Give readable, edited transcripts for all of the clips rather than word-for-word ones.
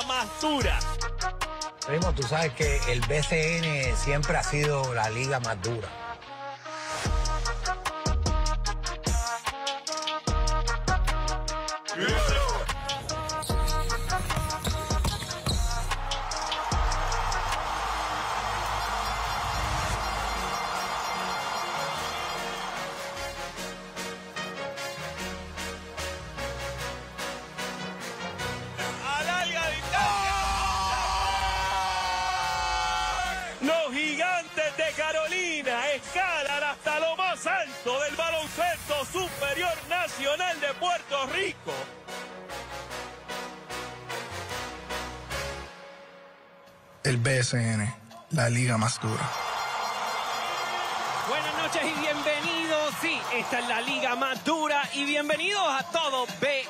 más dura. Primo, tú sabes que el BCN siempre ha sido la liga más dura. Los gigantes de Carolina escalan hasta lo más alto del baloncesto superior nacional de Puerto Rico. El BSN, la liga más dura. Buenas noches y bienvenidos. Sí, esta es la liga más dura y bienvenidos a todo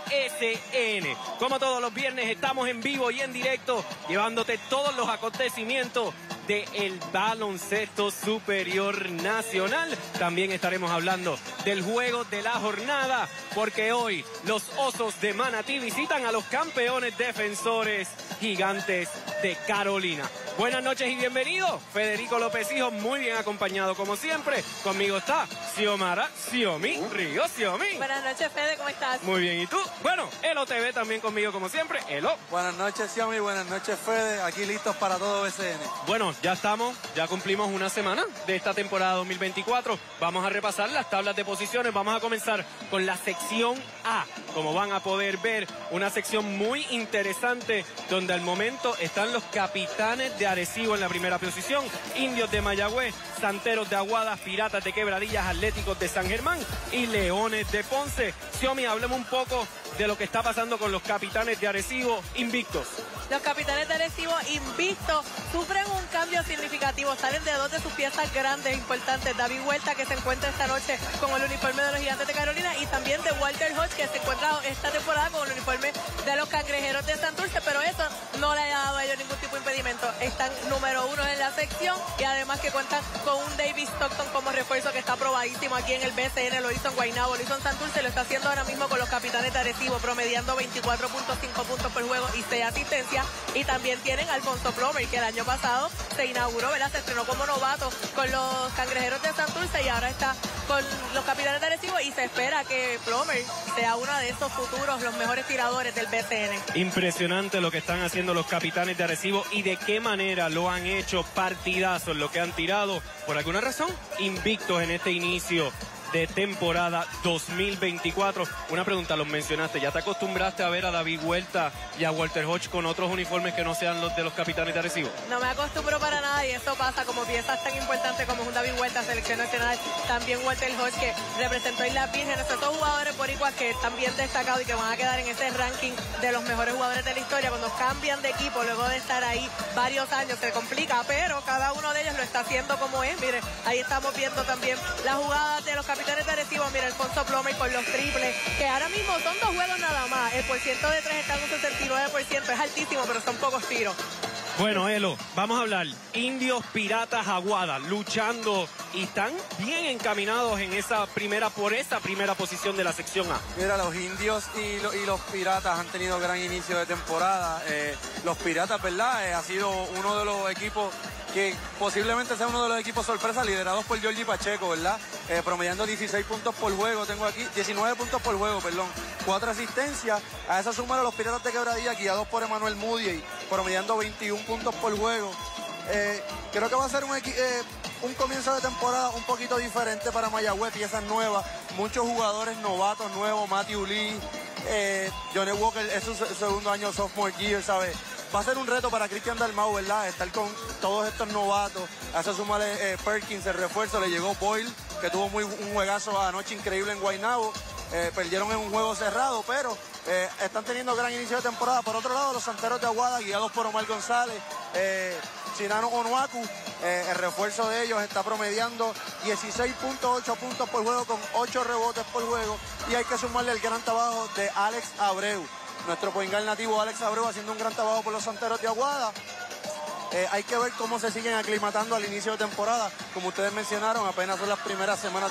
BSN. Como todos los viernes estamos en vivo y en directo llevándote todos los acontecimientos del baloncesto superior nacional. También estaremos hablando del juego de la jornada, porque hoy los Osos de Manatí visitan a los campeones defensores Gigantes de Carolina. Buenas noches y bienvenidos. Federico López Hijo, muy bien acompañado como siempre. Conmigo está Xiomara Xiomi Ríos. Xiomi. Buenas noches, Fede, ¿cómo estás? Muy bien, ¿y tú? Bueno, Elo TV también conmigo como siempre. Elo. Buenas noches, Xiomi, buenas noches, Fede. Aquí listos para todo BCN. Bueno, ya cumplimos una semana de esta temporada 2024. Vamos a repasar las tablas de posiciones. Vamos a comenzar con la sección A. Como van a poder ver, una sección muy interesante donde al momento están los Capitanes de Arecibo en la primera posición, Indios de Mayagüez, Santeros de Aguadas, Piratas de Quebradillas, Atléticos de San Germán y Leones de Ponce. Xiomi, hablemos un poco de lo que está pasando con los Capitanes de Arecibo invictos. Los Capitanes de Arecibo invictos sufren un cambio significativo. Salen de dos de sus piezas grandes e importantes. David Huerta, que se encuentra esta noche con el uniforme de los Gigantes de Carolina, y también de Walter Hodge, que se encuentra esta temporada con el uniforme de los Cangrejeros de Santurce, pero eso no le ha dado a ellos ningún tipo de impedimento. Están número uno en la sección y además que cuentan con un David Stockton como refuerzo que está probadísimo aquí en el BCN. Lo hizo en Guaynabo, lo hizo en Santurce, lo está haciendo ahora mismo con los Capitanes de Arecibo, promediando 24.5 puntos por juego y 6 asistencias. Y también tienen a Alfonso Plomer, que el año pasado se inauguró, ¿verdad? Se estrenó como novato con los Cangrejeros de Santurce y ahora está con los Capitanes de Arecibo, y se espera que Plomer sea uno de esos futuros, los mejores tiradores del BCN. Impresionante lo que están haciendo los Capitanes de Arecibo y de qué manera lo han hecho. Partidazos lo que han tirado, por alguna razón, invictos en este inicio de temporada 2024. Una pregunta, los mencionaste, ¿ya te acostumbraste a ver a David Huerta y a Walter Hodge con otros uniformes que no sean los de los Capitanes de Arecibo? No me acostumbro para nada, y eso pasa como piezas tan importantes como un David Huerta, selección nacional, también Walter Hodge, que representó a Islas Vírgenes. Estos jugadores boricuas que están bien destacados y que van a quedar en ese ranking de los mejores jugadores de la historia. Cuando cambian de equipo luego de estar ahí varios años se complica, pero cada uno de ellos lo está haciendo como es. Mire, ahí estamos viendo también las jugadas de los Capitanes de Arecibo. Mira, Alfonso Plomer con los triples, que ahora mismo son 2 juegos nada más. El porciento de 3 está en un 69%, es altísimo, pero son pocos tiros. Bueno, Elo, vamos a hablar. Indios, Piratas, Aguadas, luchando y están bien encaminados en esa primera posición de la sección A. Mira, los Indios y los Piratas han tenido gran inicio de temporada. Los Piratas, ¿verdad? Ha sido uno de los equipos que posiblemente sea uno de los equipos sorpresa, liderados por Giorgi Pacheco, ¿verdad? Promediando 16 puntos por juego, tengo aquí 19 puntos por juego, perdón, 4 asistencias. A eso suman a los Piratas de Quebradilla, guiados por Emmanuel Moody, promediando 21 puntos por juego. Creo que va a ser un comienzo de temporada un poquito diferente para Mayagüez, piezas nuevas, muchos jugadores novatos nuevos, Matthew Lee, Johnny Walker, es su segundo año sophomore year, ¿sabes? Va a ser un reto para Cristian Dalmau, ¿verdad? Estar con todos estos novatos. A eso sumarle Perkins, el refuerzo. Le llegó Boyle, que tuvo un juegazo anoche increíble en Guaynabo. Perdieron en un juego cerrado, pero están teniendo gran inicio de temporada. Por otro lado, los Santeros de Aguada, guiados por Omar González, Chinano Onuaku, el refuerzo de ellos está promediando 16.8 puntos por juego con 8 rebotes por juego. Y hay que sumarle el gran trabajo de Alex Abreu. Nuestro point guard nativo Alex Abreu haciendo un gran trabajo por los Santeros de Aguada. Hay que ver cómo se siguen aclimatando al inicio de temporada. Como ustedes mencionaron, apenas son las primeras semanas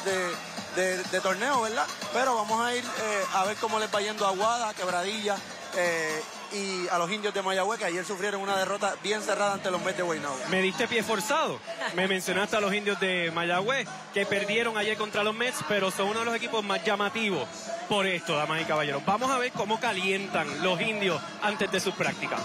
de torneo, ¿verdad? Pero vamos a ir a ver cómo les va yendo a Aguada, Quebradilla y a los Indios de Mayagüez, que ayer sufrieron una derrota bien cerrada ante los Mets de Guaynabo. Me diste pie forzado. Me mencionaste a los Indios de Mayagüez, que perdieron ayer contra los Mets, pero son uno de los equipos más llamativos por esto, damas y caballeros. Vamos a ver cómo calientan los Indios antes de sus prácticas.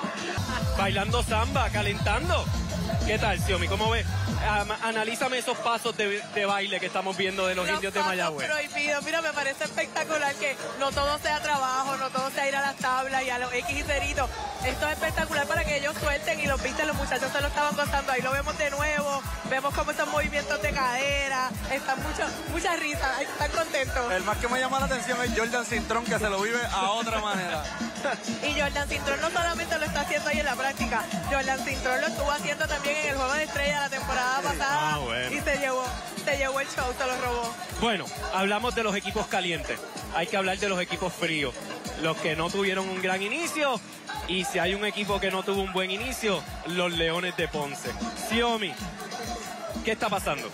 Bailando samba, calentando. ¿Qué tal, Xiomi? ¿Cómo ves? Analízame esos pasos de baile que estamos viendo de los Indios de Mayagüez. Prohibidos. Mira, me parece espectacular que no todo sea trabajo, no todo sea ir a las tablas y a los X y ceritos. Esto es espectacular para que ellos suelten y los viste, los muchachos se lo estaban gozando. Ahí lo vemos de nuevo, vemos cómo están movimientos de cadera, están muchas risas, están contentos. El más que me llama la atención es Jordan Cintrón, que se lo vive a otra manera. Y Jordan Cintrón no solamente lo está haciendo ahí en la práctica, Jordan Cintrón lo estuvo haciendo también en el Juego de Estrellas la temporada pasada. Bueno. Y se llevó el show, se lo robó. Bueno, hablamos de los equipos calientes. Hay que hablar de los equipos fríos. Los que no tuvieron un gran inicio. Y si hay un equipo que no tuvo un buen inicio, los Leones de Ponce. Xiomi, ¿qué está pasando?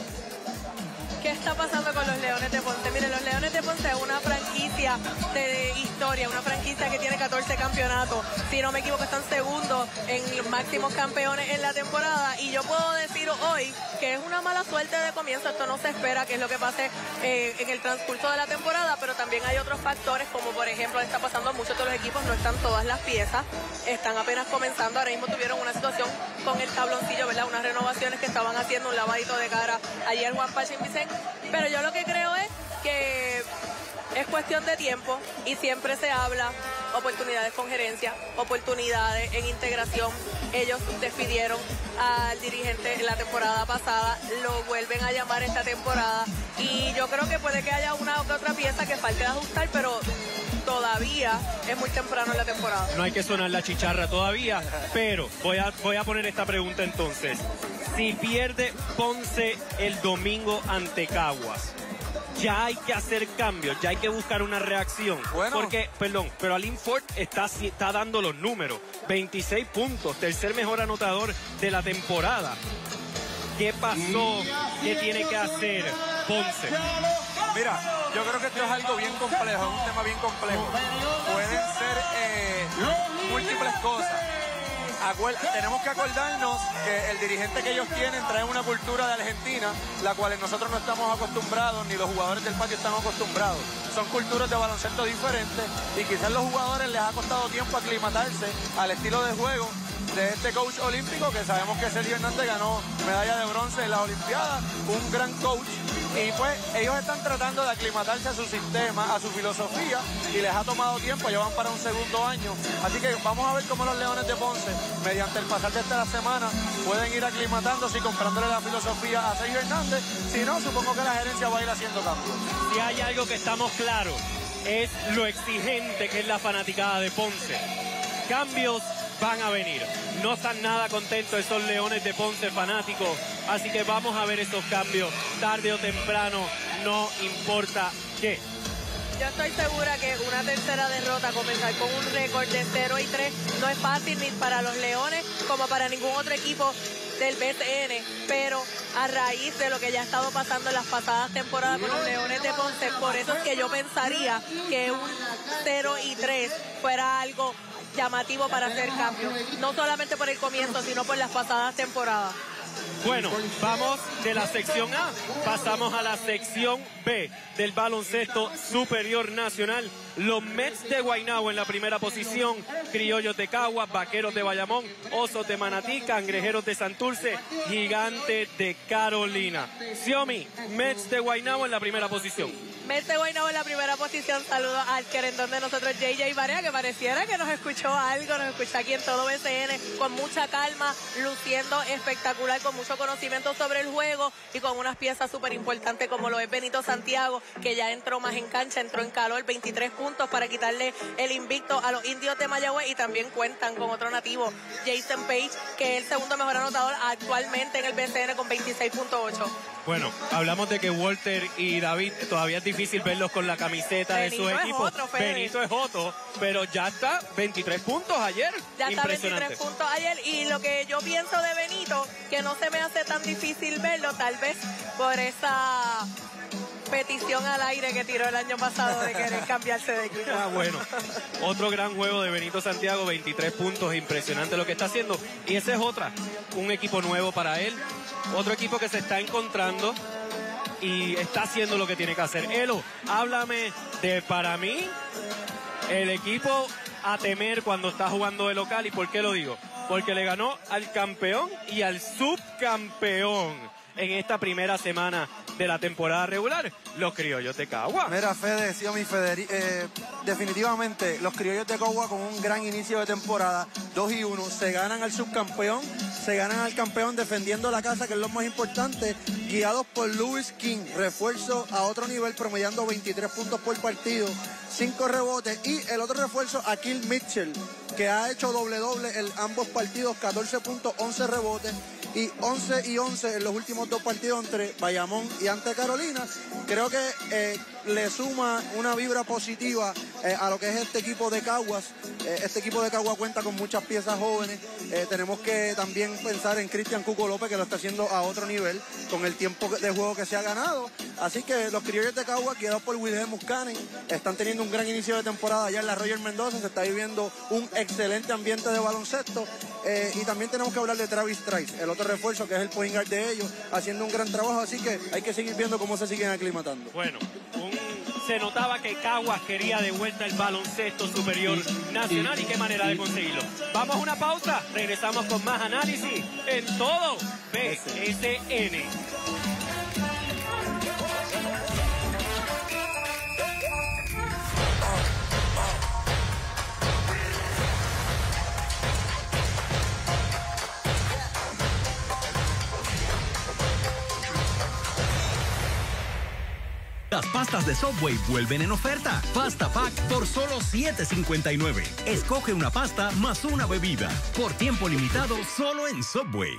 ¿Qué está pasando con los Leones de Ponce? Miren, los Leones de Ponce es una franquicia de historia, una franquicia que tiene 14 campeonatos. Si no me equivoco, están segundos en máximos campeones en la temporada. Y yo puedo decir hoy que es una mala suerte de comienzo. Esto no se espera que es lo que pase en el transcurso de la temporada, pero también hay otros factores, como por ejemplo, está pasando a muchos de los equipos, no están todas las piezas, están apenas comenzando. Ahora mismo tuvieron una situación con el tabloncillo, ¿verdad? Unas renovaciones que estaban haciendo, un lavadito de cara ayer Juan Pachín Vicente. Pero yo lo que creo es que es cuestión de tiempo y siempre se habla oportunidades con gerencia, oportunidades en integración. Ellos despidieron al dirigente en la temporada pasada, lo vuelven a llamar esta temporada y yo creo que puede que haya una u otra pieza que falte de ajustar, pero todavía es muy temprano en la temporada. No hay que sonar la chicharra todavía, pero voy a poner esta pregunta entonces. Si pierde Ponce el domingo ante Caguas, ya hay que hacer cambios, ya hay que buscar una reacción. Bueno. Porque, perdón, pero Alin Ford está dando los números. 26 puntos, tercer mejor anotador de la temporada. ¿Qué pasó? ¿Qué tiene que hacer Ponce? Mira, yo creo que esto es algo bien complejo, es un tema bien complejo. Pueden ser múltiples cosas. Tenemos que acordarnos que el dirigente que ellos tienen trae una cultura de Argentina, la cual nosotros no estamos acostumbrados, ni los jugadores del patio están acostumbrados. Son culturas de baloncesto diferentes y quizás los jugadores les ha costado tiempo aclimatarse al estilo de juego de este coach olímpico, que sabemos que Sergio Hernández ganó medalla de bronce en las Olimpiadas, un gran coach. Y pues ellos están tratando de aclimatarse a su sistema, a su filosofía, y les ha tomado tiempo, ya van para un segundo año. Así que vamos a ver cómo los Leones de Ponce, mediante el pasar de esta semana, pueden ir aclimatándose y comprándole la filosofía a Sergio Hernández. Si no, supongo que la gerencia va a ir haciendo cambios. Si hay algo que estamos claros, es lo exigente que es la fanaticada de Ponce. Cambios van a venir. No están nada contentos esos Leones de Ponce fanáticos, así que vamos a ver esos cambios tarde o temprano, no importa qué. Yo estoy segura que una tercera derrota, comenzar con un récord de 0-3, no es fácil ni para los Leones como para ningún otro equipo del BCN, pero a raíz de lo que ya ha estado pasando en las pasadas temporadas con los Leones de Ponce, por eso es que yo pensaría que un 0-3 fuera algo llamativo para hacer cambios, no solamente por el comienzo, sino por las pasadas temporadas. Bueno, vamos de la sección A, pasamos a la sección B del baloncesto superior nacional. Los Mets de Guaynabo en la primera posición, Criollos de Caguas, Vaqueros de Bayamón, Osos de Manatí, Cangrejeros de Santurce, Gigantes de Carolina. Xiomi, Mets de Guaynabo en la primera posición. Mets de Guaynabo en la primera posición. Saludos al querendón de nosotros, JJ Barea, que pareciera que nos escuchó algo, nos escucha aquí en todo BCN, con mucha calma, luciendo espectacular, con mucho conocimiento sobre el juego y con unas piezas súper importantes como lo es Benito Santiago, que ya entró más en cancha, entró en calor, 23 puntos para quitarle el invicto a los Indios de Mayagüez, y también cuentan con otro nativo, Jason Page, que es el segundo mejor anotador actualmente en el BCN con 26.8. Bueno, hablamos de que Walter y David todavía es difícil verlos con la camiseta Benito de su equipo. Benito es otro, pero ya está 23 puntos ayer. Ya está 23 puntos ayer, y lo que yo pienso de Benito, que no se me hace tan difícil verlo, tal vez por esa petición al aire que tiró el año pasado de querer cambiarse de equipo. Bueno, otro gran juego de Benito Santiago, 23 puntos, impresionante lo que está haciendo. Y esa es otra, un equipo nuevo para él, otro equipo que se está encontrando y está haciendo lo que tiene que hacer. Elo, háblame de, para mí, el equipo a temer cuando está jugando de local. ¿Y por qué lo digo? Porque le ganó al campeón y al subcampeón en esta primera semana de la temporada regular, los Criollos de Cagua. Mira, Fede, sí, definitivamente los Criollos de Cagua con un gran inicio de temporada, 2-1, se ganan al subcampeón, se ganan al campeón defendiendo la casa, que es lo más importante, guiados por Louis King, refuerzo a otro nivel, promediando 23 puntos por partido, 5 rebotes, y el otro refuerzo, Akil Mitchell, que ha hecho doble-doble en ambos partidos, 14 puntos, 11 rebotes, y 11 y 11 en los últimos 2 partidos entre Bayamón y ante Carolina. Creo que le suma una vibra positiva a lo que es este equipo de Caguas. Este equipo de Caguas cuenta con muchas piezas jóvenes. Tenemos que también pensar en Cristian Cuco López, que lo está haciendo a otro nivel con el tiempo de juego que se ha ganado. Así que los Criollos de Caguas, guiados por Wilhelm Muscani, están teniendo un gran inicio de temporada allá en la Roger Mendoza. Se está viviendo un excelente ambiente de baloncesto. Y también tenemos que hablar de Travis Trice, el otro refuerzo que es el point guard de ellos, haciendo un gran trabajo. Así que hay que seguir viendo cómo se siguen aclimatando. Bueno, se notaba que Caguas quería de vuelta el baloncesto superior nacional y qué manera de conseguirlo. Vamos a una pausa, regresamos con más análisis en todo BSN. Las pastas de Subway vuelven en oferta. Pasta Pack por solo $7.59. Escoge una pasta más una bebida. Por tiempo limitado, solo en Subway.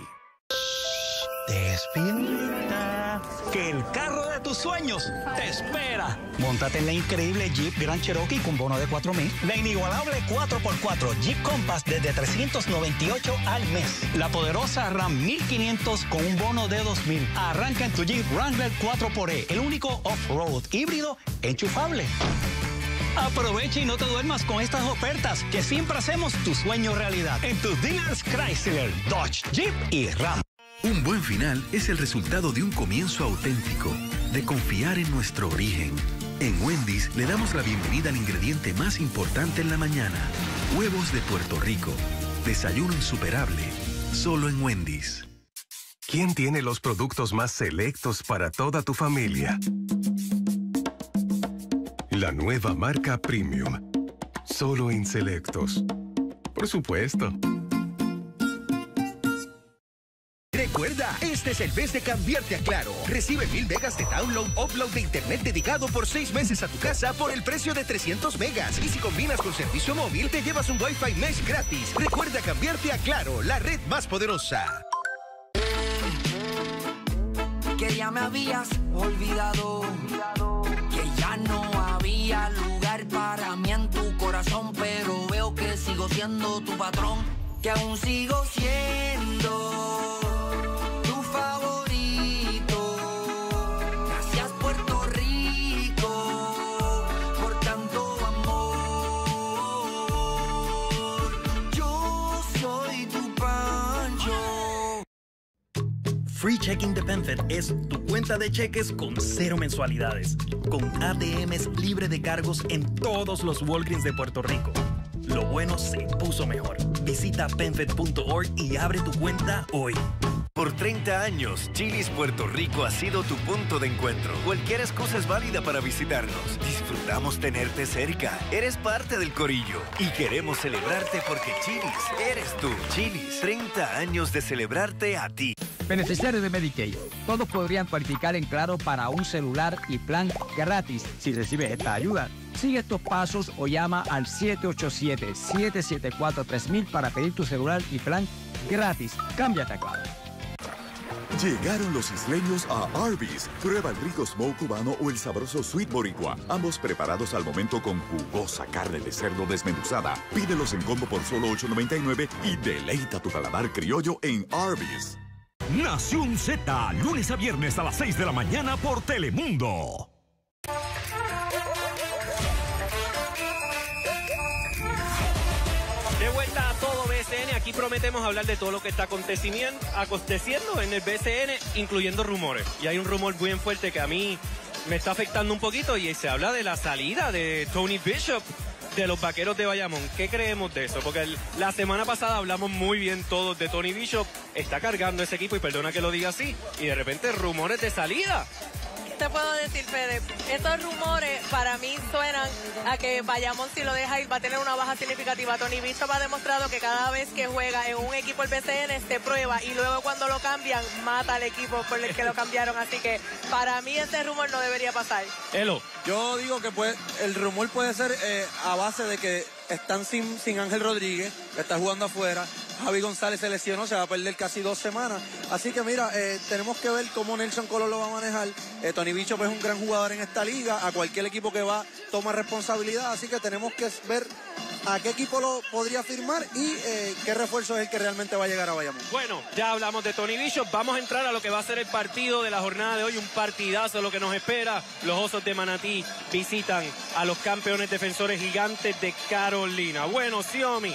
Despierta, que el carro de tus sueños te espera. Móntate en la increíble Jeep Grand Cherokee con bono de $4,000. La inigualable 4x4 Jeep Compass desde $398 al mes. La poderosa Ram 1500 con un bono de $2,000. Arranca en tu Jeep Wrangler 4xE, el único off-road híbrido enchufable. Aprovecha y no te duermas con estas ofertas, que siempre hacemos tu sueño realidad en tus dealers Chrysler, Dodge, Jeep y Ram. Un buen final es el resultado de un comienzo auténtico, de confiar en nuestro origen. En Wendy's le damos la bienvenida al ingrediente más importante en la mañana: huevos de Puerto Rico. Desayuno insuperable, solo en Wendy's. ¿Quién tiene los productos más selectos para toda tu familia? La nueva marca Premium, solo en Selectos. Por supuesto. Recuerda, este es el mes de cambiarte a Claro. Recibe 1000 megas de download, upload de internet dedicado por 6 meses a tu casa por el precio de 300 megas. Y si combinas con servicio móvil, te llevas un Wi-Fi Mesh gratis. Recuerda cambiarte a Claro, la red más poderosa. Que ya me habías olvidado, que ya no había lugar para mí en tu corazón, pero veo que sigo siendo tu patrón, que aún sigo siendo tu favorito. Gracias, Puerto Rico, por tanto amor. Yo soy tu Pancho. Free Checking de PenFed es tu cuenta de cheques con 0 mensualidades, con ATMs libre de cargos en todos los Walgreens de Puerto Rico. Lo bueno se puso mejor. Visita PenFed.org y abre tu cuenta hoy. Por 30 años, Chili's Puerto Rico ha sido tu punto de encuentro. Cualquier excusa es válida para visitarnos. Disfrutamos tenerte cerca. Eres parte del corillo y queremos celebrarte porque Chili's eres tú. Chili's, 30 años de celebrarte a ti. Beneficiarios de Medicaid. Todos podrían cualificar en Claro para un celular y plan gratis si recibes esta ayuda. Sigue estos pasos o llama al 787-774-3000 para pedir tu celular y plan gratis. Cámbiate a Claro. Llegaron los isleños a Arby's. Prueba el rico smoke cubano o el sabroso sweet boricua. Ambos preparados al momento con jugosa carne de cerdo desmenuzada. Pídelos en combo por solo $8.99 y deleita tu paladar criollo en Arby's. Nación Z, lunes a viernes a las 6 de la mañana por Telemundo. aquí prometemos hablar de todo lo que está aconteciendo en el BCN, incluyendo rumores. Y hay un rumor bien fuerte que a mí me está afectando un poquito y se habla de la salida de Tony Bishop de los Vaqueros de Bayamón. ¿Qué creemos de eso? Porque la semana pasada hablamos muy bien todos de Tony Bishop. Está cargando ese equipo, y perdona que lo diga así, y de repente rumores de salida. Te puedo decir, Fede, estos rumores para mí suenan a que Bayamón, si lo deja ir, va a tener una baja significativa. Tony Bishop ha demostrado que cada vez que juega en un equipo el BCN se prueba, y luego cuando lo cambian mata al equipo por el que lo cambiaron. Así que para mí este rumor no debería pasar. Elo. Yo digo que el rumor puede ser a base de que están sin Ángel Rodríguez, que está jugando afuera. Javi González se lesionó, se va a perder casi 2 semanas. Así que mira, tenemos que ver cómo Nelson Colón lo va a manejar. Tony Bishop es un gran jugador en esta liga. A cualquier equipo que va toma responsabilidad. Así que tenemos que ver a qué equipo lo podría firmar y qué refuerzo es el que realmente va a llegar a Bayamón. Bueno, ya hablamos de Tony Bishop. Vamos a entrar a lo que va a ser el partido de la jornada de hoy. Un partidazo lo que nos espera. Los Osos de Manatí visitan a los campeones defensores Gigantes de Carolina. Bueno, Xiomi,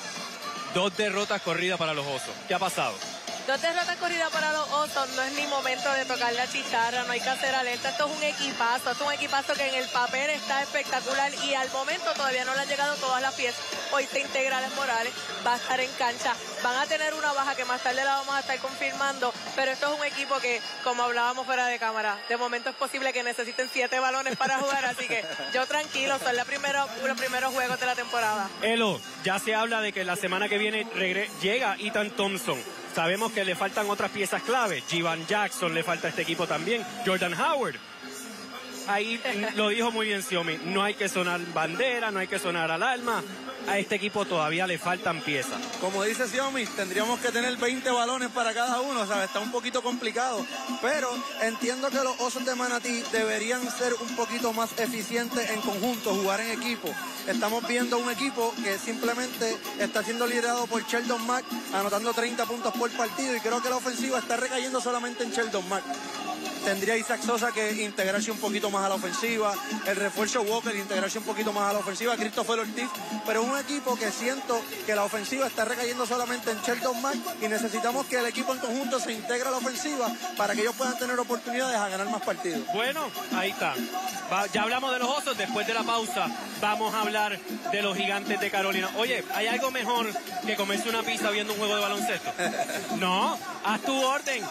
2 derrotas corridas para los Osos. ¿Qué ha pasado? 2 derrotas corridas para los Osos. No es ni momento de tocar la chicharra, no hay que hacer alerta. Esto es un equipazo, que en el papel está espectacular, y al momento todavía no le han llegado todas las piezas. Hoy se integra Alex Morales, va a estar en cancha. Van a tener una baja que más tarde la vamos a estar confirmando, pero esto es un equipo que, como hablábamos fuera de cámara, de momento es posible que necesiten 7 balones para jugar, así que yo tranquilo, son los primeros juegos de la temporada. Elo, ya se habla de que la semana que viene llega Ethan Thompson. Sabemos que le faltan otras piezas clave. Jivan Jackson le falta a este equipo también. Jordan Howard. Ahí lo dijo muy bien Xiomi. No hay que sonar bandera, no hay que sonar alarma. A este equipo todavía le faltan piezas. Como dice Xiomi, tendríamos que tener 20 balones para cada uno, ¿sabes? Está un poquito complicado. Pero entiendo que los Osos de Manatí deberían ser un poquito más eficientes en conjunto, jugar en equipo. Estamos viendo un equipo que simplemente está siendo liderado por Sheldon Mack, anotando 30 puntos por partido, y creo que la ofensiva está recayendo solamente en Sheldon Mack. Tendría Isaac Sosa que integrarse un poquito más a la ofensiva, el refuerzo Walker integrarse un poquito más a la ofensiva, Christopher Ortiz, pero un equipo que siento que la ofensiva está recayendo solamente en Sheldon Mack, y necesitamos que el equipo en conjunto se integre a la ofensiva para que ellos puedan tener oportunidades a ganar más partidos. Bueno, ahí está. Ya hablamos de los Osos. Después de la pausa vamos a hablar de los Gigantes de Carolina. Oye, ¿hay algo mejor que comerse una pizza viendo un juego de baloncesto? No, haz tu orden,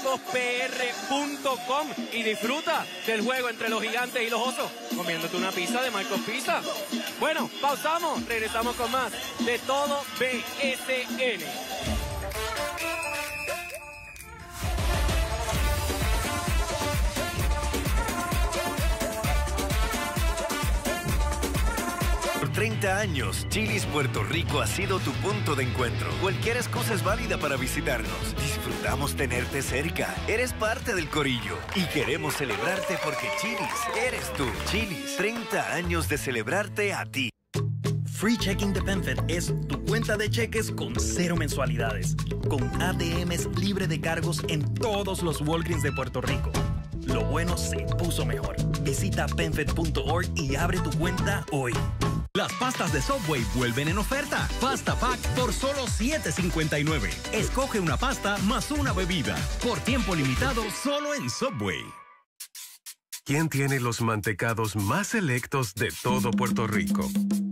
marcospr.com, y disfruta del juego entre los Gigantes y los Osos comiéndote una pizza de Marcos Pizza. Bueno, pausamos, regresamos con más de todo BSN. Por 30 años, Chili's Puerto Rico ha sido tu punto de encuentro. Cualquier excusa es válida para visitarnos. Disfrutamos tenerte cerca. Eres parte del corillo y queremos celebrarte porque Chili's eres tú. Chili's, 30 años de celebrarte a ti. Free Checking de PenFed es tu cuenta de cheques con 0 mensualidades, con ATMs libre de cargos en todos los Walgreens de Puerto Rico. Lo bueno se puso mejor. Visita penfed.org y abre tu cuenta hoy. Las pastas de Subway vuelven en oferta. Pasta Pack por solo $7.59. Escoge una pasta más una bebida. Por tiempo limitado solo en Subway. ¿Quién tiene los mantecados más selectos de todo Puerto Rico?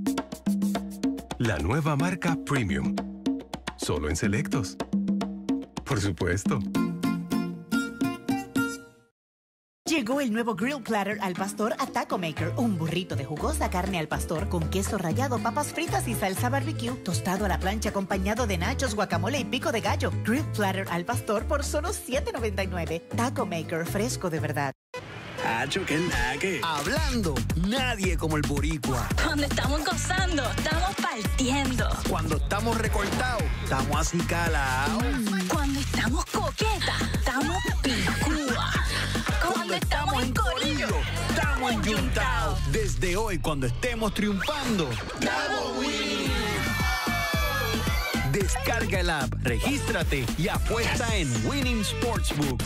La nueva marca Premium. Solo en Selectos. Por supuesto. Llegó el nuevo Grill Platter al pastor a Taco Maker. Un burrito de jugosa carne al pastor con queso rallado, papas fritas y salsa barbecue, tostado a la plancha acompañado de nachos, guacamole y pico de gallo. Grill Platter al pastor por solo $7.99. Taco Maker, fresco de verdad. Hacho, que nague. Hablando, nadie como el boricua. Cuando estamos gozando, estamos partiendo. Cuando estamos recortados, estamos así calados. Cuando estamos coquetas, estamos picúa. Cuando estamos en corillo, estamos enyuntados. Desde hoy, cuando estemos triunfando, ¡Double Win! Descarga el app, regístrate y apuesta en Winning Sportsbook.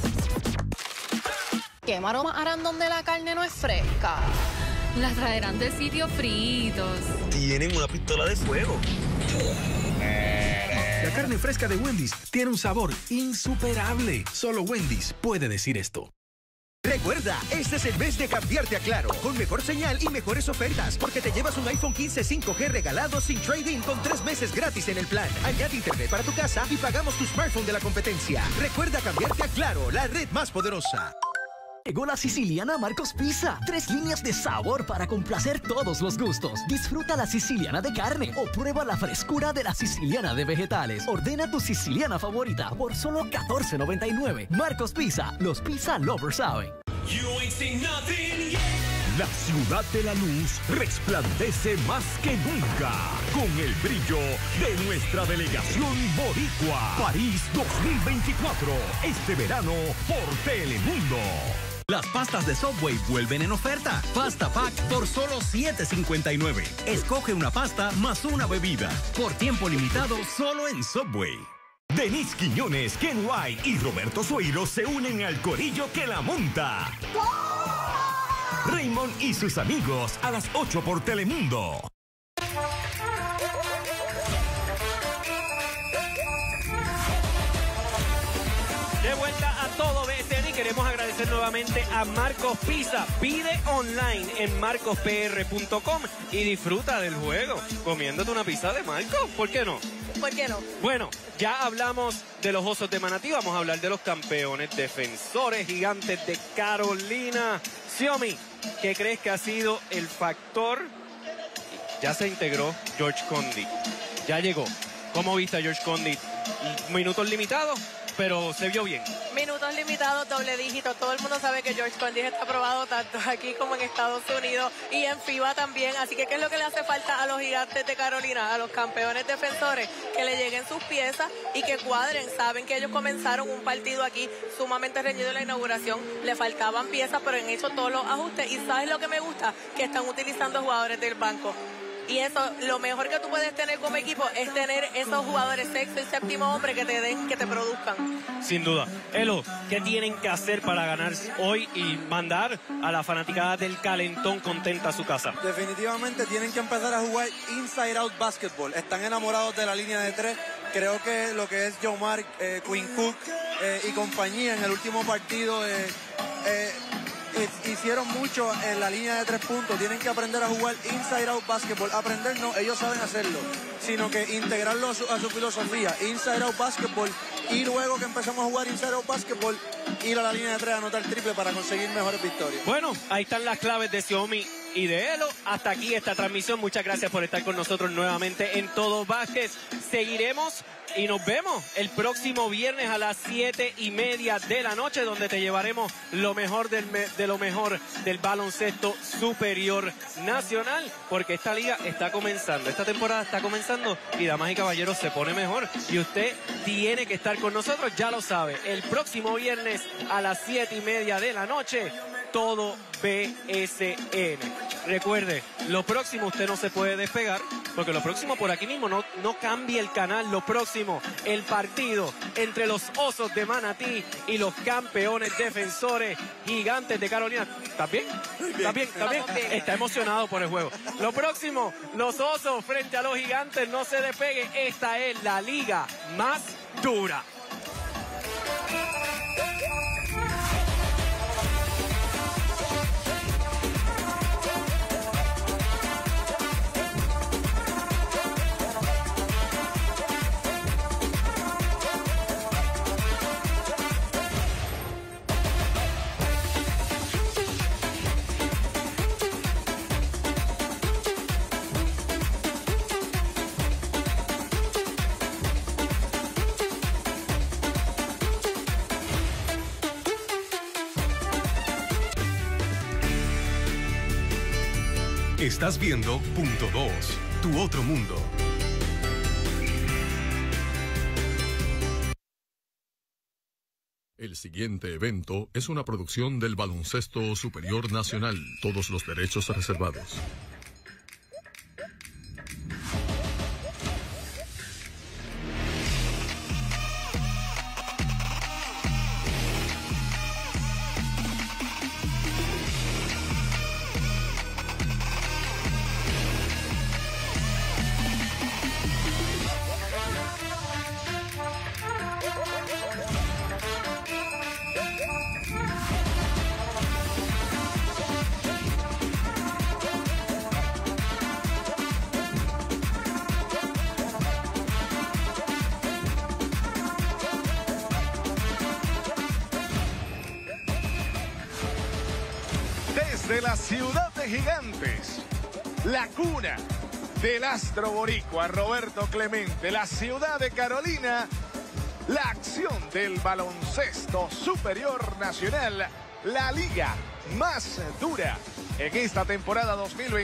¿Qué maromas harán donde la carne no es fresca? Las traerán del sitio fritos. Tienen una pistola de fuego. carne fresca de Wendy's tiene un sabor insuperable. Solo Wendy's puede decir esto. Recuerda, este es el mes de cambiarte a Claro, con mejor señal y mejores ofertas, porque te llevas un iPhone 15 5G regalado sin trade-in con 3 meses gratis en el plan. Añade internet para tu casa y pagamos tu smartphone de la competencia. Recuerda cambiarte a Claro, la red más poderosa. Llegó la siciliana Marcos Pizza. 3 líneas de sabor para complacer todos los gustos. Disfruta la siciliana de carne o prueba la frescura de la siciliana de vegetales. Ordena tu siciliana favorita por solo $14.99. Marcos Pizza, los pizza lovers saben. La ciudad de la luz resplandece más que nunca con el brillo de nuestra delegación boricua. París 2024, este verano por Telemundo. Las pastas de Subway vuelven en oferta. Pasta Pack por solo $7.59. Escoge una pasta más una bebida. Por tiempo limitado solo en Subway. Denise Quiñones, Ken White y Roberto Sueiro se unen al corillo que la monta. Raymond y sus amigos a las 8 por Telemundo. De vuelta a todo BSN y queremos agradecer nuevamente a Marcos Pizza. Pide online en marcospr.com y disfruta del juego comiéndote una pizza de Marcos. ¿Por qué no? ¿Por qué no? Bueno, ya hablamos de los Osos de Manatí, vamos a hablar de los campeones defensores Gigantes de Carolina. Xiaomi, ¿qué crees que ha sido el factor? Ya se integró George Condit, ya llegó. ¿Cómo viste a George Condit? Minutos limitados, pero se vio bien. Minutos limitados, doble dígito. Todo el mundo sabe que George Condit está aprobado tanto aquí como en Estados Unidos y en FIBA también. Así que, ¿qué es lo que le hace falta a los Gigantes de Carolina, a los campeones defensores? Que le lleguen sus piezas y que cuadren. Saben que ellos comenzaron un partido aquí sumamente reñido en la inauguración. Le faltaban piezas, pero han hecho todos los ajustes. Y ¿sabes lo que me gusta? Que están utilizando jugadores del banco. Y eso, lo mejor que tú puedes tener como equipo es tener esos jugadores sexto y séptimo hombre que te den, que te produzcan. Sin duda. Elo, ¿qué tienen que hacer para ganar hoy y mandar a la fanaticada del Calentón contenta a su casa? Definitivamente tienen que empezar a jugar inside out basketball. Están enamorados de la línea de 3. Creo que lo que es Jomar, Quinn Cook y compañía en el último partido hicieron mucho en la línea de 3 puntos. Tienen que aprender a jugar inside out basketball. Aprender no, ellos saben hacerlo, sino que integrarlo a su filosofía. Inside out basketball, y luego que empezamos a jugar inside out basketball, ir a la línea de 3 a anotar triple para conseguir mejores victorias. Bueno, ahí están las claves de Xiaomi y de Elo. Hasta aquí esta transmisión. Muchas gracias por estar con nosotros nuevamente en Todo Básquet. Seguiremos y nos vemos el próximo viernes a las 7:30 de la noche, donde te llevaremos lo mejor de lo mejor del baloncesto superior nacional, porque esta liga está comenzando, esta temporada está comenzando y, damas y caballeros, se pone mejor y usted tiene que estar con nosotros, ya lo sabe, el próximo viernes a las 7:30 de la noche, Todo BSN. Recuerde, lo próximo usted no se puede despegar, porque lo próximo por aquí mismo, no cambie el canal. Lo próximo, el partido entre los Osos de Manatí y los campeones defensores Gigantes de Carolina. ¿Estás bien? ¿Estás bien? ¿Estás bien? Está emocionado por el juego. Lo próximo, los Osos frente a los Gigantes. No se despegue, esta es la liga más dura. Estás viendo Punto 2, tu otro mundo. El siguiente evento es una producción del Baloncesto Superior Nacional. Todos los derechos reservados. desde la ciudad de Gigantes, la cuna del astro boricua Roberto Clemente, la ciudad de Carolina, la acción del baloncesto superior nacional, la liga más dura en esta temporada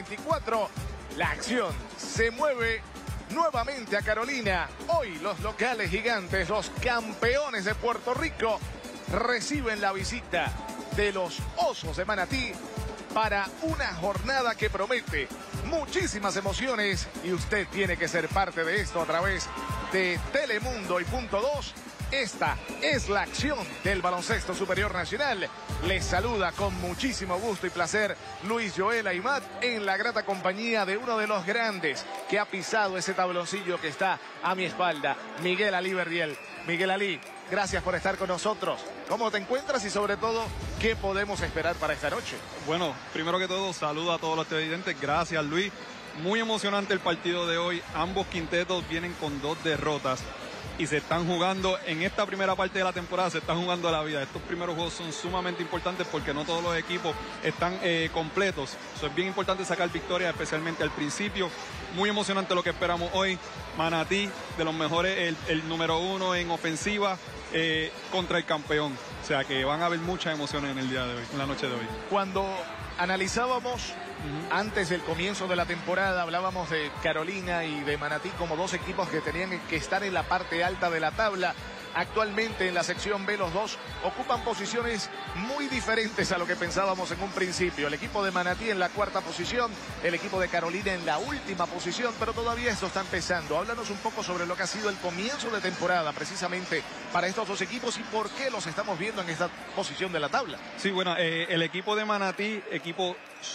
2024. La acción se mueve nuevamente a Carolina. Hoy los locales Gigantes, los campeones de Puerto Rico, reciben la visita de los Osos de Manatí para una jornada que promete muchísimas emociones, y usted tiene que ser parte de esto a través de Telemundo y Punto 2. Esta es la acción del baloncesto superior nacional. Les saluda con muchísimo gusto y placer Luis Joel Aymat, en la grata compañía de uno de los grandes que ha pisado ese tabloncillo que está a mi espalda, Miguel Alí Berriel. Miguel Alí, gracias por estar con nosotros. ¿Cómo te encuentras y sobre todo qué podemos esperar para esta noche? Bueno, primero que todo, saludo a todos los televidentes. Gracias, Luis. Muy emocionante el partido de hoy. Ambos quintetos vienen con 2 derrotas y se están jugando, en esta primera parte de la temporada, se están jugando la vida. Estos primeros juegos son sumamente importantes porque no todos los equipos están completos. Es bien importante sacar victorias, especialmente al principio. Muy emocionante lo que esperamos hoy. Manatí, de los mejores, el número 1 en ofensiva, contra el campeón. O sea que van a haber muchas emociones en el día de hoy, en la noche de hoy. Cuando analizábamos antes del comienzo de la temporada, hablábamos de Carolina y de Manatí como 2 equipos que tenían que estar en la parte alta de la tabla. Actualmente en la sección B los 2 ocupan posiciones muy diferentes a lo que pensábamos en un principio. El equipo de Manatí en la 4ª posición, el equipo de Carolina en la última posición, pero todavía esto está empezando. Háblanos un poco sobre lo que ha sido el comienzo de temporada precisamente para estos 2 equipos y por qué los estamos viendo en esta posición de la tabla. Sí, bueno, el equipo de Manatí, equipo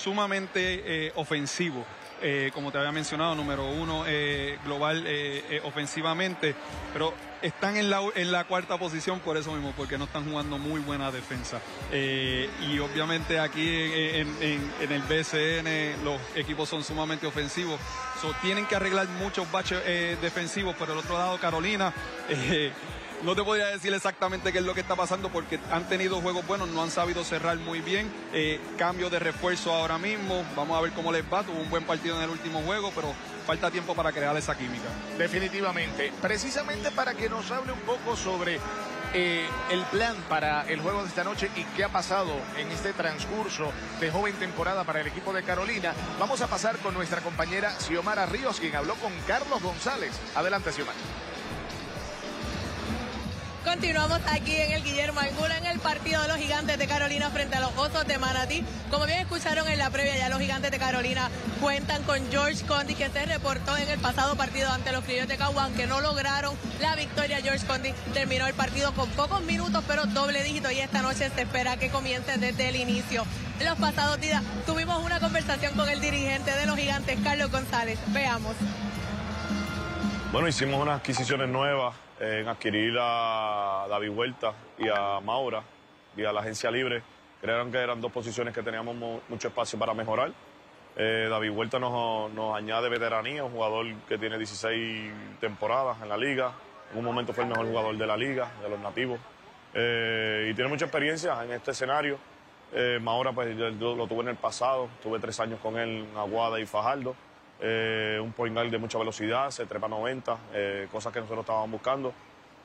sumamente ofensivo. Como te había mencionado, número 1 global ofensivamente, pero están en la 4ª posición por eso mismo, porque no están jugando muy buena defensa. Y obviamente aquí en el BCN los equipos son sumamente ofensivos. Tienen que arreglar muchos baches defensivos. Por el otro lado, Carolina, no te podría decir exactamente qué es lo que está pasando porque han tenido juegos buenos, no han sabido cerrar muy bien. Cambio de refuerzo ahora mismo, vamos a ver cómo les va. Tuvo un buen partido en el último juego, pero falta tiempo para crear esa química. Definitivamente. Precisamente para que nos hable un poco sobre el plan para el juego de esta noche y qué ha pasado en este transcurso de joven temporada para el equipo de Carolina, vamos a pasar con nuestra compañera Xiomara Ríos, quien habló con Carlos González. Adelante, Xiomara. Continuamos aquí en el Guillermo Angulo en el partido de los Gigantes de Carolina frente a los Osos de Manatí. Como bien escucharon en la previa, ya los Gigantes de Carolina cuentan con George Condi, que se reportó en el pasado partido ante los Criollos de Caguas, aunque no lograron la victoria. George Condi terminó el partido con pocos minutos, pero doble dígito, y esta noche se espera que comience desde el inicio. En los pasados días tuvimos una conversación con el dirigente de los Gigantes, Carlos González. Veamos. Bueno, hicimos unas adquisiciones nuevas en adquirir a David Huerta y a Maura vía la agencia libre. Creyeron que eran 2 posiciones que teníamos mucho espacio para mejorar. David Huerta nos añade veteranía, un jugador que tiene 16 temporadas en la liga. En un momento fue el mejor jugador de la liga, de los nativos. Y tiene mucha experiencia en este escenario. Maura, pues yo lo tuve en el pasado, tuve 3 años con él en Aguada y Fajardo. Un point guard de mucha velocidad, se trepa 90, cosas que nosotros estábamos buscando.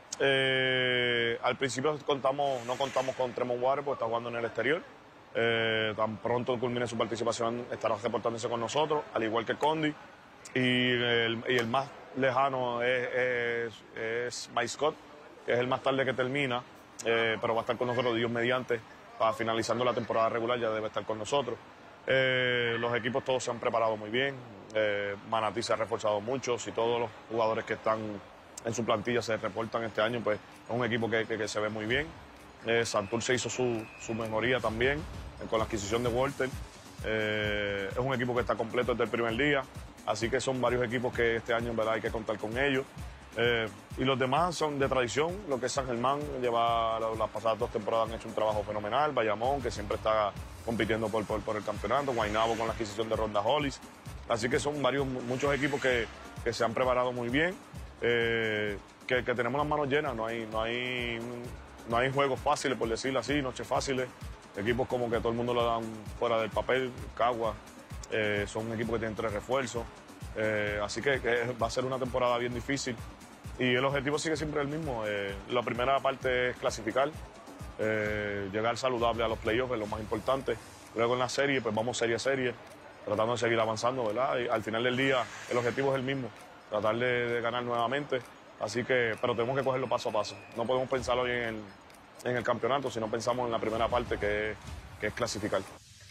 Al principio no contamos con Tremont Waters porque está jugando en el exterior. Tan pronto culmine su participación estará reportándose con nosotros, al igual que Condi. Y el más lejano es Mike Scott, que es el más tarde que termina, pero va a estar con nosotros, Dios mediante, para finalizando la temporada regular ya debe estar con nosotros. Los equipos todos se han preparado muy bien. Manatí se ha reforzado mucho. Si todos los jugadores que están en su plantilla se reportan este año, pues es un equipo que se ve muy bien. Santurce hizo su mejoría también con la adquisición de Walter. Es un equipo que está completo desde el primer día. Así que son varios equipos que este año, ¿verdad?, hay que contar con ellos. Y los demás son de tradición. Lo que es San Germán, las pasadas 2 temporadas han hecho un trabajo fenomenal. Bayamón, que siempre está compitiendo por el campeonato. Guaynabo con la adquisición de Ronda Hollis. Así que son muchos equipos que se han preparado muy bien. Que tenemos las manos llenas. No hay juegos fáciles, por decirlo así, noches fáciles. Equipos como que todo el mundo lo dan fuera del papel, Cagua, son equipos que tienen 3 refuerzos. Así que va a ser una temporada bien difícil. Y el objetivo sigue siempre el mismo. La primera parte es clasificar, llegar saludable a los playoffs, es lo más importante. Luego en la serie, pues vamos serie a serie, tratando de seguir avanzando, ¿verdad? Y al final del día, el objetivo es el mismo, tratar de ganar nuevamente. Así que, pero tenemos que cogerlo paso a paso. No podemos pensar hoy en el campeonato si no pensamos en la primera parte, que es clasificar.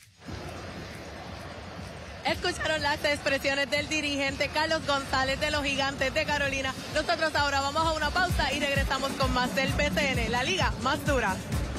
Escucharon las expresiones del dirigente Carlos González de los Gigantes de Carolina. Nosotros ahora vamos a una pausa y regresamos con más del BCN, la liga más dura.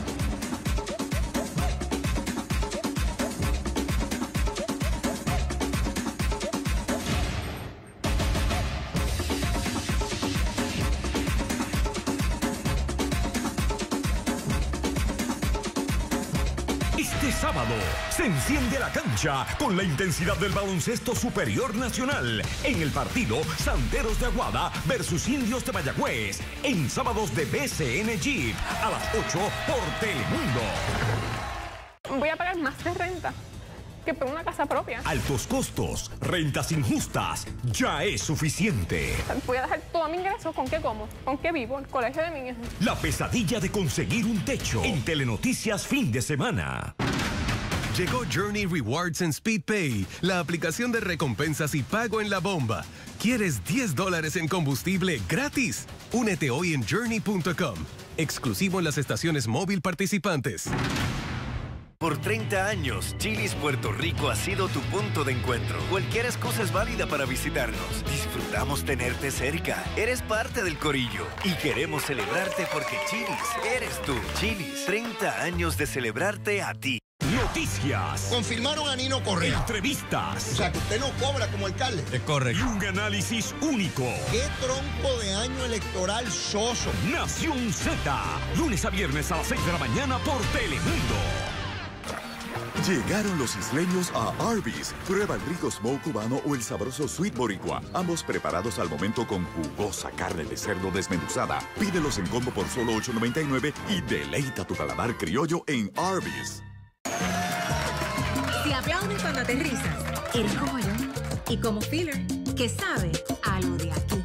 Este sábado se enciende la cancha con la intensidad del baloncesto superior nacional en el partido Santeros de Aguada versus Indios de Mayagüez en sábados de BCN Jeep a las 8 por Telemundo. Voy a pagar más de renta que por una casa propia. Altos costos, rentas injustas, ya es suficiente. Voy a dejar todo mi ingreso. ¿Con qué como? ¿Con qué vivo? El colegio de mi hija. La pesadilla de conseguir un techo en Telenoticias fin de semana. Llegó Journey Rewards en SpeedPay, la aplicación de recompensas y pago en la bomba. ¿Quieres $10 en combustible gratis? Únete hoy en journey.com, exclusivo en las estaciones móvil participantes. Por 30 años, Chili's Puerto Rico ha sido tu punto de encuentro. Cualquier excusa es válida para visitarnos. Disfrutamos tenerte cerca. Eres parte del corillo. Y queremos celebrarte porque Chili's eres tú. Chili's, 30 años de celebrarte a ti. Noticias. Confirmaron a Nino Correa. Entrevistas. O sea, que usted no cobra como alcalde. Es correcto. Y un análisis único. ¡Qué tronco de año electoral soso! Nación Z. Lunes a viernes a las 6 de la mañana por Telemundo. Llegaron los isleños a Arby's. Prueba el rico smoke cubano o el sabroso sweet boricua. Ambos preparados al momento con jugosa carne de cerdo desmenuzada. Pídelos en combo por solo $8.99 y deleita tu paladar criollo en Arby's. Si aplaudes cuando aterrizas, eres como yo y como Filler, que sabe a lo de aquí.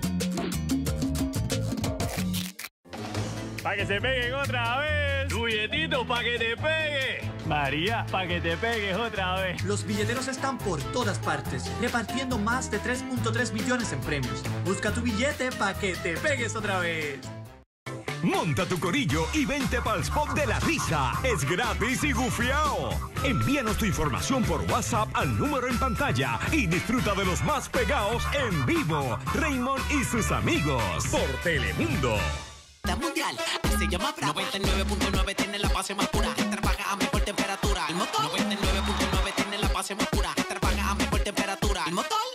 Para que se peguen otra vez. Tu billetito para que te pegue. María, para que te pegues otra vez. Los billeteros están por todas partes, repartiendo más de 3.3 millones en premios. Busca tu billete para que te pegues otra vez. Monta tu corillo y vente pa'l spot de la risa. Es gratis y gufiao. Envíanos tu información por WhatsApp al número en pantalla y disfruta de los más pegados en vivo. Raymond y sus amigos por Telemundo. Mundial, se llama Bravo. 99.9 tiene la base más pura. Trabaja a mejor temperatura. El motor 99.9 tiene la base más pura. Trabaja a mejor temperatura. El motor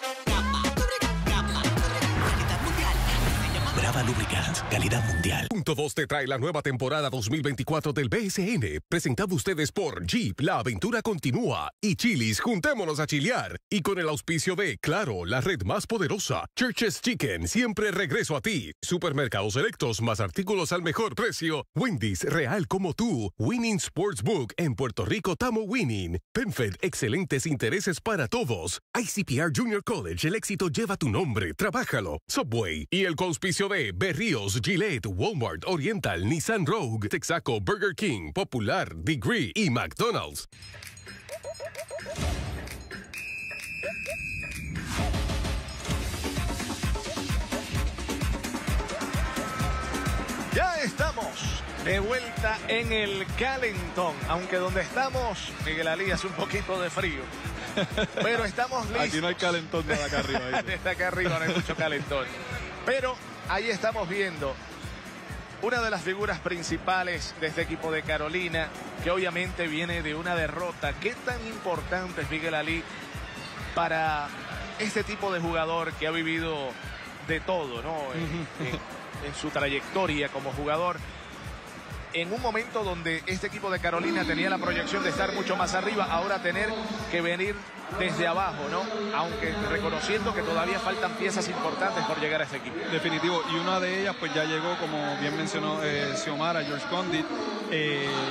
Brava Lubricants, calidad mundial. Punto 2 te trae la nueva temporada 2024 del BSN, presentado ustedes por Jeep, la aventura continúa, y Chili's, juntémonos a chilear, y con el auspicio de Claro, la red más poderosa, Church's Chicken, siempre regreso a ti, Supermercados Selectos, más artículos al mejor precio, Wendy's, real como tú, Winning Sportsbook, en Puerto Rico Tamo Winning, PenFed, excelentes intereses para todos, ICPR Junior College, el éxito lleva tu nombre, trabájalo, Subway, y el auspicio de Berríos, Gillette, Walmart, Oriental, Nissan Rogue, Texaco, Burger King, Popular, Degree y McDonald's. Ya estamos de vuelta en el calentón, aunque donde estamos, Miguel Ali, hace un poquito de frío. Pero estamos listos. Aquí no hay calentón de acá arriba. Está acá arriba, no hay mucho calentón. Pero ahí estamos viendo una de las figuras principales de este equipo de Carolina, que obviamente viene de una derrota. ¿Qué tan importante es Miguel Ali para este tipo de jugador que ha vivido de todo, ¿no? En su trayectoria como jugador, en un momento donde este equipo de Carolina tenía la proyección de estar mucho más arriba, ahora tener que venir desde abajo, ¿no? Aunque reconociendo que todavía faltan piezas importantes por llegar a este equipo. Definitivo, y una de ellas pues ya llegó, como bien mencionó Xiomara, George Condit,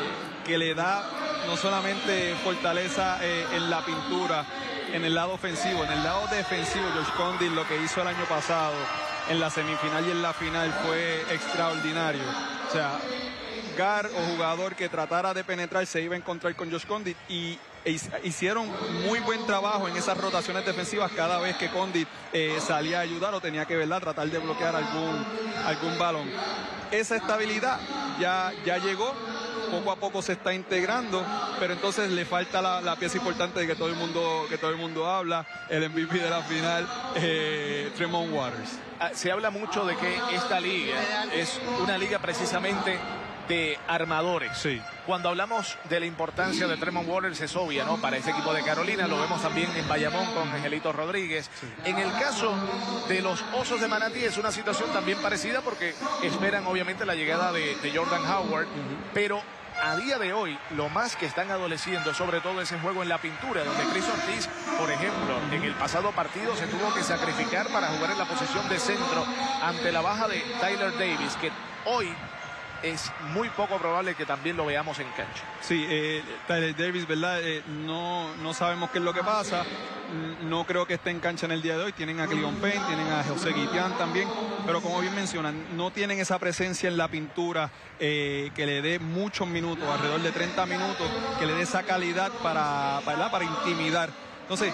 que le da no solamente fortaleza en la pintura, en el lado ofensivo, en el lado defensivo. George Condit, lo que hizo el año pasado en la semifinal y en la final fue extraordinario. O sea, guard o jugador que tratara de penetrar se iba a encontrar con Josh Condit, y hicieron muy buen trabajo en esas rotaciones defensivas cada vez que Condit salía a ayudar o tenía que, ¿verdad?, tratar de bloquear algún balón. Esa estabilidad ya llegó, poco a poco se está integrando, pero entonces le falta la pieza importante de que todo el mundo habla, el MVP de la final, Tremont Waters. Se habla mucho de que esta liga es una liga precisamente de armadores. Sí. Cuando hablamos de la importancia de Tremont Waters es obvia, ¿no? Para ese equipo de Carolina, lo vemos también en Bayamón con Angelito Rodríguez. Sí. En el caso de los Osos de Manatí es una situación también parecida porque esperan obviamente la llegada de Jordan Howard, pero a día de hoy lo más que están adoleciendo es sobre todo ese juego en la pintura, donde Chris Ortiz, por ejemplo, en el pasado partido se tuvo que sacrificar para jugar en la posición de centro ante la baja de Tyler Davis, que hoy es muy poco probable que también lo veamos en cancha. Sí, Tyler Davis, ¿verdad? No sabemos qué es lo que pasa. No creo que esté en cancha en el día de hoy. Tienen a Cleon Payne, tienen a José Guitián también, pero como bien mencionan, no tienen esa presencia en la pintura que le dé muchos minutos, alrededor de 30 minutos, que le dé esa calidad para intimidar. Entonces,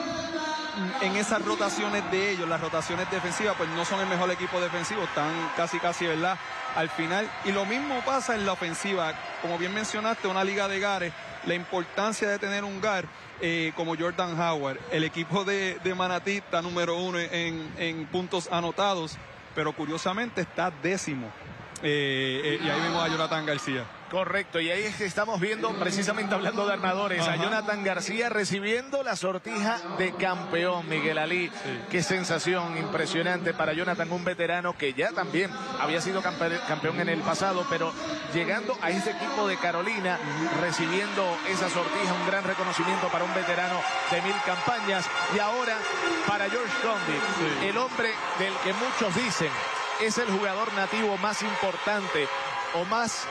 en esas rotaciones de ellos, las rotaciones defensivas, pues no son el mejor equipo defensivo, están casi, ¿verdad?, al final. Y lo mismo pasa en la ofensiva. Como bien mencionaste, una liga de gares, la importancia de tener un guard como Jordan Howard. El equipo de Manatí está número 1 en puntos anotados, pero curiosamente está 10º. Y ahí vemos a Jonathan García. Correcto, y ahí es que estamos viendo, precisamente hablando de armadores, a Jonathan García recibiendo la sortija de campeón, Miguel Alí. Sí. Qué sensación impresionante para Jonathan, un veterano que ya también había sido campeón en el pasado, pero llegando a este equipo de Carolina, recibiendo esa sortija, un gran reconocimiento para un veterano de 1000 campañas. Y ahora para George Condit, el hombre del que muchos dicen es el jugador nativo más importante o más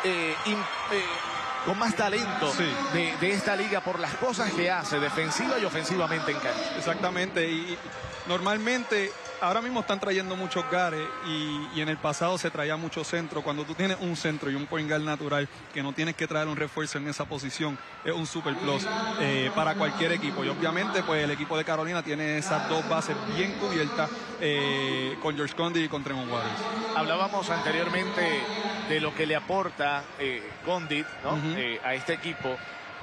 con más talento de esta liga por las cosas que hace defensiva y ofensivamente en cancha. Exactamente, y normalmente ahora mismo están trayendo muchos guards y en el pasado se traía mucho centro. Cuando tú tienes un centro y un point guard natural, que no tienes que traer un refuerzo en esa posición, es un super plus para cualquier equipo. Y obviamente pues el equipo de Carolina tiene esas dos bases bien cubiertas con George Condit y con Tremont Waters. Hablábamos anteriormente de lo que le aporta Condit, ¿no? A este equipo.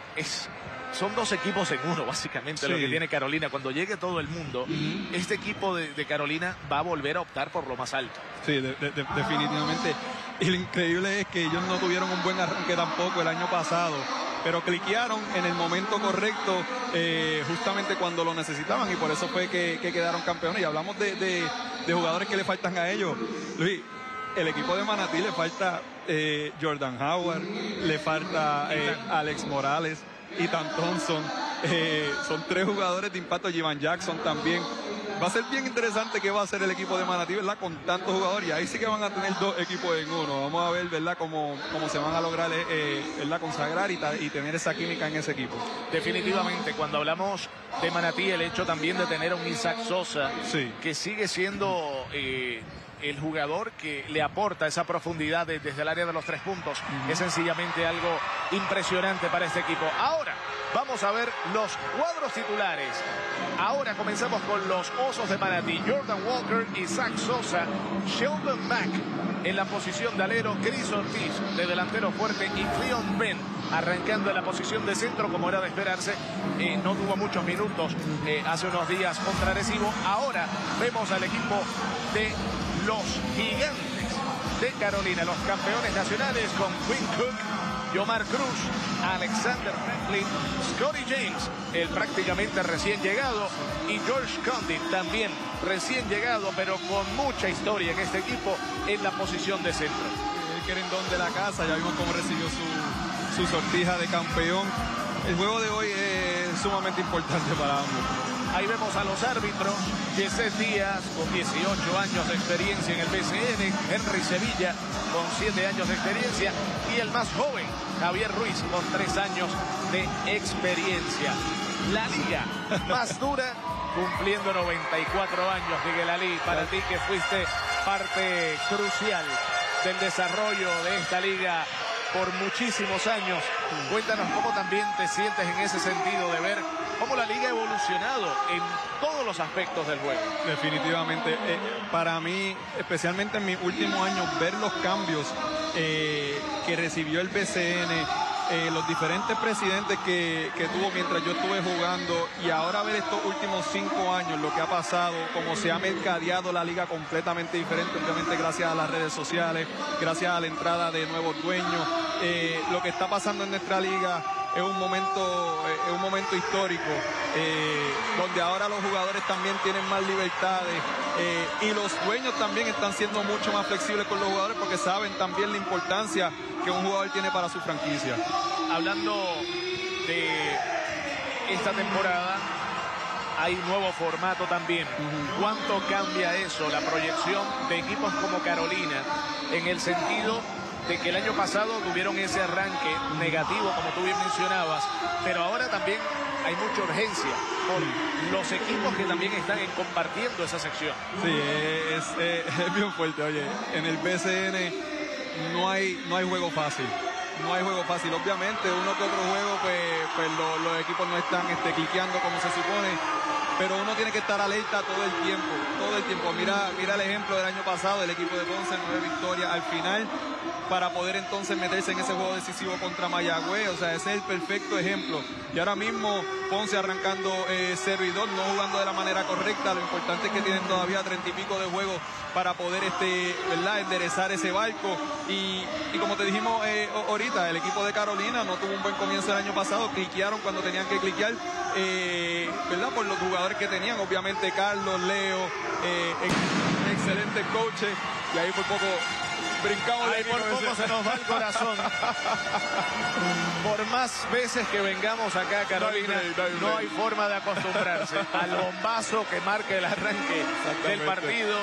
Son dos equipos en uno, básicamente, lo que tiene Carolina. Cuando llegue todo el mundo, este equipo de Carolina va a volver a optar por lo más alto. Sí, definitivamente. Y lo increíble es que ellos no tuvieron un buen arranque tampoco el año pasado, pero cliquearon en el momento correcto, justamente cuando lo necesitaban, y por eso fue que quedaron campeones. Y hablamos de jugadores que le faltan a ellos. Luis, el equipo de Manatí le falta Jordan Howard, le falta Alex Morales, Ethan Thompson, son 3 jugadores de impacto, Jivan Jackson también. Va a ser bien interesante qué va a hacer el equipo de Manatí, ¿verdad?, con tantos jugadores, y ahí sí que van a tener 2 equipos en uno. Vamos a ver, ¿verdad?, cómo se van a lograr ¿verdad?, consagrar y tener esa química en ese equipo. Definitivamente, cuando hablamos de Manatí, el hecho también de tener a un Isaac Sosa, que sigue siendo el jugador que le aporta esa profundidad desde el área de los 3 puntos, es sencillamente algo impresionante para este equipo. Ahora vamos a ver los cuadros titulares. Ahora comenzamos con los Osos de Manatí. Jordan Walker, Isaac Sosa, Sheldon Mack en la posición de alero, Chris Ortiz de delantero fuerte y Cleon Payne arrancando en la posición de centro, como era de esperarse. No tuvo muchos minutos hace unos días contra Arecibo. Ahora vemos al equipo de los Gigantes de Carolina, los campeones nacionales, con Quinn Cook, Yomar Cruz, Alexander Franklin, Scotty James, el prácticamente recién llegado, y George Condit también recién llegado, pero con mucha historia en este equipo en la posición de centro. El querendón de la casa, ya vimos cómo recibió su sortija de campeón. El juego de hoy es sumamente importante para ambos. Ahí vemos a los árbitros, Yeset Díaz con 18 años de experiencia en el BCN, Henry Sevilla con 7 años de experiencia, y el más joven, Javier Ruiz con 3 años de experiencia. La liga más dura, cumpliendo 94 años, Miguel Ali, para ti que fuiste parte crucial del desarrollo de esta liga por muchísimos años. Cuéntanos cómo también te sientes en ese sentido de ver cómo la liga ha evolucionado en todos los aspectos del juego. Definitivamente. Para mí, especialmente en mis últimos años, ver los cambios que recibió el BCN, los diferentes presidentes que tuvo mientras yo estuve jugando, y ahora ver estos últimos 5 años, lo que ha pasado, cómo se ha mercadeado la liga completamente diferente, obviamente gracias a las redes sociales, gracias a la entrada de nuevos dueños. Lo que está pasando en nuestra liga es un momento histórico, donde ahora los jugadores también tienen más libertades, y los dueños también están siendo mucho más flexibles con los jugadores, porque saben también la importancia que un jugador tiene para su franquicia. Hablando de esta temporada, hay nuevo formato también. ¿Cuánto cambia eso, la proyección de equipos como Carolina, en el sentido de que el año pasado tuvieron ese arranque negativo, como tú bien mencionabas, pero ahora también hay mucha urgencia por los equipos que también están compartiendo esa sección? Sí, es bien fuerte. Oye, en el BCN no hay juego fácil. No hay juego fácil. Obviamente, uno que otro juego, pues los equipos no están cliqueando como se supone, pero uno tiene que estar alerta todo el tiempo. Mira el ejemplo del año pasado, el equipo de Ponce, 9 victorias al final, para poder entonces meterse en ese juego decisivo contra Mayagüez. O sea, ese es el perfecto ejemplo. Y ahora mismo Ponce arrancando 0-2, no jugando de la manera correcta. Lo importante es que tienen todavía 30 y pico de juegos para poder ¿verdad?, enderezar ese barco. Y como te dijimos ahorita, el equipo de Carolina no tuvo un buen comienzo el año pasado, cliquearon cuando tenían que cliquear, ¿verdad?, por los jugadores que tenían. Obviamente Carlos, Leo, excelentes coaches, y ahí por poco brincamos. Ahí por poco se nos va el corazón. Por más veces que vengamos acá a Carolina, no hay forma de acostumbrarse al bombazo que marca el arranque del partido.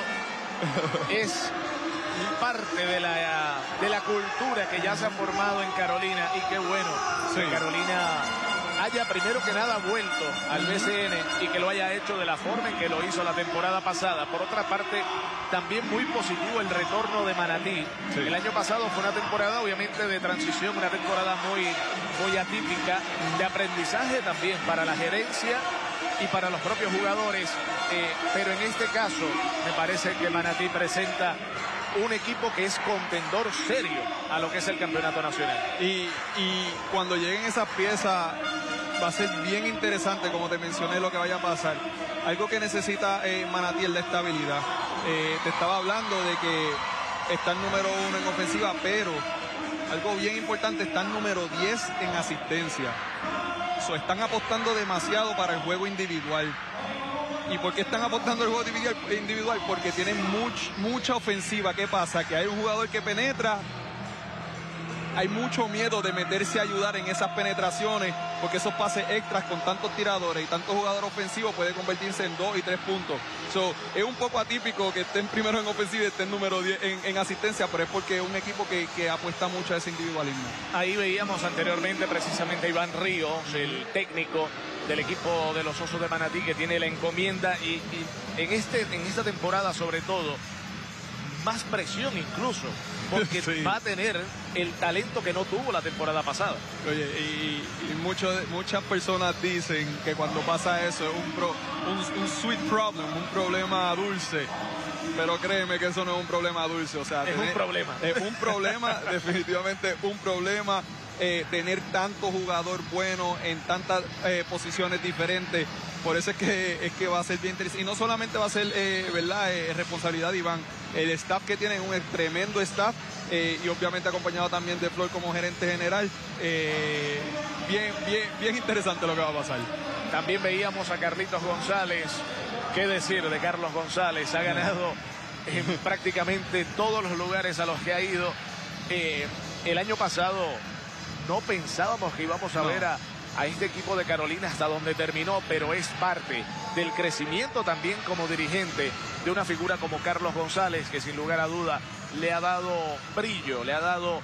Es parte de la cultura que ya se ha formado en Carolina, y qué bueno que Carolina haya primero que nada vuelto al BCN y que lo haya hecho de la forma en que lo hizo la temporada pasada. Por otra parte, también muy positivo el retorno de Manatí. El año pasado fue una temporada obviamente de transición, una temporada muy atípica, de aprendizaje también para la gerencia y para los propios jugadores, pero en este caso me parece que Manatí presenta un equipo que es contendor serio a lo que es el campeonato nacional. Y cuando lleguen esas piezas va a ser bien interesante, como te mencioné, lo que vaya a pasar. Algo que necesita Manatí es la estabilidad. Te estaba hablando de que está el número 1 en ofensiva, pero algo bien importante, está el número 10 en asistencia. Están apostando demasiado para el juego individual. ¿Y por qué están apostando el juego individual? Porque tienen mucha ofensiva. ¿Qué pasa? Que hay un jugador que penetra, hay mucho miedo de meterse a ayudar en esas penetraciones, porque esos pases extras con tantos tiradores y tantos jugadores ofensivos puede convertirse en 2 y 3 puntos. Es un poco atípico que estén primero en ofensiva y estén número 10 en asistencia, pero es porque es un equipo que apuesta mucho a ese individualismo. Ahí veíamos anteriormente precisamente a Iván Ríos, el técnico del equipo de los Osos de Manatí, que tiene la encomienda y en esta temporada sobre todo más presión incluso, porque va a tener el talento que no tuvo la temporada pasada. Oye, y muchas personas dicen que cuando pasa eso es un sweet problem, un problema dulce. Pero créeme que eso no es un problema dulce. O sea, es un problema. Es un problema, definitivamente un problema. Tener tanto jugador bueno en tantas posiciones diferentes. Por eso es que va a ser bien interesante. Y no solamente va a ser responsabilidad de Iván, el staff que tienen, un tremendo staff, y obviamente acompañado también de Flor como gerente general. Bien interesante lo que va a pasar. También veíamos a Carlitos González. ¿Qué decir de Carlos González? Ha ganado en prácticamente todos los lugares a los que ha ido. El año pasado no pensábamos que íbamos a ver a este equipo de Carolina hasta donde terminó, pero es parte del crecimiento también como dirigente de una figura como Carlos González, que sin lugar a duda le ha dado brillo, le ha dado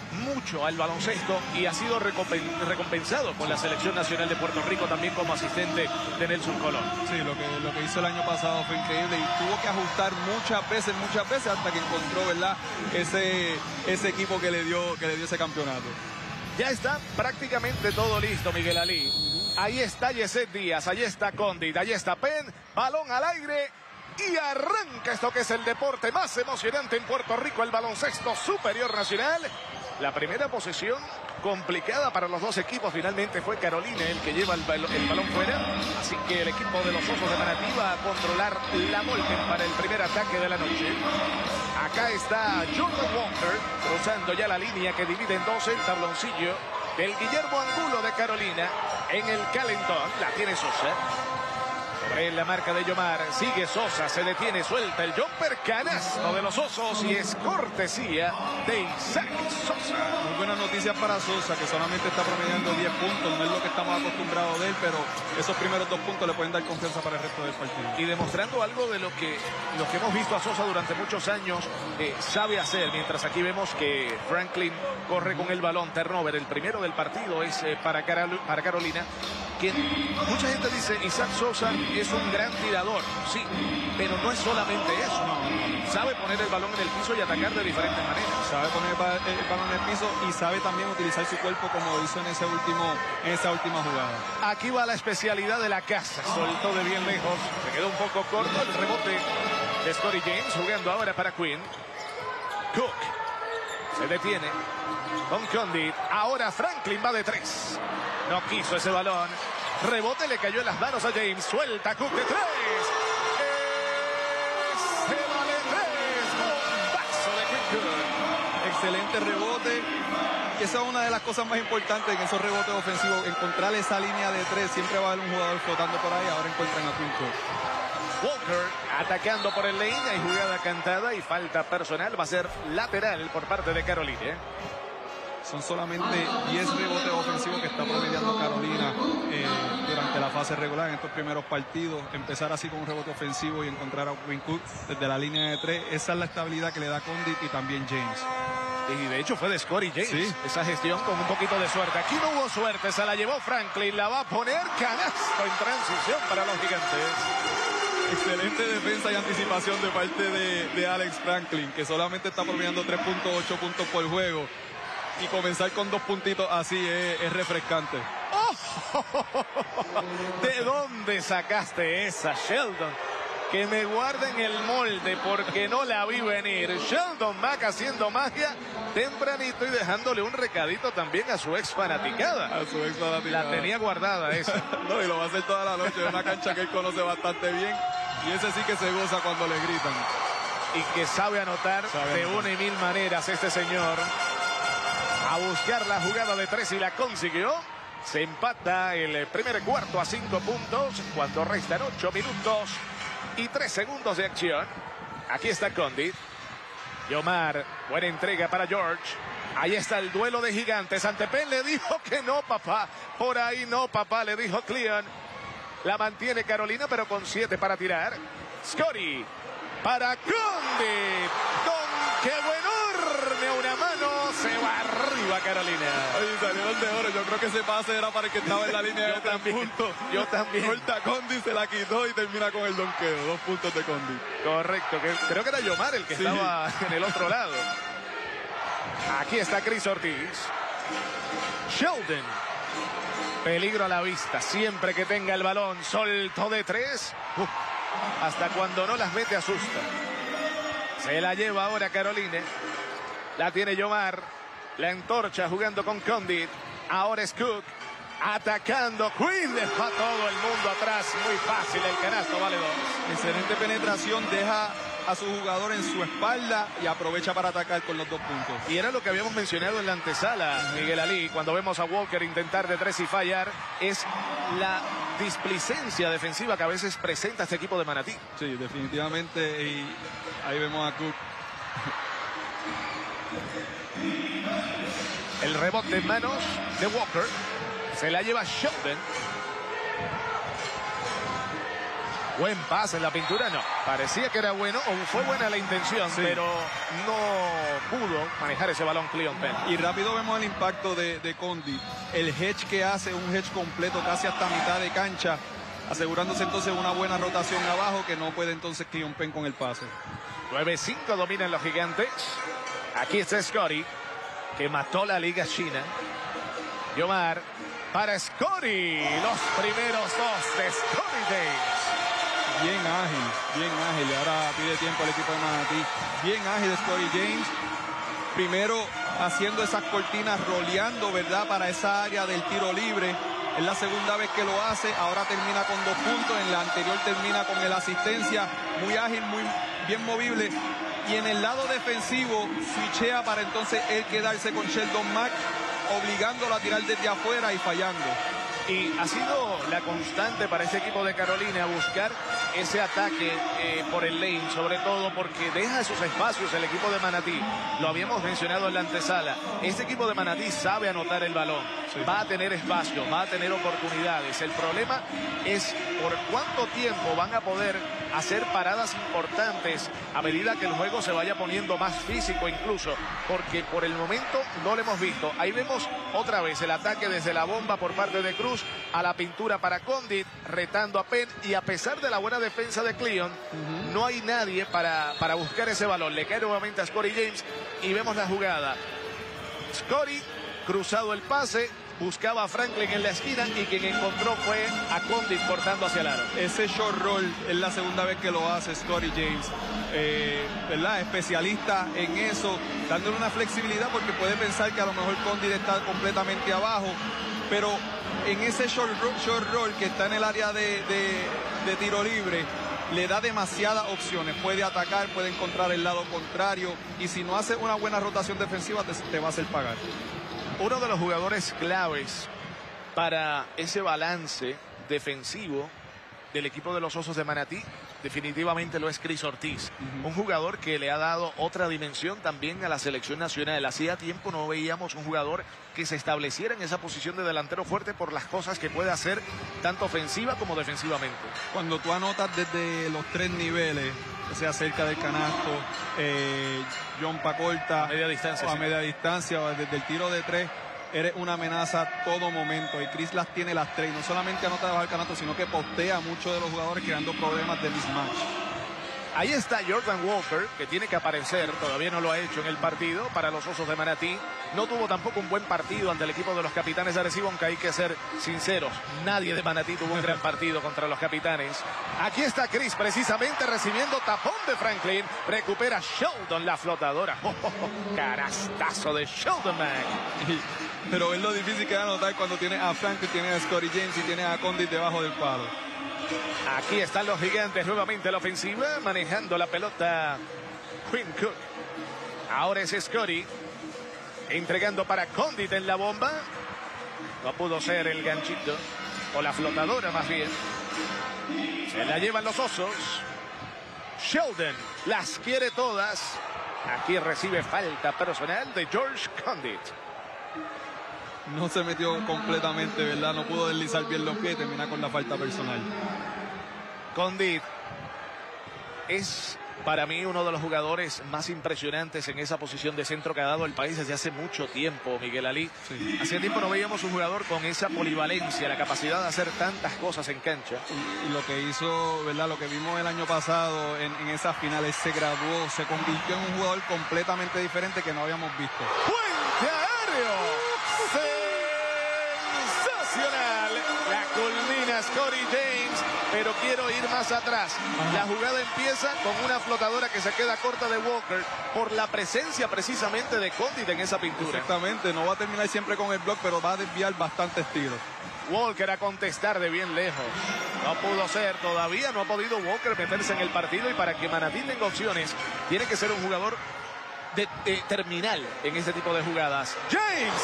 mucho al baloncesto y ha sido recompensado con la Selección Nacional de Puerto Rico también como asistente de Nelson Colón. Sí, lo que hizo el año pasado fue increíble y tuvo que ajustar muchas veces hasta que encontró, ¿verdad?, ese equipo que le dio ese campeonato. Ya está prácticamente todo listo, Miguel Alí. Ahí está Yeset Díaz, ahí está Condit, ahí está Penn, balón al aire y arranca esto que es el deporte más emocionante en Puerto Rico, el baloncesto superior nacional. La primera posesión complicada para los dos equipos, finalmente fue Carolina el que lleva el balón fuera, así que el equipo de los Osos de Manatí va a controlar la Molten para el primer ataque de la noche. Acá está Jordan Walker cruzando ya la línea que divide en dos el tabloncillo del Guillermo Angulo de Carolina en el calentón. La tiene Sosa. Sobre la marca de Yomar, sigue Sosa, se detiene, suelta el jumper, canasto de los Osos y es cortesía de Isaac Sosa. Muy buenas noticias para Sosa, que solamente está promediando 10 puntos, no es lo que estamos acostumbrados de él, pero esos primeros 2 puntos le pueden dar confianza para el resto del partido. Y demostrando algo de lo que hemos visto a Sosa durante muchos años, sabe hacer, mientras aquí vemos que Franklin corre con el balón, turnover, el primero del partido es para Carolina, quien mucha gente dice Isaac Sosa es un gran tirador, sí, pero no es solamente eso. No. Sabe poner el balón en el piso y atacar de diferentes maneras. Sabe poner el balón en el piso y sabe también utilizar su cuerpo como hizo en esa última jugada. Aquí va la especialidad de la casa. Soltó de bien lejos, se quedó un poco corto el rebote de Scottie James, jugando ahora para Quinn. Cook se detiene con Condit. Ahora Franklin va de 3. No quiso ese balón. Rebote le cayó en las manos a James. Suelta Cook de 3. Se vale 3. Bombazo de Quinn Cook. Excelente rebote. Esa es una de las cosas más importantes en esos rebotes ofensivos. Encontrar esa línea de 3. Siempre va a haber un jugador flotando por ahí. Ahora encuentran a Quinn Cook. Walker atacando por el lane. Hay jugada cantada y falta personal. Va a ser lateral por parte de Carolina. Son solamente 10 rebotes ofensivos que está promediando Carolina durante la fase regular en estos primeros partidos. Empezar así con un rebote ofensivo y encontrar a Quinn Cook desde la línea de 3. Esa es la estabilidad que le da Condit y también James. Y de hecho fue de Scottie James. Sí. Esa gestión con un poquito de suerte. Aquí no hubo suerte, se la llevó Franklin. La va a poner canasto en transición para los Gigantes. Excelente defensa y anticipación de parte de Alex Franklin, que solamente está promediando 3.8 puntos por juego. Y comenzar con 2 puntitos así es refrescante. Oh, ¿de dónde sacaste esa, Sheldon? Que me guarden el molde porque no la vi venir. Sheldon Mack haciendo magia tempranito y dejándole un recadito también a su ex fanaticada. A su ex fanaticada. La tenía guardada esa. No, y lo va a hacer toda la noche. Es una cancha que él conoce bastante bien. Y ese sí que se goza cuando le gritan. Y que sabe anotar de una y mil maneras este señor. A buscar la jugada de 3 y la consiguió. Se empata el primer cuarto a 5 puntos cuando restan 8 minutos y 3 segundos de acción. Aquí está Condit. Yomar, buena entrega para George. Ahí está el duelo de gigantes. Ante Penn le dijo que no, papá. Por ahí no, papá, le dijo Cleon. La mantiene Carolina, pero con 7 para tirar. Scottie para Condit. Con qué enorme una mano. Se va arriba Carolina. Oye, salieron de oro. Yo creo que ese pase era para el que estaba en la línea de 3 puntos. Yo también. Corta Condit, se la quitó y termina con el donqueo. 2 puntos de Condit. Correcto. Creo que era Yomar el que estaba en el otro lado. Aquí está Chris Ortiz. Sheldon. Peligro a la vista. Siempre que tenga el balón. Soltó de 3. Hasta cuando no las mete asusta. Se la lleva ahora Carolina. La tiene Yomar. La entorcha jugando con Condit. Ahora es Cook. Atacando. Quinn deja a todo el mundo atrás. Muy fácil el canasto. Vale 2. Excelente penetración. Deja a su jugador en su espalda y aprovecha para atacar con los 2 puntos. Y era lo que habíamos mencionado en la antesala, Miguel Alí, cuando vemos a Walker intentar de 3 y fallar, es la displicencia defensiva que a veces presenta este equipo de Manatí. Sí, definitivamente, y ahí vemos a Cook. El rebote en manos de Walker, se la lleva Sheldon. Buen pase en la pintura, no. Parecía que era bueno, o fue buena la intención, sí, pero no pudo manejar ese balón Cleon Penn. Y rápido vemos el impacto de Condit. El hedge que hace, un hedge completo casi hasta mitad de cancha, asegurándose entonces una buena rotación abajo que no puede entonces Cleon Penn con el pase. 9-5 dominan los gigantes. Aquí está Scotty, que mató la liga china. Yomar para Scotty. Los primeros dos de Scotty James. Bien ágil. Ahora pide tiempo al equipo de Manatí. Bien ágil Scotty James. Primero haciendo esas cortinas, roleando, ¿verdad? Para esa área del tiro libre. Es la segunda vez que lo hace. Ahora termina con 2 puntos. En la anterior termina con el asistencia. Muy ágil, muy bien movible. Y en el lado defensivo, switchea para entonces él quedarse con Sheldon Mack, obligándolo a tirar desde afuera y fallando. Y ha sido la constante para este equipo de Carolina buscar ese ataque por el lane, sobre todo porque deja esos espacios el equipo de Manatí. Lo habíamos mencionado en la antesala. Este equipo de Manatí sabe anotar el balón. Sí. Va a tener espacio, va a tener oportunidades. El problema es por cuánto tiempo van a poder hacer paradas importantes a medida que el juego se vaya poniendo más físico incluso, porque por el momento no lo hemos visto. Ahí vemos otra vez el ataque desde la bomba por parte de Cruz a la pintura para Condit, retando a Penn, y a pesar de la buena defensa de Cleon, no hay nadie para buscar ese balón. Le cae nuevamente a Scotty James y vemos la jugada. Scotty, cruzado el pase, buscaba a Franklin en la esquina y quien encontró fue a Condit cortando hacia el aro. Ese short roll es la segunda vez que lo hace Scotty James, ¿verdad? Especialista en eso, dándole una flexibilidad porque puede pensar que a lo mejor Condit está completamente abajo, pero en ese short roll que está en el área de tiro libre, le da demasiadas opciones. Puede atacar, puede encontrar el lado contrario, y si no hace una buena rotación defensiva te va a hacer pagar. Uno de los jugadores claves para ese balance defensivo del equipo de los Osos de Manatí definitivamente lo es Chris Ortiz. Un jugador que le ha dado otra dimensión también a la selección nacional. Hacía tiempo no veíamos un jugador que se estableciera en esa posición de delantero fuerte por las cosas que puede hacer tanto ofensiva como defensivamente. Cuando tú anotas desde los 3 niveles, o sea, cerca del canasto, jumpa corta, a media distancia, o a media distancia, o desde el tiro de 3, eres una amenaza a todo momento, y Chris las tiene las 3, y no solamente anota debajo del canasto, sino que postea a muchos de los jugadores creando problemas de mismatch. Ahí está Jordan Walker, que tiene que aparecer, todavía no lo ha hecho en el partido para los Osos de Manatí. No tuvo tampoco un buen partido ante el equipo de los Capitanes de Arecibo, aunque hay que ser sinceros, nadie de Manatí tuvo un gran partido contra los Capitanes. Aquí está Chris precisamente recibiendo tapón de Franklin, recupera Sheldon la flotadora. Carastazo de Sheldon Mack. Pero es lo difícil que es anotar cuando tienes a Franklin, tienes a Scotty James y tienes a Condit debajo del palo. Aquí están los gigantes nuevamente la ofensiva, manejando la pelota Quinn Cook. Ahora es Scotty entregando para Condit en la bomba. No pudo ser el ganchito, o la flotadora más bien. Se la llevan los Osos. Sheldon las quiere todas. Aquí recibe falta personal de George Condit. No se metió completamente, ¿verdad? No pudo deslizar bien los pies y termina con la falta personal. Condit es para mí uno de los jugadores más impresionantes en esa posición de centro que ha dado el país desde hace mucho tiempo, Miguel Alí. Sí. Hace tiempo no veíamos un jugador con esa polivalencia, la capacidad de hacer tantas cosas en cancha. Y lo que hizo, ¿verdad? Lo que vimos el año pasado en esas finales, se graduó, se convirtió en un jugador completamente diferente que no habíamos visto. ¡Puente aéreo! ¡Sensacional! La culmina Scotty James, pero quiero ir más atrás. La jugada empieza con una flotadora que se queda corta de Walker por la presencia precisamente de Condit en esa pintura. Exactamente, no va a terminar siempre con el block, pero va a desviar bastantes tiros. Walker a contestar de bien lejos. No pudo ser, todavía no ha podido Walker meterse en el partido, y para que Manatí tenga opciones, tiene que ser un jugador de terminal en este tipo de jugadas. James.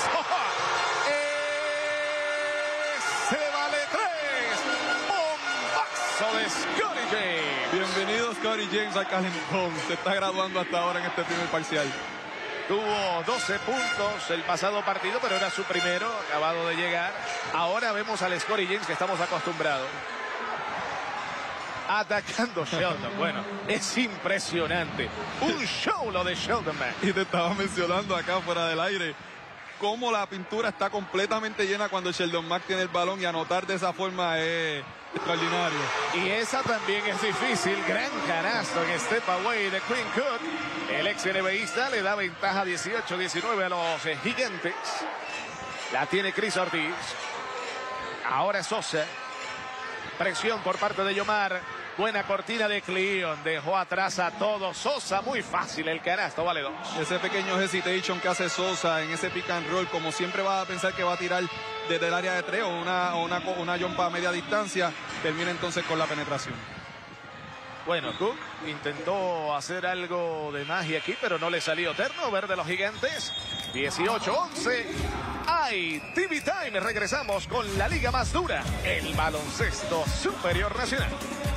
Se vale 3. Bombazo de Scotty James. Bienvenido Scotty James al calentón. Se está graduando hasta ahora en este primer parcial. Tuvo 12 puntos el pasado partido, pero era su primero, acabado de llegar. Ahora vemos al Scotty James que estamos acostumbrados. atacando Sheldon. Bueno, es impresionante. Un show lo de Sheldon Mack. Y te estaba mencionando acá fuera del aire cómo la pintura está completamente llena cuando Sheldon Mack tiene el balón, y anotar de esa forma es extraordinario. Y esa también es difícil. Gran canasto en step away de Quinn Cook. El ex NBAista le da ventaja 18-19 a los Gigantes. La tiene Chris Ortiz. Ahora Sosa. Presión por parte de Yomar. Buena cortina de Cleon. Dejó atrás a todos. Sosa, muy fácil el canasto. Vale 2. Ese pequeño hesitation que hace Sosa en ese pick and roll, como siempre va a pensar que va a tirar desde el área de 3 o una jumpa a media distancia, termina entonces con la penetración. Bueno, Cook intentó hacer algo de magia aquí, pero no le salió. Turnover de los Gigantes. 18-11. ¡Ay! TV Time. Regresamos con la liga más dura, el baloncesto superior nacional.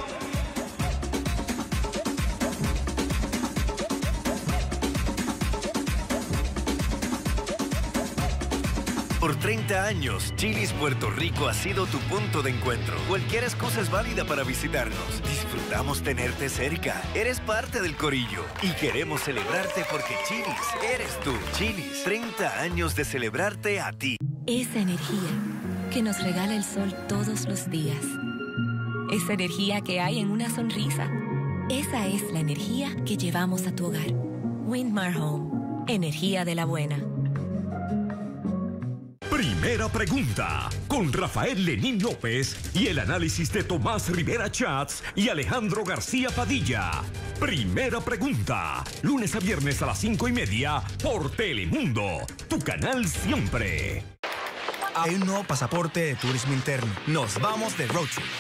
Por 30 años, Chili's Puerto Rico ha sido tu punto de encuentro. Cualquier excusa es válida para visitarnos. Disfrutamos tenerte cerca. Eres parte del corillo y queremos celebrarte porque Chili's eres tú. Chili's, 30 años de celebrarte a ti. Esa energía que nos regala el sol todos los días. Esa energía que hay en una sonrisa. Esa es la energía que llevamos a tu hogar. Windmar Home. Energía de la buena. Primera pregunta, con Rafael Lenín López y el análisis de Tomás Rivera Chats y Alejandro García Padilla. Primera pregunta, lunes a viernes a las 5:30 por Telemundo, tu canal siempre. Hay un nuevo pasaporte de turismo interno. Nos vamos de road trip.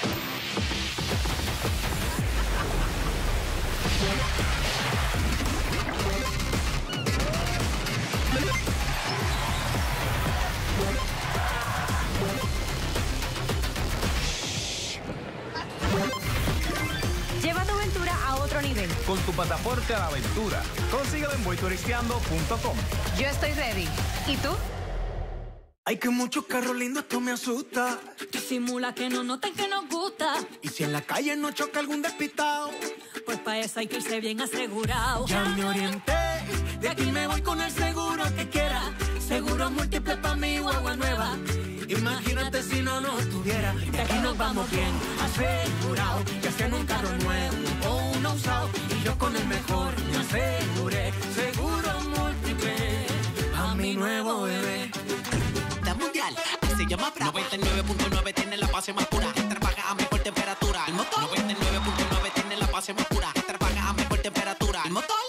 Con tu pasaporte a la aventura. Consíguelo en voyturisteando.com. Yo estoy ready. ¿Y tú? Ay, que muchos carros lindos, esto me asusta. Disimula que no noten que nos gusta. Y si en la calle no choca algún despistado, pues para eso hay que irse bien asegurado. Ya me orienté, de aquí me voy con el seguro que quiera. Seguro múltiple pa' mi guagua nueva. Imagínate si no nos tuviera. De aquí nos vamos bien asegurado. Ya sea en un carro nuevo o uno usado. Y yo con el mejor me aseguré. Seguro múltiple a mi nuevo bebé. La Mundial se llama Bravo. 99.9 tiene la base más pura. Trabaja a mejor temperatura. El motor 99.9 tiene la base más pura. Trabaja a mejor temperatura. El motor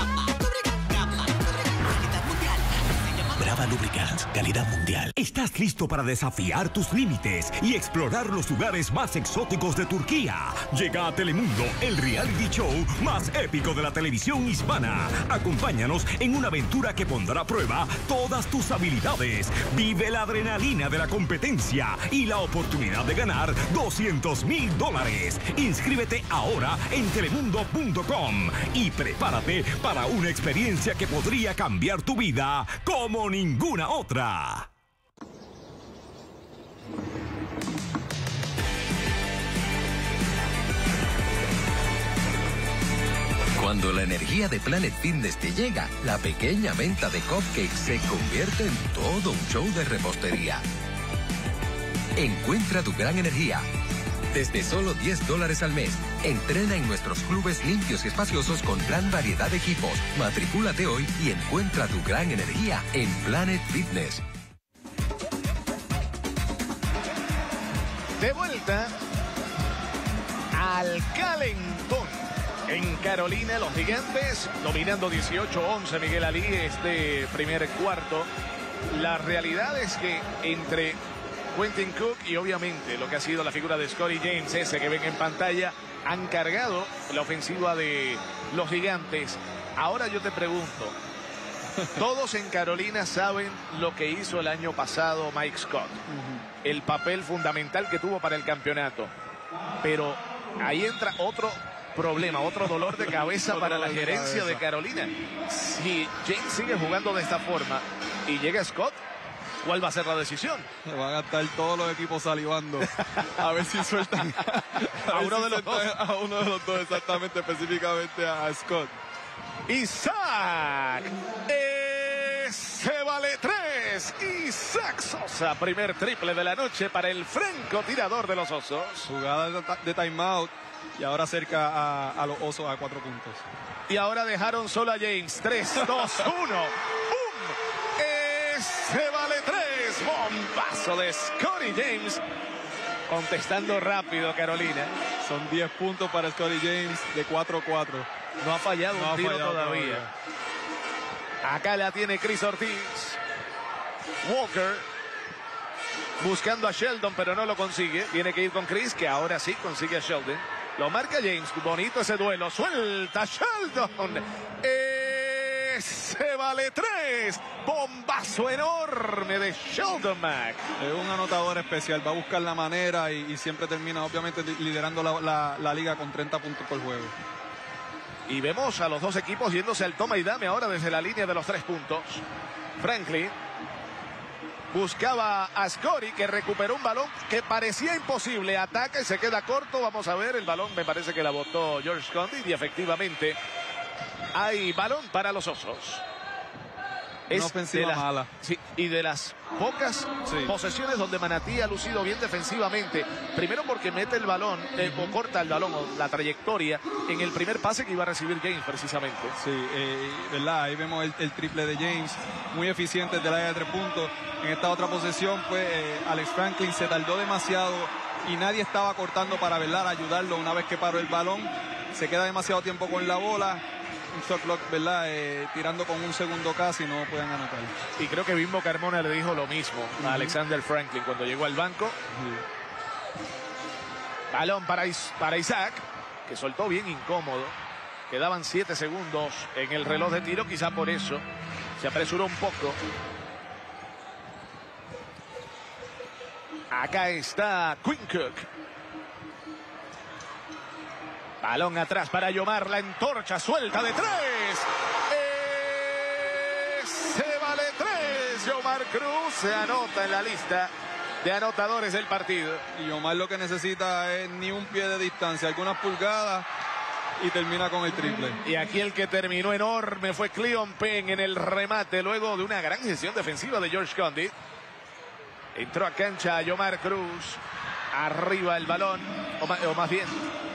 Brava Lubricants, calidad mundial. ¿Estás listo para desafiar tus límites y explorar los lugares más exóticos de Turquía? Llega a Telemundo, el reality show más épico de la televisión hispana. Acompáñanos en una aventura que pondrá a prueba todas tus habilidades. Vive la adrenalina de la competencia y la oportunidad de ganar $200,000. Inscríbete ahora en telemundo.com y prepárate para una experiencia que podría cambiar tu vida como ninguna otra. Cuando la energía de Planet Fitness te llega, la pequeña venta de cupcakes se convierte en todo un show de repostería. Encuentra tu gran energía. Desde solo $10 al mes. Entrena en nuestros clubes limpios y espaciosos con gran variedad de equipos. Matricúlate hoy y encuentra tu gran energía en Planet Fitness. De vuelta al calentón. En Carolina, los Gigantes dominando 18-11. Miguel Alí, este primer cuarto. La realidad es que entre Quentin Cook y obviamente lo que ha sido la figura de Scottie James, ese que ven en pantalla, han cargado la ofensiva de los Gigantes. Ahora yo te pregunto, todos en Carolina saben lo que hizo el año pasado Mike Scott, el papel fundamental que tuvo para el campeonato, pero ahí entra otro problema, otro dolor de cabeza para la gerencia de Carolina. Si James sigue jugando de esta forma y llega Scott, ¿Cuál va a ser la decisión? Van a estar todos los equipos salivando. A ver si sueltan a uno de los dos. A uno de los dos, exactamente, específicamente a Scott. Isaac. Se vale 3. Isaac Sosa. Primer triple de la noche para el francotirador de los Osos. Jugada de timeout. Y ahora cerca a los Osos a 4 puntos. Y ahora dejaron solo a James. 3, 2, 1. Se vale 3. Bombazo de Scottie James. Contestando rápido, Carolina. Son 10 puntos para Scottie James de 4-4. No ha fallado un tiro todavía. Acá la tiene Chris Ortiz. Walker buscando a Sheldon, pero no lo consigue. Tiene que ir con Chris, que ahora sí consigue a Sheldon. Lo marca James. Bonito ese duelo. Suelta Sheldon. Se vale 3. Bombazo enorme de Sheldon Mack. Es un anotador especial. Va a buscar la manera y siempre termina, obviamente, liderando la liga con 30 puntos por juego. Y vemos a los dos equipos yéndose al toma y dame ahora desde la línea de los 3 puntos. Franklin buscaba a Scottie, que recuperó un balón que parecía imposible. Ataca y se queda corto. Vamos a ver, el balón me parece que la botó George Condit y efectivamente hay balón para los Osos. Una ofensiva mala. Sí, y de las pocas posesiones donde Manatí ha lucido bien defensivamente. Primero porque mete el balón, o corta el balón, o la trayectoria, en el primer pase que iba a recibir James precisamente. Sí, ¿verdad? Ahí vemos el triple de James, muy eficiente desde el área de 3 puntos. En esta otra posesión, pues, Alex Franklin se tardó demasiado y nadie estaba cortando para, ¿verdad?, ayudarlo una vez que paró el balón. Se queda demasiado tiempo con la bola. Un shot clock, ¿verdad? Tirando con un segundo casi, no pueden anotar. Y creo que Bimbo Carmona le dijo lo mismo a Alexander Franklin cuando llegó al banco. Balón para Isaac, que soltó bien incómodo. Quedaban 7 segundos en el reloj de tiro, quizá por eso se apresuró un poco. Acá está Quinn Cook. Balón atrás para Yomar, la entorcha suelta de 3. Se vale 3. Yomar Cruz se anota en la lista de anotadores del partido. Y Yomar lo que necesita es ni un pie de distancia, algunas pulgadas y termina con el triple. Y aquí el que terminó enorme fue Cleon Penn en el remate luego de una gran gestión defensiva de George Condit. Entró a cancha Yomar Cruz. Arriba el balón, o más bien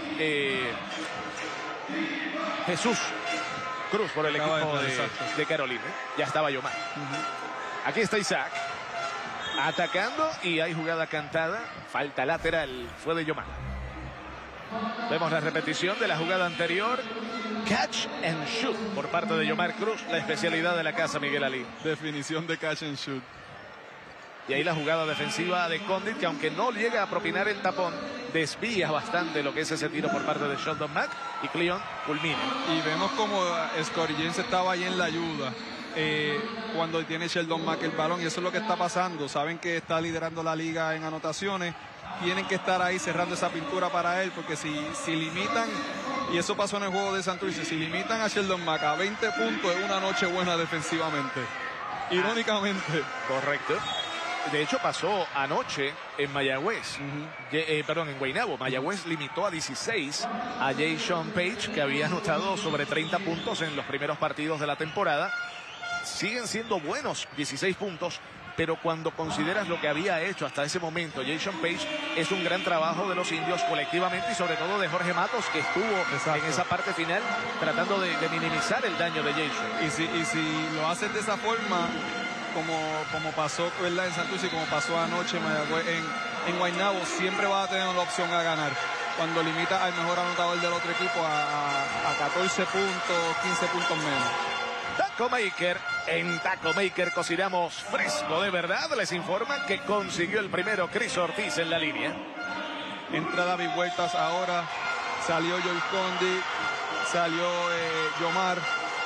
Jesús Cruz por el equipo de Carolina. Ya estaba Yomar. Aquí está Isaac atacando y hay jugada cantada. Falta lateral, fue de Yomar. Vemos la repetición de la jugada anterior. Catch and shoot por parte de Yomar Cruz, la especialidad de la casa, Miguel Ali. Definición de catch and shoot. Y ahí la jugada defensiva de Condit, que aunque no llega a propinar el tapón, desvía bastante lo que es ese tiro por parte de Sheldon Mack, y Cleon culmina. Y vemos como Scottie James estaba ahí en la ayuda cuando tiene Sheldon Mack el balón, y eso es lo que está pasando. Saben que está liderando la liga en anotaciones, tienen que estar ahí cerrando esa pintura para él, porque si limitan, y eso pasó en el juego de Santurce, si limitan a Sheldon Mack a 20 puntos, es una noche buena defensivamente. Irónicamente. Correcto. De hecho, pasó anoche en Mayagüez, en Guaynabo. Mayagüez limitó a 16 a Jason Page, que había anotado sobre 30 puntos en los primeros partidos de la temporada. Siguen siendo buenos 16 puntos, pero cuando consideras lo que había hecho hasta ese momento Jason Page, es un gran trabajo de los indios colectivamente y sobre todo de Jorge Matos, que estuvo en esa parte final tratando de minimizar el daño de Jason. Y si lo haces de esa forma, como pasó, ¿verdad?, en Santurce, y como pasó anoche en Guaynabo, siempre vas a tener la opción a ganar. Cuando limita al mejor anotador del otro equipo a 14 puntos, 15 puntos menos. Taco Maker, en Taco Maker cocinamos fresco de verdad. Les informa que consiguió el primero Chris Ortiz en la línea. Entra David Huertas ahora, salió George Condit, salió Yomar.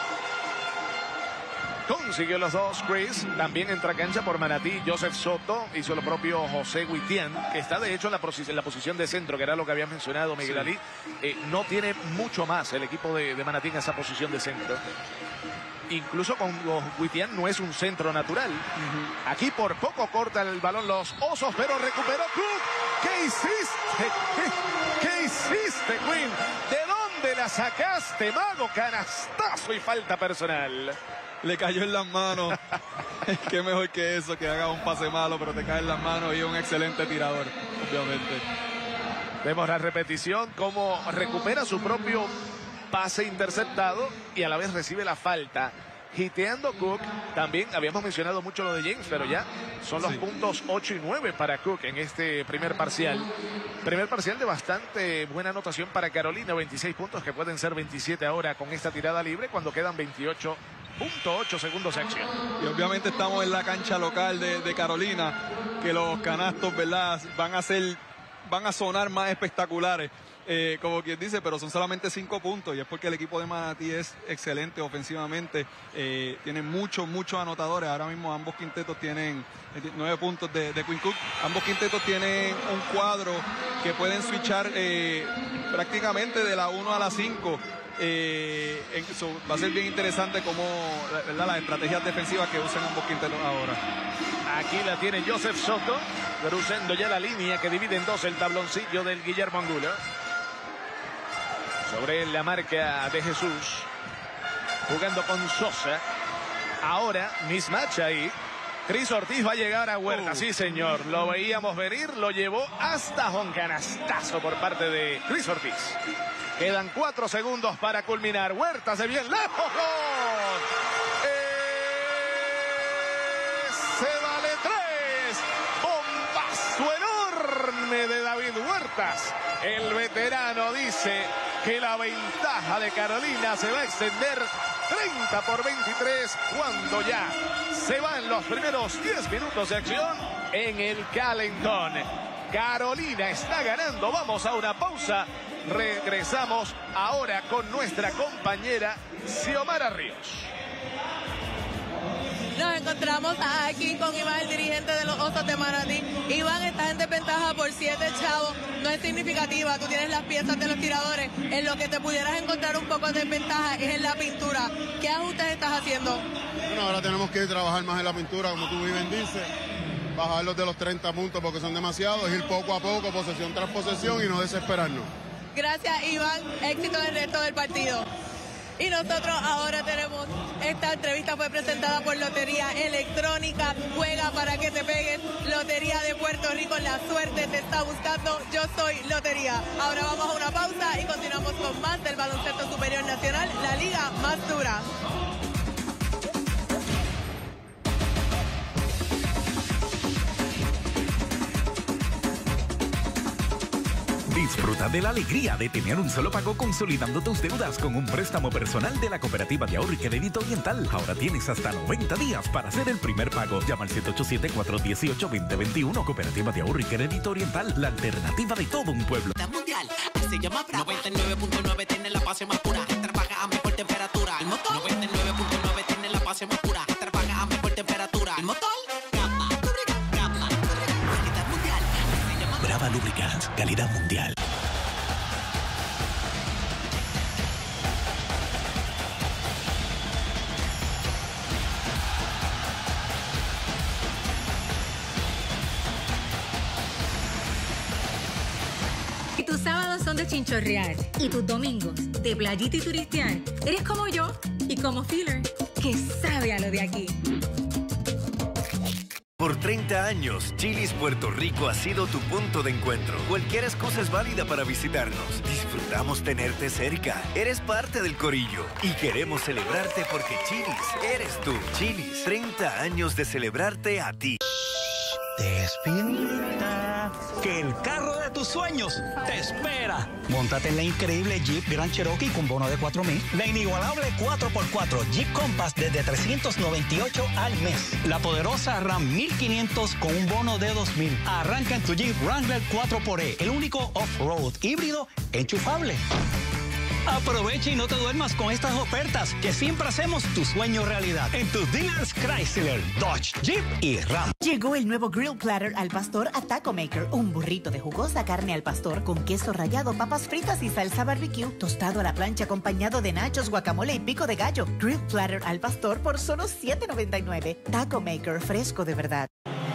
Consiguió los dos Chris. También entra a cancha por Manatí Joseph Soto. Hizo lo propio José Huitián, que está de hecho en la posición de centro, que era lo que había mencionado Miguel Ali. No tiene mucho más el equipo de Manatí en esa posición de centro. incluso con los Whittian no es un centro natural. Aquí por poco corta el balón los Osos, pero recuperó Cook. ¿Qué hiciste? ¿Qué hiciste, Quinn? ¿De dónde la sacaste, mago? Canastazo y falta personal. Le cayó en las manos. Qué mejor que eso, que haga un pase malo, pero te cae en las manos y es un excelente tirador, obviamente. Vemos la repetición, cómo recupera su propio pase interceptado y a la vez recibe la falta. Hiteando Cook, también habíamos mencionado mucho lo de James, pero ya son los puntos 8 y 9 para Cook en este primer parcial. Primer parcial de bastante buena anotación para Carolina, 26 puntos que pueden ser 27 ahora con esta tirada libre cuando quedan 28.8 segundos de acción. Y obviamente estamos en la cancha local de Carolina, que los canastos, ¿verdad?, van a sonar más espectaculares. Como quien dice, pero son solamente 5 puntos y es porque el equipo de Manatí es excelente ofensivamente, tienen muchos anotadores. Ahora mismo ambos quintetos tienen 9 puntos de Quinn Cook. Ambos quintetos tienen un cuadro que pueden switchar prácticamente de la 1 a la 5. Va a ser bien interesante cómo, ¿verdad?, las estrategias defensivas que usan ambos quintetos ahora. Aquí la tiene Joseph Soto, cruzando ya la línea que divide en dos el tabloncillo del Guillermo Angulo. Sobre la marca de Jesús, jugando con Sosa. Ahora, mismatch ahí. Chris Ortiz va a llegar a Huerta. Sí, señor, lo veíamos venir, lo llevó hasta un canastazo por parte de Chris Ortiz. Quedan 4 segundos para culminar. Huerta se viene lejos. Se vale 3. Bombazo enorme de David Huertas. El veterano dice que la ventaja de Carolina se va a extender 30-23 cuando ya se van los primeros 10 minutos de acción en el calentón. Carolina está ganando. Vamos a una pausa. Regresamos ahora con nuestra compañera Xiomara Ríos. Nos encontramos aquí con Iván, el dirigente de los Osos de Manatí. Iván, estás en desventaja por 7 chavos. No es significativa. Tú tienes las piezas de los tiradores. En lo que te pudieras encontrar un poco de desventaja es en la pintura. ¿Qué ajustes estás haciendo? Bueno, ahora tenemos que trabajar más en la pintura, como tú bien dices. Bajarlos de los 30 puntos porque son demasiados. Ir poco a poco, posesión tras posesión y no desesperarnos. Gracias, Iván. Éxito en el resto del partido. Y nosotros ahora tenemos, esta entrevista fue presentada por Lotería Electrónica. Juega para que te pegues. Lotería de Puerto Rico, la suerte te está buscando. Yo soy Lotería. Ahora vamos a una pausa y continuamos con más del baloncesto superior nacional, la liga más dura. Disfruta de la alegría de tener un solo pago consolidando tus deudas con un préstamo personal de la Cooperativa de Ahorro y Crédito Oriental. Ahora tienes hasta 90 días para hacer el primer pago. Llama al 787-418-2021. Cooperativa de Ahorro y Crédito Oriental, la alternativa de todo un pueblo. Mundial, se llama 99.9 tiene la base más pura. Trabaja a mejor temperatura. El motor 99.9 tiene la base más pura. Trabaja a mejor temperatura. El motor Brava Lubricants, calidad mundial. Si tus sábados son de chinchorrear y tus domingos de playita y turistear, eres como yo y como Filler, que sabe a lo de aquí. Por 30 años, Chili's Puerto Rico ha sido tu punto de encuentro. Cualquier excusa es válida para visitarnos. Disfrutamos tenerte cerca. Eres parte del corillo y queremos celebrarte porque Chili's eres tú. Chili's, 30 años de celebrarte a ti. Despierta, que el carro de tus sueños te espera. Móntate en la increíble Jeep Grand Cherokee con bono de $4,000. La inigualable 4x4 Jeep Compass desde $398 al mes. La poderosa Ram 1500 con un bono de $2,000. Arranca en tu Jeep Wrangler 4xE, el único off-road híbrido enchufable. Aprovecha y no te duermas con estas ofertas que siempre hacemos tu sueño realidad en tus dealers Chrysler, Dodge, Jeep y Ram. Llegó el nuevo Grill Platter al pastor a Taco Maker. Un burrito de jugosa carne al pastor con queso rallado, papas fritas y salsa barbecue. Tostado a la plancha acompañado de nachos, guacamole y pico de gallo. Grill Platter al pastor por solo $7.99. Taco Maker, fresco de verdad.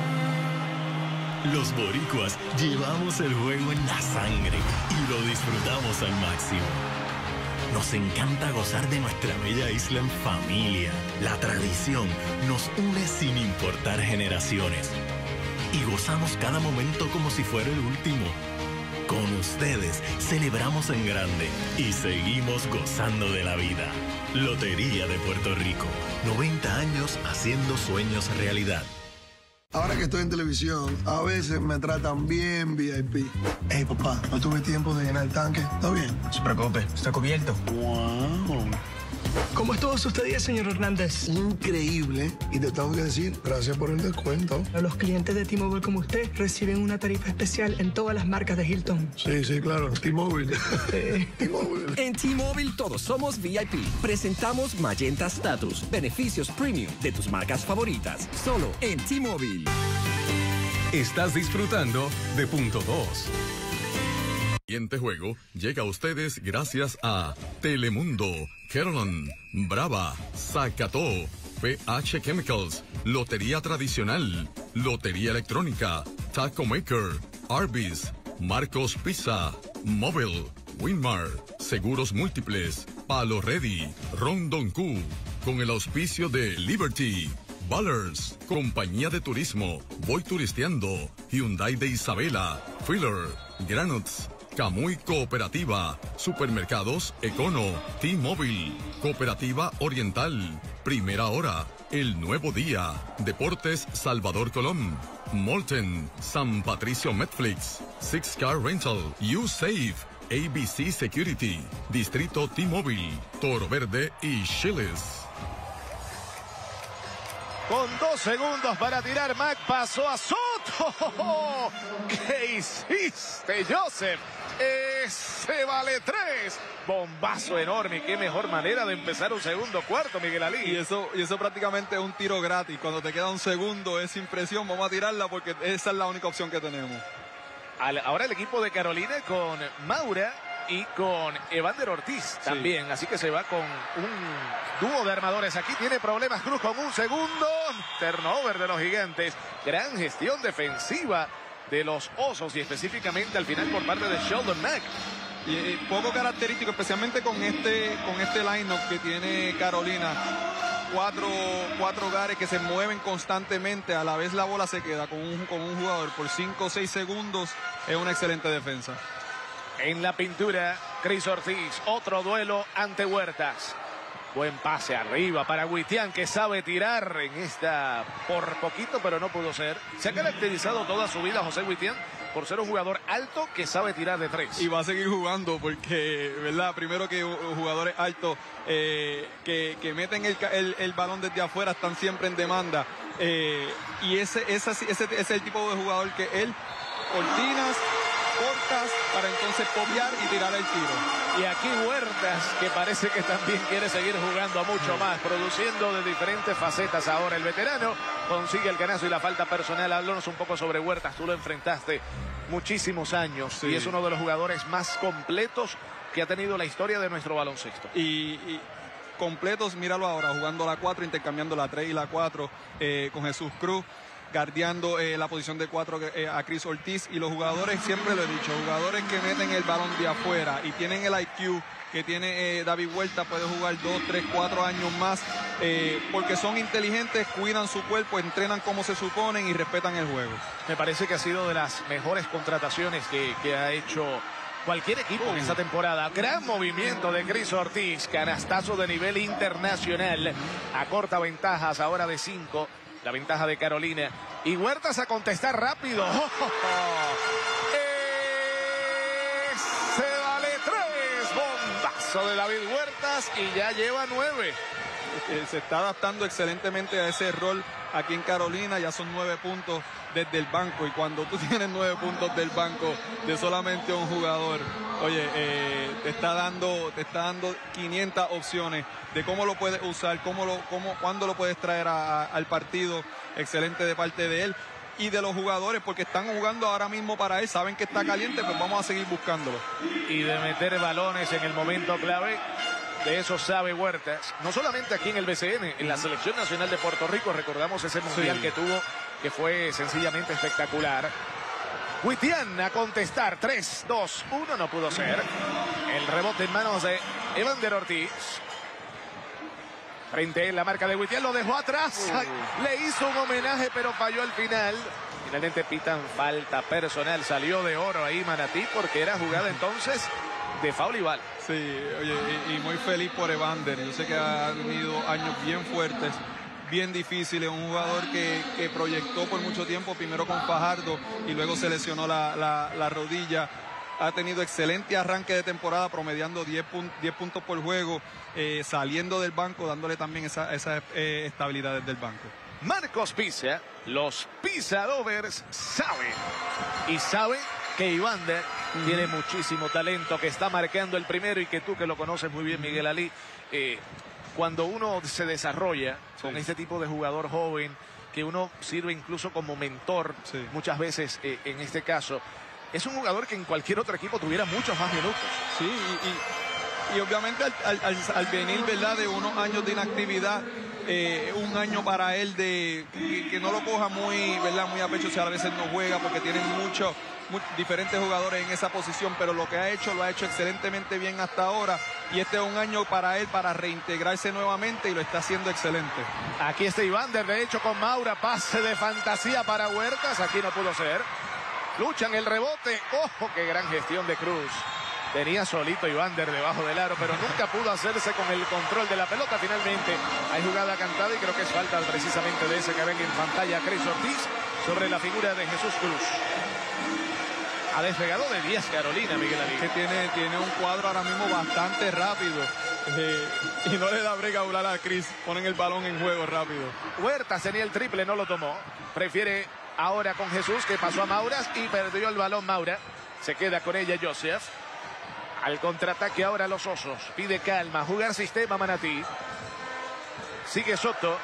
Los boricuas llevamos el juego en la sangre y lo disfrutamos al máximo. Nos encanta gozar de nuestra bella isla en familia. La tradición nos une sin importar generaciones. Y gozamos cada momento como si fuera el último. Con ustedes celebramos en grande y seguimos gozando de la vida. Lotería de Puerto Rico. 90 años haciendo sueños realidad. Ahora que estoy en televisión, a veces me tratan bien VIP. Hey, papá, no tuve tiempo de llenar el tanque. ¿Está bien? No se preocupe, está cubierto. Wow. ¿Cómo estuvo su estadía, señor Hernández? Increíble. Y te tengo que decir, gracias por el descuento. Los clientes de T-Mobile como usted reciben una tarifa especial en todas las marcas de Hilton. Sí, claro. T-Mobile. T-Mobile. En T-Mobile todos somos VIP. Presentamos Magenta Status. Beneficios premium de tus marcas favoritas. Solo en T-Mobile. Estás disfrutando de Punto 2. Siguiente juego llega a ustedes gracias a Telemundo, Carolan, Brava, Zacató, PH Chemicals, Lotería Tradicional, Lotería Electrónica, Taco Maker, Arby's, Marcos Pizza, Móvil, Winmar, Seguros Múltiples, Palo Ready, Rondon Q, con el auspicio de Liberty, Ballers, Compañía de Turismo, Voy Turisteando, Hyundai de Isabela, Filler, Granuts, Camuy Cooperativa, Supermercados Econo, T-Mobile, Cooperativa Oriental, Primera Hora, El Nuevo Día, Deportes Salvador Colón, Molten, San Patricio Netflix, Six Car Rental, USAFE, ABC Security, Distrito T-Mobile, Toro Verde y Chiles. Con 2 segundos para tirar, Mac pasó a Soto. ¿Qué hiciste, Joseph? Ese vale 3. Bombazo enorme. Y qué mejor manera de empezar un segundo cuarto, Miguel Alí. Y eso prácticamente es un tiro gratis. Cuando te queda un segundo, es impresión. Vamos a tirarla porque esa es la única opción que tenemos. Ahora el equipo de Carolina con Maura y con Evander Ortiz también. Así que se va con un dúo de armadores. Aquí tiene problemas Cruz con un segundo. Turnover de los Gigantes. Gran gestión defensiva de los Osos y específicamente al final por parte de Sheldon Mack. Y poco característico, especialmente con este line-up que tiene Carolina. Cuatro hogares que se mueven constantemente. A la vez la bola se queda con un jugador por 5 o 6 segundos. Es una excelente defensa. En la pintura, Chris Ortiz. Otro duelo ante Huertas. Buen pase arriba para Huitián, que sabe tirar en esta por poquito, pero no pudo ser. Se ha caracterizado toda su vida José Huitián por ser un jugador alto que sabe tirar de 3. Y va a seguir jugando porque, ¿verdad? Primero que jugadores altos que meten el balón desde afuera están siempre en demanda. Y ese es el tipo de jugador que él, cortinas, cortas, para entonces popear y tirar el tiro. Y aquí Huertas, que parece que también quiere seguir jugando a mucho más, produciendo de diferentes facetas. Ahora el veterano consigue el canazo y la falta personal. Háblanos un poco sobre Huertas. Tú lo enfrentaste muchísimos años y es uno de los jugadores más completos que ha tenido la historia de nuestro baloncesto. Y completos, míralo ahora, jugando la 4, intercambiando la 3 y la 4 con Jesús Cruz, guardiando la posición de 4 a Chris Ortiz. Y los jugadores, siempre lo he dicho, jugadores que meten el balón de afuera y tienen el IQ que tiene David Huerta, puede jugar 2, 3, 4 años más, porque son inteligentes, cuidan su cuerpo, entrenan como se suponen y respetan el juego. Me parece que ha sido de las mejores contrataciones que ha hecho cualquier equipo en esta temporada. Gran movimiento de Chris Ortiz, canastazo de nivel internacional, acorta ventajas ahora de 5. La ventaja de Carolina. Y Huertas a contestar rápido. Se vale 3. Bombazo de David Huertas y ya lleva 9. Se está adaptando excelentemente a ese rol aquí en Carolina, ya son 9 puntos desde el banco, y cuando tú tienes 9 puntos del banco de solamente un jugador, oye, te está dando 500 opciones de cómo lo puedes usar, cuándo lo puedes traer al partido. Excelente de parte de él y de los jugadores, porque están jugando ahora mismo para él, saben que está caliente, pues vamos a seguir buscándolo. Y de meter balones en el momento clave, de eso sabe Huertas. No solamente aquí en el BCN, en la Selección Nacional de Puerto Rico, recordamos ese mundial que tuvo, que fue sencillamente espectacular. Whittian a contestar, 3, 2, 1, no pudo ser. El rebote en manos de Evander Ortiz. Frente a la marca de Whittian, lo dejó atrás. Le hizo un homenaje, pero falló al final. Finalmente pitan falta personal. Salió de oro ahí Manatí, porque era jugada entonces de foul y bala. Sí, oye, y muy feliz por Evander. Yo sé que ha tenido años bien fuertes, bien difíciles. Un jugador que proyectó por mucho tiempo, primero con Fajardo y luego se lesionó la rodilla. Ha tenido excelente arranque de temporada, promediando 10 puntos por juego, saliendo del banco, dándole también esa estabilidad desde el banco. Marcos Pisa, los Pisa Lovers saben, y saben que Evander tiene muchísimo talento, que está marcando el primero, y que tú, que lo conoces muy bien, Miguel Ali, cuando uno se desarrolla con este tipo de jugador joven, que uno sirve incluso como mentor, muchas veces en este caso, es un jugador que en cualquier otro equipo tuviera muchos más minutos. Sí, y obviamente al venir, ¿verdad?, de unos años de inactividad, un año para él de que no lo coja muy, ¿verdad?, muy a pecho, o sea, a veces no juega porque tienen muchos diferentes jugadores en esa posición, pero lo que ha hecho, lo ha hecho excelentemente bien hasta ahora, y este es un año para él para reintegrarse nuevamente, y lo está haciendo excelente. Aquí está Evander, de hecho, con Maura, pase de fantasía para Huertas, aquí no pudo ser. Luchan el rebote. ¡Ojo, qué gran gestión de Cruz! Tenía solito Evander debajo del aro, pero nunca pudo hacerse con el control de la pelota. Finalmente hay jugada cantada, y creo que es falta precisamente de ese que ven en pantalla, Chris Ortiz, sobre la figura de Jesús Cruz. Ha despegado de 10 Carolina, Miguel Ali. Que tiene un cuadro ahora mismo bastante rápido, y no le da brega a volar a Chris. Ponen el balón en juego rápido. Huertas tenía el triple, no lo tomó. Prefiere ahora con Jesús, que pasó a Mauras y perdió el balón Maura. Se queda con ella Joseph. Al contraataque ahora los Osos. Pide calma, jugar sistema Manatí. Sigue Soto.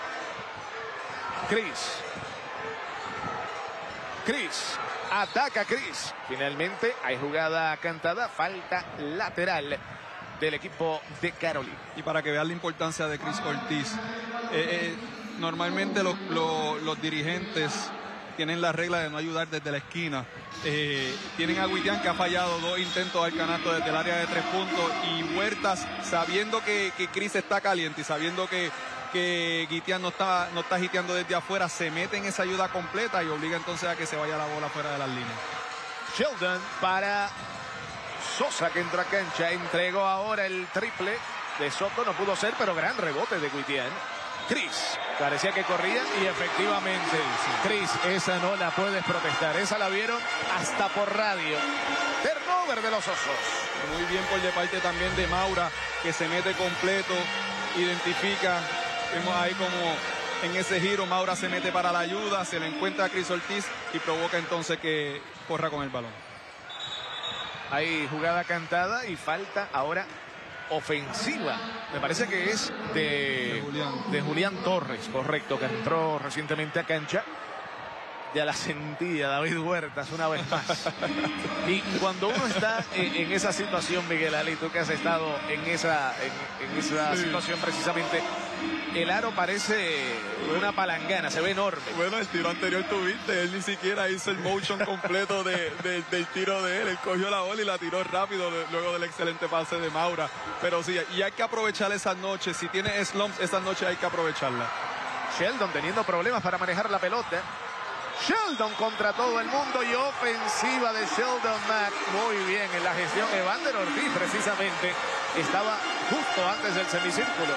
Chris. Ataca Chris. Finalmente hay jugada cantada, falta lateral del equipo de Carolina. Y para que vean la importancia de Chris Ortiz, normalmente los dirigentes tienen la regla de no ayudar desde la esquina. Tienen a Whittian, que ha fallado 2 intentos al canasto desde el área de 3 puntos, y Huertas, sabiendo que Chris está caliente y sabiendo que Whittian no está hiteando desde afuera, se mete en esa ayuda completa y obliga entonces a que se vaya la bola fuera de las líneas. Sheldon para Sosa, que entra a cancha. Entregó ahora el triple de Soto, no pudo ser, pero gran rebote de Whittian. Chris, parecía que corría, y efectivamente, Chris, esa no la puedes protestar. Esa la vieron hasta por radio. Turnover de los Osos. Muy bien por de parte también de Maura, que se mete completo, identifica. Vemos ahí como en ese giro Maura se mete para la ayuda, se le encuentra a Chris Ortiz y provoca entonces que corra con el balón. Hay jugada cantada y falta ahora ofensiva. Me parece que es de Julián Torres, correcto, que entró recientemente a cancha. Ya la sentía David Huertas una vez más. Y cuando uno está en esa situación, Miguel Ali, tú que has estado en esa situación precisamente, el aro parece una palangana, se ve enorme. Bueno, el tiro anterior tuviste, él ni siquiera hizo el motion completo del tiro de él. Él cogió la bola y la tiró rápido luego del excelente pase de Maura. Pero sí, y hay que aprovechar esas noches. Si tiene slumps, esas noches hay que aprovecharla. Sheldon teniendo problemas para manejar la pelota. Sheldon contra todo el mundo, y ofensiva de Sheldon Mack. Muy bien en la gestión. Evander Ortiz precisamente estaba justo antes del semicírculo.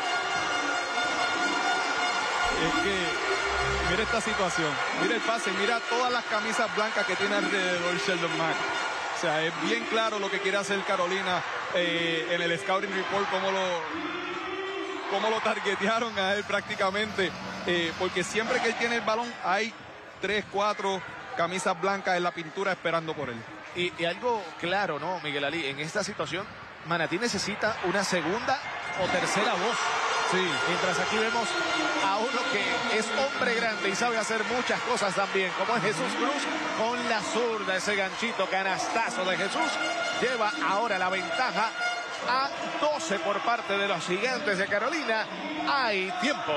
Es que mira esta situación, mira el pase, mira todas las camisas blancas que tiene alrededor Sheldon Mack. O sea, es bien claro lo que quiere hacer Carolina en el Scouting Report, cómo lo targetearon a él prácticamente, porque siempre que él tiene el balón hay 3, 4 camisas blancas en la pintura esperando por él. Y algo claro, ¿no, Miguel Alí? En esta situación, Manatí necesita una segunda o tercera voz. Sí. Mientras aquí vemos a uno que es hombre grande y sabe hacer muchas cosas también, como es Jesús Cruz con la zurda, ese ganchito, canastazo de Jesús, lleva ahora la ventaja a 12 por parte de los Gigantes de Carolina. Hay tiempo,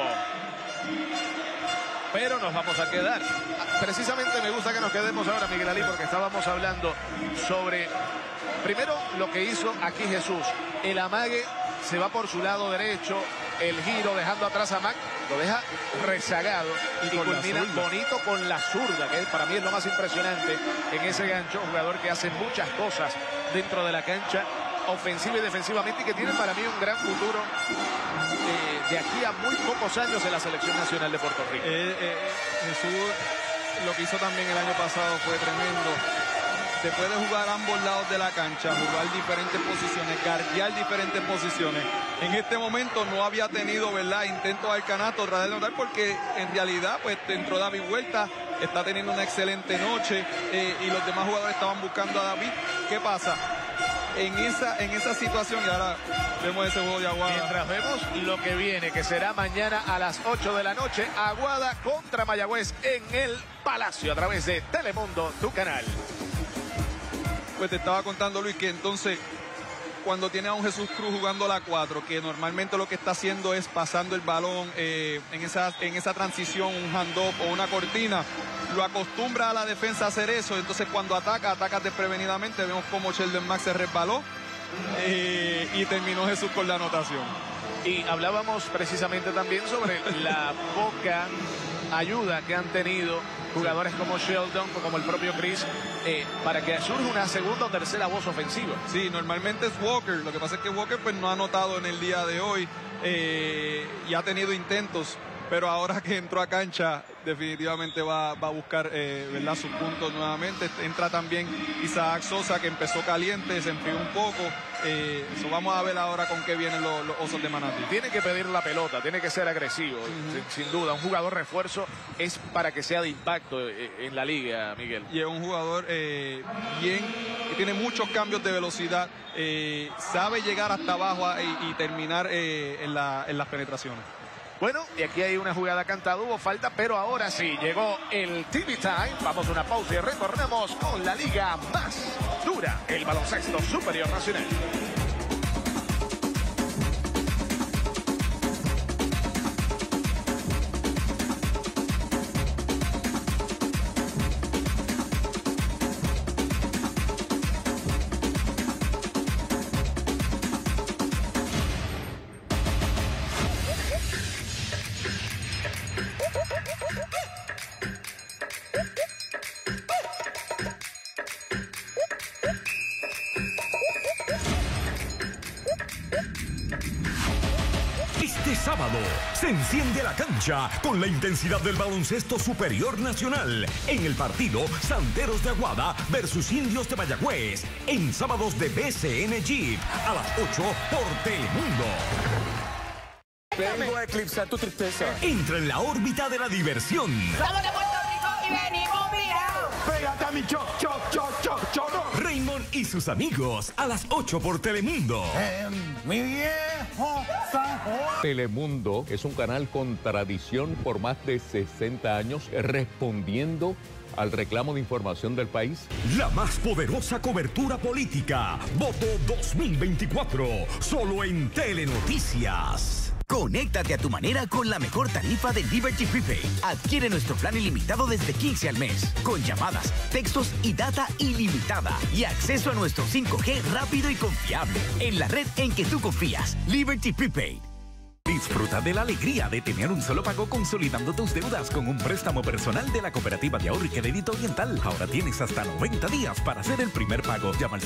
pero nos vamos a quedar. Precisamente me gusta que nos quedemos ahora, Miguel Alí, porque estábamos hablando sobre, primero, lo que hizo aquí Jesús. El amague, se va por su lado derecho, el giro dejando atrás a Mac, lo deja rezagado y culmina bonito con la zurda, que para mí es lo más impresionante en ese gancho. Un jugador que hace muchas cosas dentro de la cancha, ofensiva y defensivamente, y que tiene para mí un gran futuro de aquí a muy pocos años en la selección nacional de Puerto Rico. Jesús, lo que hizo también el año pasado fue tremendo. Se puede jugar a ambos lados de la cancha, jugar diferentes posiciones, guardiar diferentes posiciones. En este momento no había tenido, ¿verdad?, intentos al canasto, tratar de anotar, porque en realidad, pues, dentro de David Huerta está teniendo una excelente noche y los demás jugadores estaban buscando a David. ¿Qué pasa? En esa situación, y ahora vemos ese juego de Aguada. Mientras vemos lo que viene, que será mañana a las 8 de la noche, Aguada contra Mayagüez en el Palacio, a través de Telemundo, tu canal. Pues te estaba contando, Luis, que entonces cuando tiene a un Jesús Cruz jugando la 4, que normalmente lo que está haciendo es pasando el balón en esa transición, un handoff o una cortina, lo acostumbra a la defensa a hacer eso. Entonces cuando ataca desprevenidamente. Vemos cómo Sheldon Mack se resbaló y terminó Jesús con la anotación. Y hablábamos precisamente también sobre la poca ayuda que han tenido jugadores como Sheldon, como el propio Chris, para que surja una segunda o tercera voz ofensiva. Sí, normalmente es Walker. Lo que pasa es que Walker pues no ha anotado en el día de hoy y ha tenido intentos, pero ahora que entró a cancha definitivamente va a buscar ¿verdad?, sus puntos nuevamente. Entra también Isaac Sosa, que empezó caliente, se enfrió un poco. Eso vamos a ver ahora con qué vienen los Osos de Manatí. Tiene que pedir la pelota, tiene que ser agresivo, sin duda. Un jugador refuerzo es para que sea de impacto en la liga, Miguel. Y es un jugador que tiene muchos cambios de velocidad, sabe llegar hasta abajo y terminar en las penetraciones. Bueno, y aquí hay una jugada cantada, hubo falta, pero ahora sí, llegó el TV Time. Vamos a una pausa y retornamos con la liga más dura, el baloncesto superior nacional. Este sábado se enciende la cancha con la intensidad del baloncesto superior nacional en el partido Santeros de Aguada versus Indios de Mayagüez en sábados de BCN Jeep a las 8 por Telemundo. Vengo a eclipsar tu tristeza. Entra en la órbita de la diversión. ¡Somos de Puerto Rico y venimos virados! ¡Pégate a mi choro! Raymond y sus amigos a las 8 por Telemundo. Mi viejo San Juan. Telemundo es un canal con tradición por más de 60 años, respondiendo al reclamo de información del país. La más poderosa cobertura política. Voto 2024. Solo en Telenoticias. Conéctate a tu manera con la mejor tarifa de Liberty Prepaid. Adquiere nuestro plan ilimitado desde 15 al mes, con llamadas, textos y data ilimitada. Y acceso a nuestro 5G rápido y confiable, en la red en que tú confías. Liberty Prepaid. Disfruta de la alegría de tener un solo pago consolidando tus deudas con un préstamo personal de la Cooperativa de Ahorro y Crédito Oriental. Ahora tienes hasta 90 días para hacer el primer pago. Llama al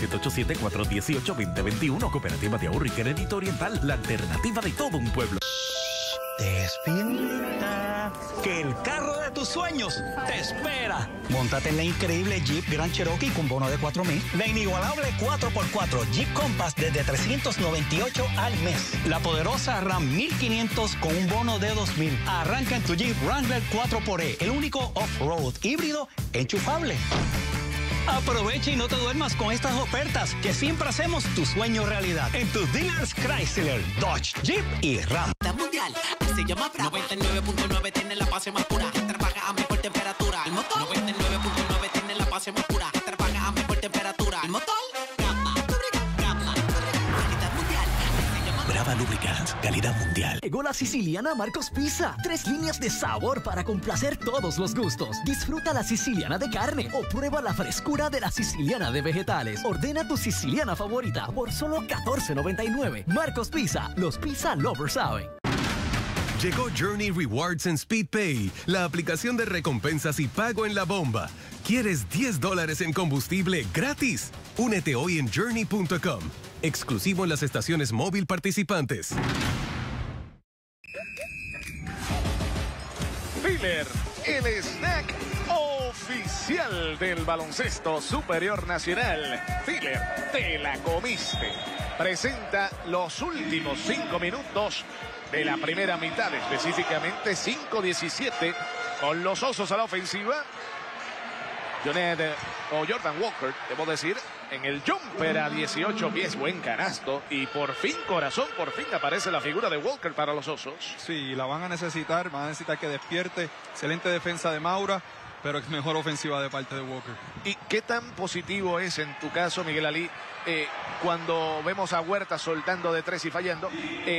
787-418-2021. Cooperativa de Ahorro y Crédito Oriental, la alternativa de todo un pueblo. Despierta, que el carro de tus sueños te espera. Móntate en la increíble Jeep Grand Cherokee con bono de 4,000. La inigualable 4x4 Jeep Compass desde $398 al mes. La poderosa Ram 1500 con un bono de 2,000. Arranca en tu Jeep Wrangler 4xE, el único off-road híbrido enchufable. Aprovecha y no te duermas con estas ofertas que siempre hacemos tu sueño realidad en tus dealers Chrysler, Dodge, Jeep y Ram. Mundial se llama Brava. 99.9 tiene la base más pura. Trabaja a mejor temperatura. El motor 99.9 tiene la base más pura. Trabaja a mejor temperatura. El motor calidad mundial. Brava Lubricants, calidad mundial. Llegó la siciliana Marcos Pizza. 3 líneas de sabor para complacer todos los gustos. Disfruta la siciliana de carne o prueba la frescura de la siciliana de vegetales. Ordena tu siciliana favorita por solo $14.99. Marcos Pizza, los pizza lovers saben. Llegó Journey Rewards en SpeedPay, la aplicación de recompensas y pago en la bomba. ¿Quieres $10 en combustible gratis? Únete hoy en journey.com. Exclusivo en las estaciones móvil participantes. Filler, el snack oficial del baloncesto superior nacional. Filler, te la comiste. Presenta los últimos 5 minutos de la primera mitad, específicamente 5-17, con los Osos a la ofensiva. Jordan Walker, debo decir, en el jumper a 18 pies, buen canasto. Y por fin, corazón, por fin aparece la figura de Walker para los Osos. Sí, la van a necesitar que despierte. Excelente defensa de Maura, pero es mejor ofensiva de parte de Walker. ¿Y qué tan positivo es en tu caso, Miguel Alí, cuando vemos a Huerta soltando de 3 y fallando?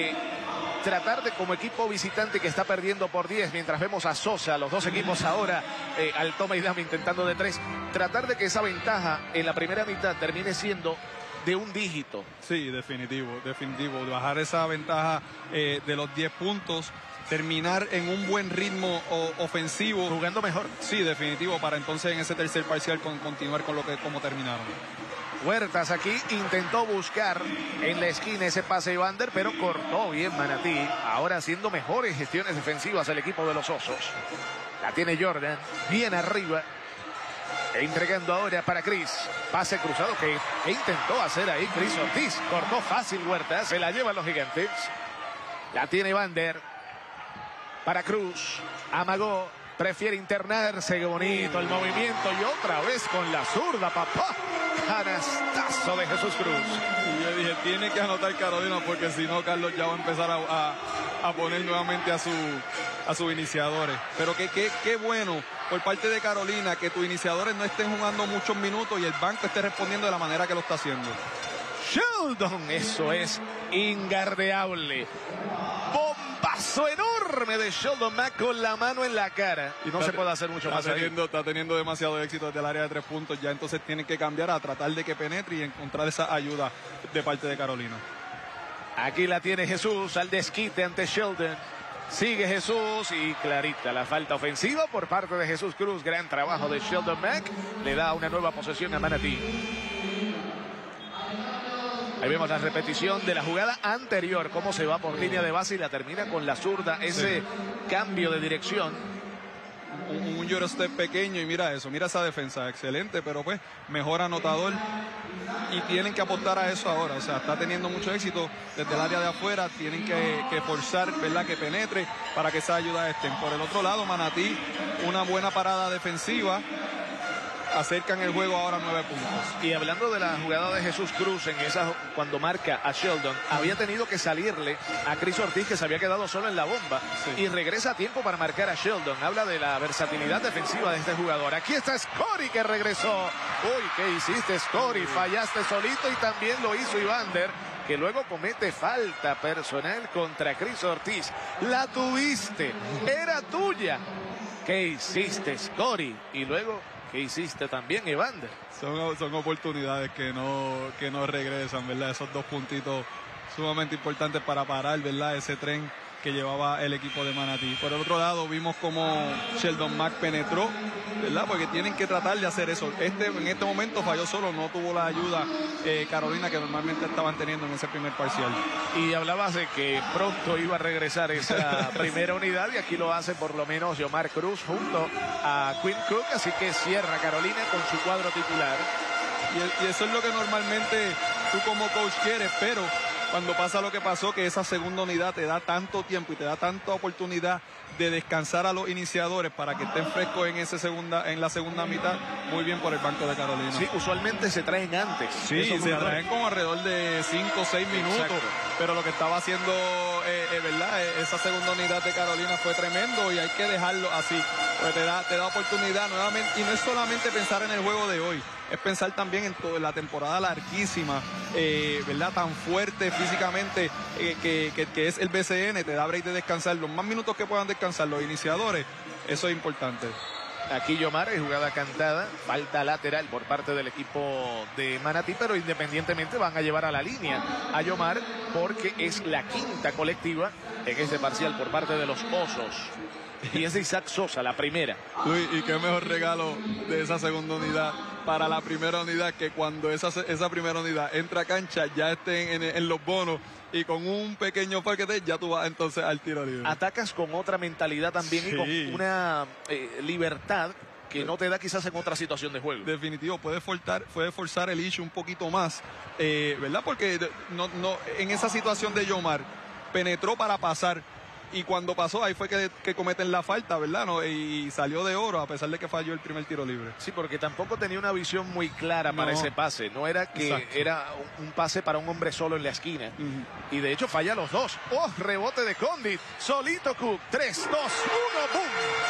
Tratar de, como equipo visitante que está perdiendo por 10, mientras vemos a Sosa, los dos equipos ahora al toma y dame intentando de 3, tratar de que esa ventaja en la primera mitad termine siendo de un dígito. Sí, definitivo. Bajar esa ventaja de los 10 puntos, terminar en un buen ritmo ofensivo. Jugando mejor. Sí, definitivo, para entonces en ese tercer parcial continuar con como terminaron. Huertas aquí intentó buscar en la esquina ese pase Evander, pero cortó bien Manatí. Ahora haciendo mejores gestiones defensivas el equipo de los Osos. La tiene Jordan, bien arriba. Entregando ahora para Chris. Pase cruzado que intentó hacer ahí Chris Ortiz. Cortó fácil Huertas, se la llevan los Gigantes. La tiene Evander. Para Cruz. Amagó. Prefiere internarse. Qué bonito el movimiento. Y otra vez con la zurda, papá. Canastazo de Jesús Cruz. Y yo dije, tiene que anotar Carolina, porque si no, Carlos ya va a empezar a poner nuevamente a sus iniciadores. Pero qué bueno por parte de Carolina que tus iniciadores no estén jugando muchos minutos y el banco esté respondiendo de la manera que lo está haciendo. Sheldon, eso es ingardeable. Bombazo enorme de Sheldon Mack con la mano en la cara. Y no se puede hacer mucho más. Está teniendo demasiado éxito desde el área de 3 puntos. Ya entonces tienen que cambiar a tratar de que penetre y encontrar esa ayuda de parte de Carolina. Aquí la tiene Jesús al desquite ante Sheldon. Sigue Jesús y clarita la falta ofensiva por parte de Jesús Cruz. Gran trabajo de Sheldon Mack. Le da una nueva posesión a Manatí. Ahí vemos la repetición de la jugada anterior, cómo se va por línea de base y la termina con la zurda. Ese cambio de dirección. Un Eurostep pequeño y mira eso, mira esa defensa, excelente, pero pues mejor anotador. Y tienen que apostar a eso ahora, o sea, está teniendo mucho éxito desde el área de afuera, tienen que forzar, ¿verdad?, que penetre para que esa ayuda estén. Por el otro lado, Manatí, una buena parada defensiva. Acercan el juego ahora a 9 puntos. Y hablando de la jugada de Jesús Cruz en esa, cuando marca a Sheldon, había tenido que salirle a Chris Ortiz, que se había quedado solo en la bomba, y regresa a tiempo para marcar a Sheldon. Habla de la versatilidad defensiva de este jugador. Aquí está Scotty, que regresó. Uy, ¿qué hiciste, Scotty? Fallaste solito, y también lo hizo Evander, que luego comete falta personal contra Chris Ortiz. La tuviste, era tuya. ¿Qué hiciste, Scotty? Y luego, ¿qué hiciste también, Evander? Son oportunidades que no regresan, ¿verdad? Esos 2 puntitos sumamente importantes para parar, ¿verdad? Ese tren que llevaba el equipo de Manatí. Por el otro lado, vimos como Sheldon Mack penetró, ¿verdad? Porque tienen que tratar de hacer eso. En este momento falló solo, no tuvo la ayuda Carolina que normalmente estaban teniendo en ese primer parcial. Y hablabas de que pronto iba a regresar esa primera unidad, y aquí lo hace por lo menos Yomar Cruz junto a Quinn Cook, así que cierra Carolina con su cuadro titular. Y eso es lo que normalmente tú como coach quieres, pero cuando pasa lo que pasó, que esa segunda unidad te da tanto tiempo y te da tanta oportunidad de descansar a los iniciadores para que estén frescos en la segunda mitad, muy bien por el banco de Carolina. Sí, usualmente se traen antes. Sí, se traen como alrededor de 5 o 6 minutos. Exacto. Pero lo que estaba haciendo, ¿verdad? Esa segunda unidad de Carolina fue tremendo y hay que dejarlo así. Pues te da oportunidad nuevamente. Y no es solamente pensar en el juego de hoy, es pensar también en la temporada larguísima, ¿verdad? Tan fuerte físicamente que es el BCN, te da break de descansar los más minutos que puedan descansar los iniciadores. Eso es importante. Aquí Yomar, jugada cantada, falta lateral por parte del equipo de Manatí, pero independientemente van a llevar a la línea a Yomar porque es la quinta colectiva en este parcial por parte de los Osos. Y es de Isaac Sosa, la primera. Luis, y qué mejor regalo de esa segunda unidad para la primera unidad, que cuando esa primera unidad entra a cancha ya estén en los bonos y con un pequeño paquete ya tú vas entonces al tiro libre. Atacas con otra mentalidad también, sí, y con una libertad que no te da quizás en otra situación de juego. Definitivo, puede forzar el issue un poquito más, ¿verdad? Porque en esa situación de Yomar penetró para pasar. Y cuando pasó, ahí fue que cometen la falta, ¿verdad? ¿No? Y salió de oro, a pesar de que falló el primer tiro libre. Sí, porque tampoco tenía una visión muy clara para ese pase. No era que era un pase para un hombre solo en la esquina. Y de hecho falla los dos. ¡Oh! Rebote de Condit. Solito Cook. 3, 2, 1, ¡boom!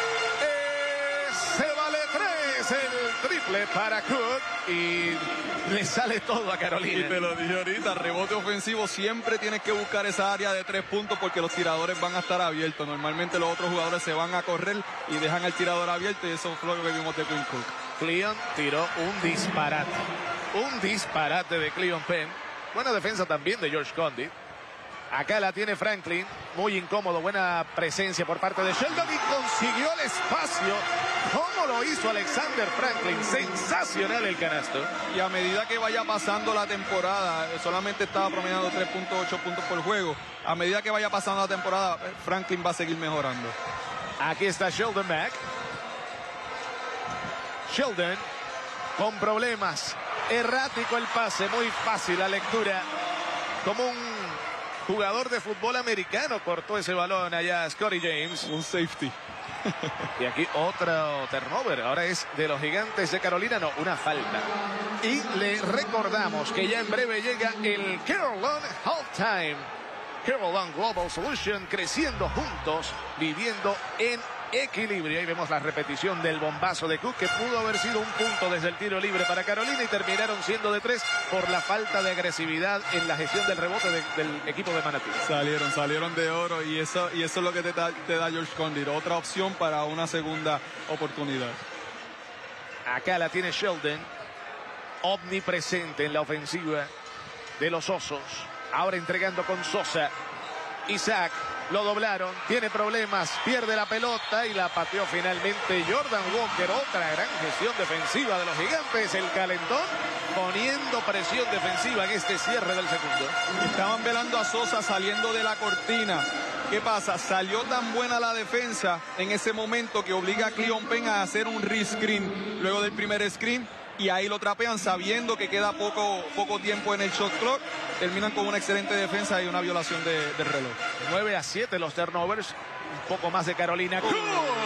Se vale 3 el triple para Cook. Y le sale todo a Carolina. Y te lo dije ahorita, rebote ofensivo, siempre tienes que buscar esa área de 3 puntos porque los tiradores van a estar abiertos. Normalmente los otros jugadores se van a correr y dejan al tirador abierto, y eso fue lo que vimos de Quinn Cook. Cleon tiró un disparate. Un disparate de Cleon Penn. Buena defensa también de George Condit. Acá la tiene Franklin, muy incómodo, buena presencia por parte de Sheldon y consiguió el espacio. ¿Cómo lo hizo Alexander Franklin? Sensacional el canasto. Y a medida que vaya pasando la temporada, solamente estaba promediando 3.8 puntos por juego. A medida que vaya pasando la temporada, Franklin va a seguir mejorando. Aquí está Sheldon Mack. Sheldon con problemas. Errático el pase, muy fácil la lectura. Como un jugador de fútbol americano cortó ese balón allá Scottie James. Un safety. Y aquí otro turnover. Ahora es de los Gigantes de Carolina. No, una falta. Y le recordamos que ya en breve llega el Carolina Halftime. Carolina Global Solution, creciendo juntos, viviendo en equilibrio. Ahí vemos la repetición del bombazo de Cook, que pudo haber sido un punto desde el tiro libre para Carolina y terminaron siendo de 3 por la falta de agresividad en la gestión del rebote del equipo de Manatí. Salieron de oro, y eso es lo que te da George Condit, otra opción para una segunda oportunidad. Acá la tiene Sheldon, omnipresente en la ofensiva de los Osos. Ahora entregando con Sosa. Isaac, lo doblaron, tiene problemas, pierde la pelota y la pateó finalmente Jordan Walker. Otra gran gestión defensiva de los Gigantes. El calentón poniendo presión defensiva en este cierre del segundo. Estaban velando a Sosa saliendo de la cortina. ¿Qué pasa? Salió tan buena la defensa en ese momento que obliga a Cleon Penn a hacer un re-screen luego del primer screen. Y ahí lo trapean sabiendo que queda poco tiempo en el shot clock. Terminan con una excelente defensa y una violación del reloj. 9-7 los turnovers. Un poco más de Carolina. ¡Cook!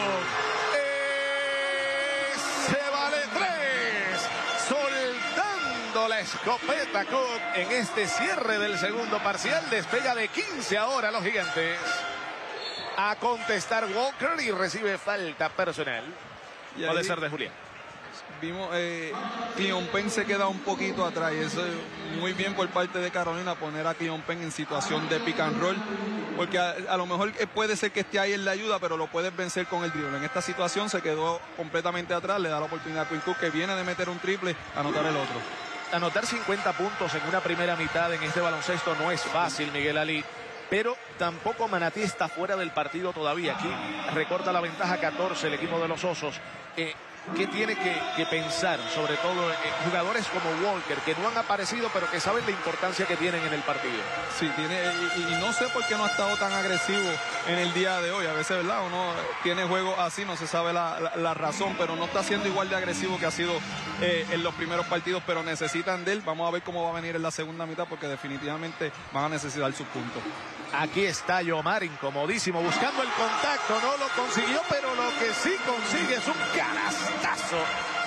Se vale 3. Soltando la escopeta Cook en este cierre del segundo parcial. Despega de 15 ahora los Gigantes. A contestar Walker y recibe falta personal. Puede ser de Julián. Vimos, Cleon Penn se queda un poquito atrás, y eso es muy bien por parte de Carolina, poner a Cleon Penn en situación de pick and roll, porque a lo mejor puede ser que esté ahí en la ayuda, pero lo puedes vencer con el drible. En esta situación se quedó completamente atrás, le da la oportunidad a Quinn Cook, que viene de meter un triple, a anotar el otro. Anotar 50 puntos en una primera mitad en este baloncesto no es fácil, Miguel Ali. pero tampoco Manatí está fuera del partido todavía. Aquí recorta la ventaja 14 el equipo de los Osos. ¿Qué tiene que pensar? Sobre todo jugadores como Walker, que no han aparecido, pero que saben la importancia que tienen en el partido. Sí, y no sé por qué no ha estado tan agresivo en el día de hoy. A veces, ¿verdad? Uno tiene juegos así, no se sabe la razón, pero no está siendo igual de agresivo que ha sido en los primeros partidos, pero necesitan de él. Vamos a ver cómo va a venir en la segunda mitad, porque definitivamente van a necesitar sus puntos. Aquí está Yomar, incomodísimo, buscando el contacto, no lo consiguió, pero lo que sí consigue es un canastazo.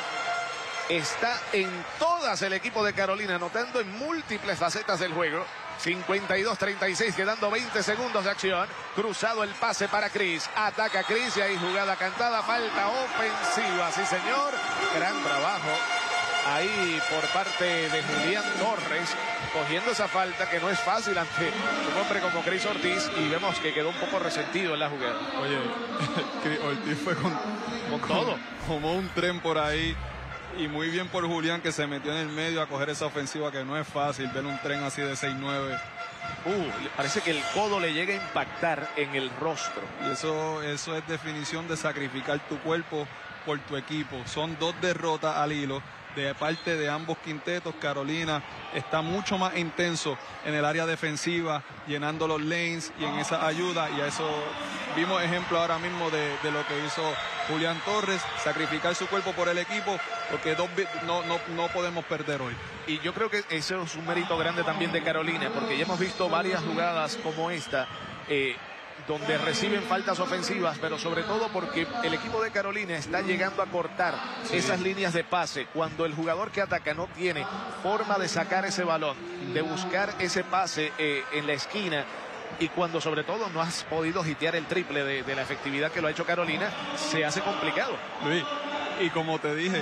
Está en todas el equipo de Carolina, anotando en múltiples facetas del juego. 52-36, quedando 20 segundos de acción. Cruzado el pase para Cris. Ataca Cris y ahí jugada cantada, falta ofensiva. Sí, señor, gran trabajo ahí por parte de Julián Torres, cogiendo esa falta que no es fácil ante un hombre como Cris Ortiz, y vemos que quedó un poco resentido en la jugada. Oye, Ortiz fue con todo, como un tren por ahí, y muy bien por Julián, que se metió en el medio a coger esa ofensiva, que no es fácil ver un tren así de 6-9. Parece que el codo le llega a impactar en el rostro. Y eso es definición de sacrificar tu cuerpo por tu equipo. Son 2 derrotas al hilo de parte de ambos quintetos. Carolina está mucho más intenso en el área defensiva, llenando los lanes y en esa ayuda, y a eso vimos ejemplo ahora mismo de lo que hizo Julián Torres, sacrificar su cuerpo por el equipo, porque no podemos perder hoy. Y yo creo que eso es un mérito grande también de Carolina, porque ya hemos visto varias jugadas como esta, donde reciben faltas ofensivas, pero sobre todo porque el equipo de Carolina está llegando a cortar esas líneas de pase. Cuando el jugador que ataca no tiene forma de sacar ese balón, de buscar ese pase en la esquina, y cuando sobre todo no has podido hitear el triple de la efectividad que lo ha hecho Carolina, se hace complicado. Luis, y como te dije,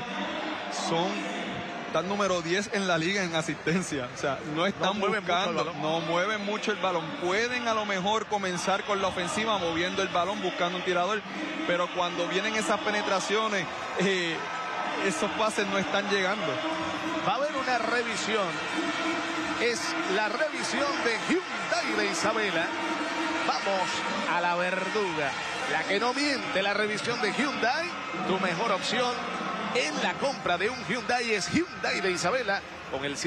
están número 10 en la liga en asistencia. O sea, no están buscando, no mueven mucho el balón. Pueden a lo mejor comenzar con la ofensiva moviendo el balón, buscando un tirador, pero cuando vienen esas penetraciones, esos pases no están llegando. Va a haber una revisión. Es la revisión de Hyundai de Isabela. Vamos a la verduga, la que no miente, la revisión de Hyundai. Tu mejor opción en la compra de un Hyundai es Hyundai de Isabela, con el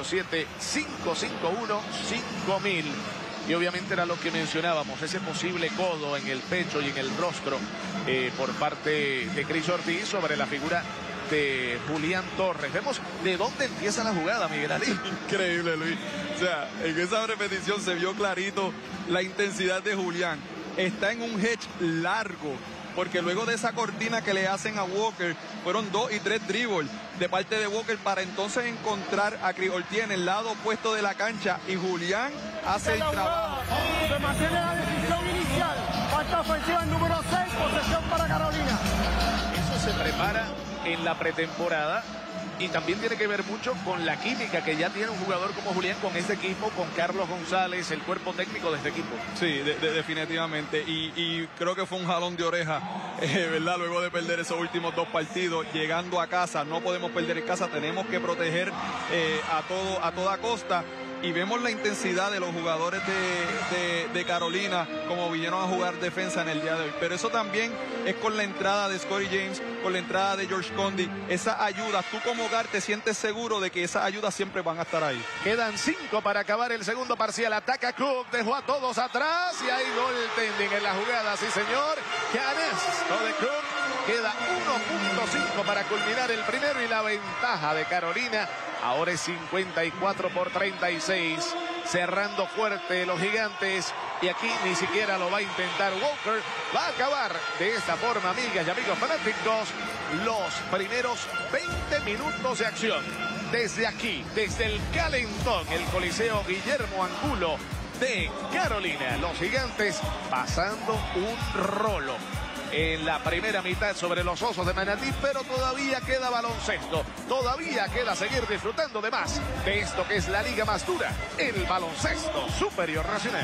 787-551-5000. Y obviamente era lo que mencionábamos, ese posible codo en el pecho y en el rostro por parte de Cris Ortiz sobre la figura de Julián Torres. Vemos de dónde empieza la jugada, Miguel Ali. Increíble, Luis. O sea, en esa repetición se vio clarito la intensidad de Julián. Está en un hedge largo, porque luego de esa cortina que le hacen a Walker, fueron 2 y 3 dribbles de parte de Walker para entonces encontrar a Cris Ortiz en el lado opuesto de la cancha, y Julián hace el trabajo. Se mantiene la decisión inicial. Falta ofensiva número 6, posesión para Carolina. Eso se prepara en la pretemporada, y también tiene que ver mucho con la química que ya tiene un jugador como Julián con este equipo, con Carlos González, el cuerpo técnico de este equipo. Sí, definitivamente, y creo que fue un jalón de oreja, ¿verdad? Luego de perder esos últimos 2 partidos, llegando a casa, no podemos perder en casa, tenemos que proteger a toda costa. Y vemos la intensidad de los jugadores de Carolina, como vinieron a jugar defensa en el día de hoy. Pero eso también es con la entrada de Scottie James, con la entrada de George Condi. Esa ayuda, tú como hogar te sientes seguro de que esas ayudas siempre van a estar ahí. Quedan 5 para acabar el segundo parcial. Ataca Cook, dejó a todos atrás y hay goaltending en la jugada. Sí, señor. Canasto de Cook. Queda 1.5 para culminar el primero, y la ventaja de Carolina ahora es 54-36. Cerrando fuerte los Gigantes, y aquí ni siquiera lo va a intentar Walker. Va a acabar de esta forma, amigas y amigos fanáticos, los primeros 20 minutos de acción. Desde aquí, desde el calentón, el Coliseo Guillermo Angulo de Carolina. Los Gigantes pasando un rolo en la primera mitad sobre los Osos de Manatí, pero todavía queda baloncesto, todavía queda seguir disfrutando de más de esto que es la liga más dura, el baloncesto superior nacional.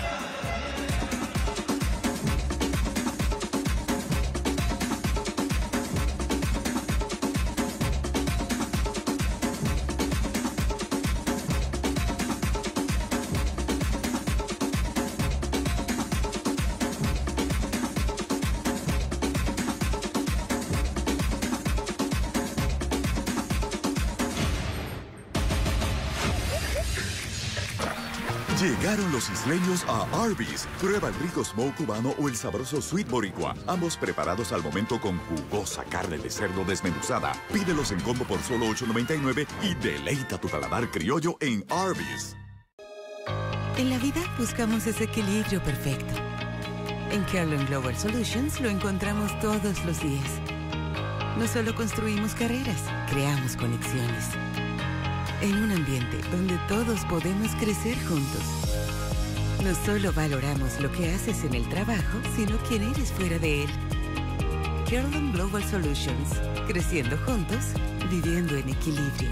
Llegaron los isleños a Arby's. Prueba el rico smoke cubano o el sabroso sweet boricua. Ambos preparados al momento con jugosa carne de cerdo desmenuzada. Pídelos en combo por solo $8.99 y deleita tu paladar criollo en Arby's. En la vida buscamos ese equilibrio perfecto. En Carolyn Global Solutions lo encontramos todos los días. No solo construimos carreras, creamos conexiones. En un ambiente donde todos podemos crecer juntos. No solo valoramos lo que haces en el trabajo, sino quién eres fuera de él. Carolyn Global Solutions. Creciendo juntos, viviendo en equilibrio.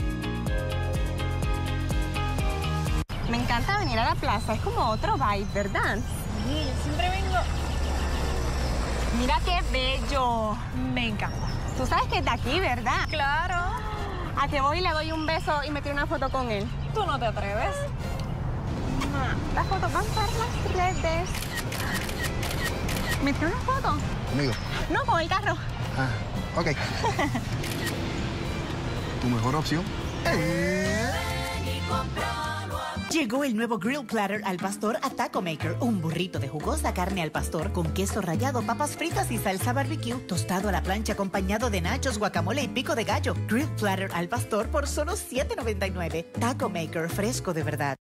Me encanta venir a la plaza, es como otro vibe, ¿verdad? Sí, yo siempre vengo. Mira qué bello. Me encanta. Tú sabes que es de aquí, ¿verdad? Claro. ¿A qué voy y le doy un beso y me tiro una foto con él? ¿Tú no te atreves? Las fotos van para las redes. ¿Me tiro una foto? ¿Conmigo? No, con el carro. Ah, ok. ¿Tu mejor opción? Llegó el nuevo Grill Platter al pastor a Taco Maker. Un burrito de jugosa carne al pastor con queso rallado, papas fritas y salsa barbecue. Tostado a la plancha acompañado de nachos, guacamole y pico de gallo. Grill Platter al pastor por solo $7.99. Taco Maker, fresco de verdad.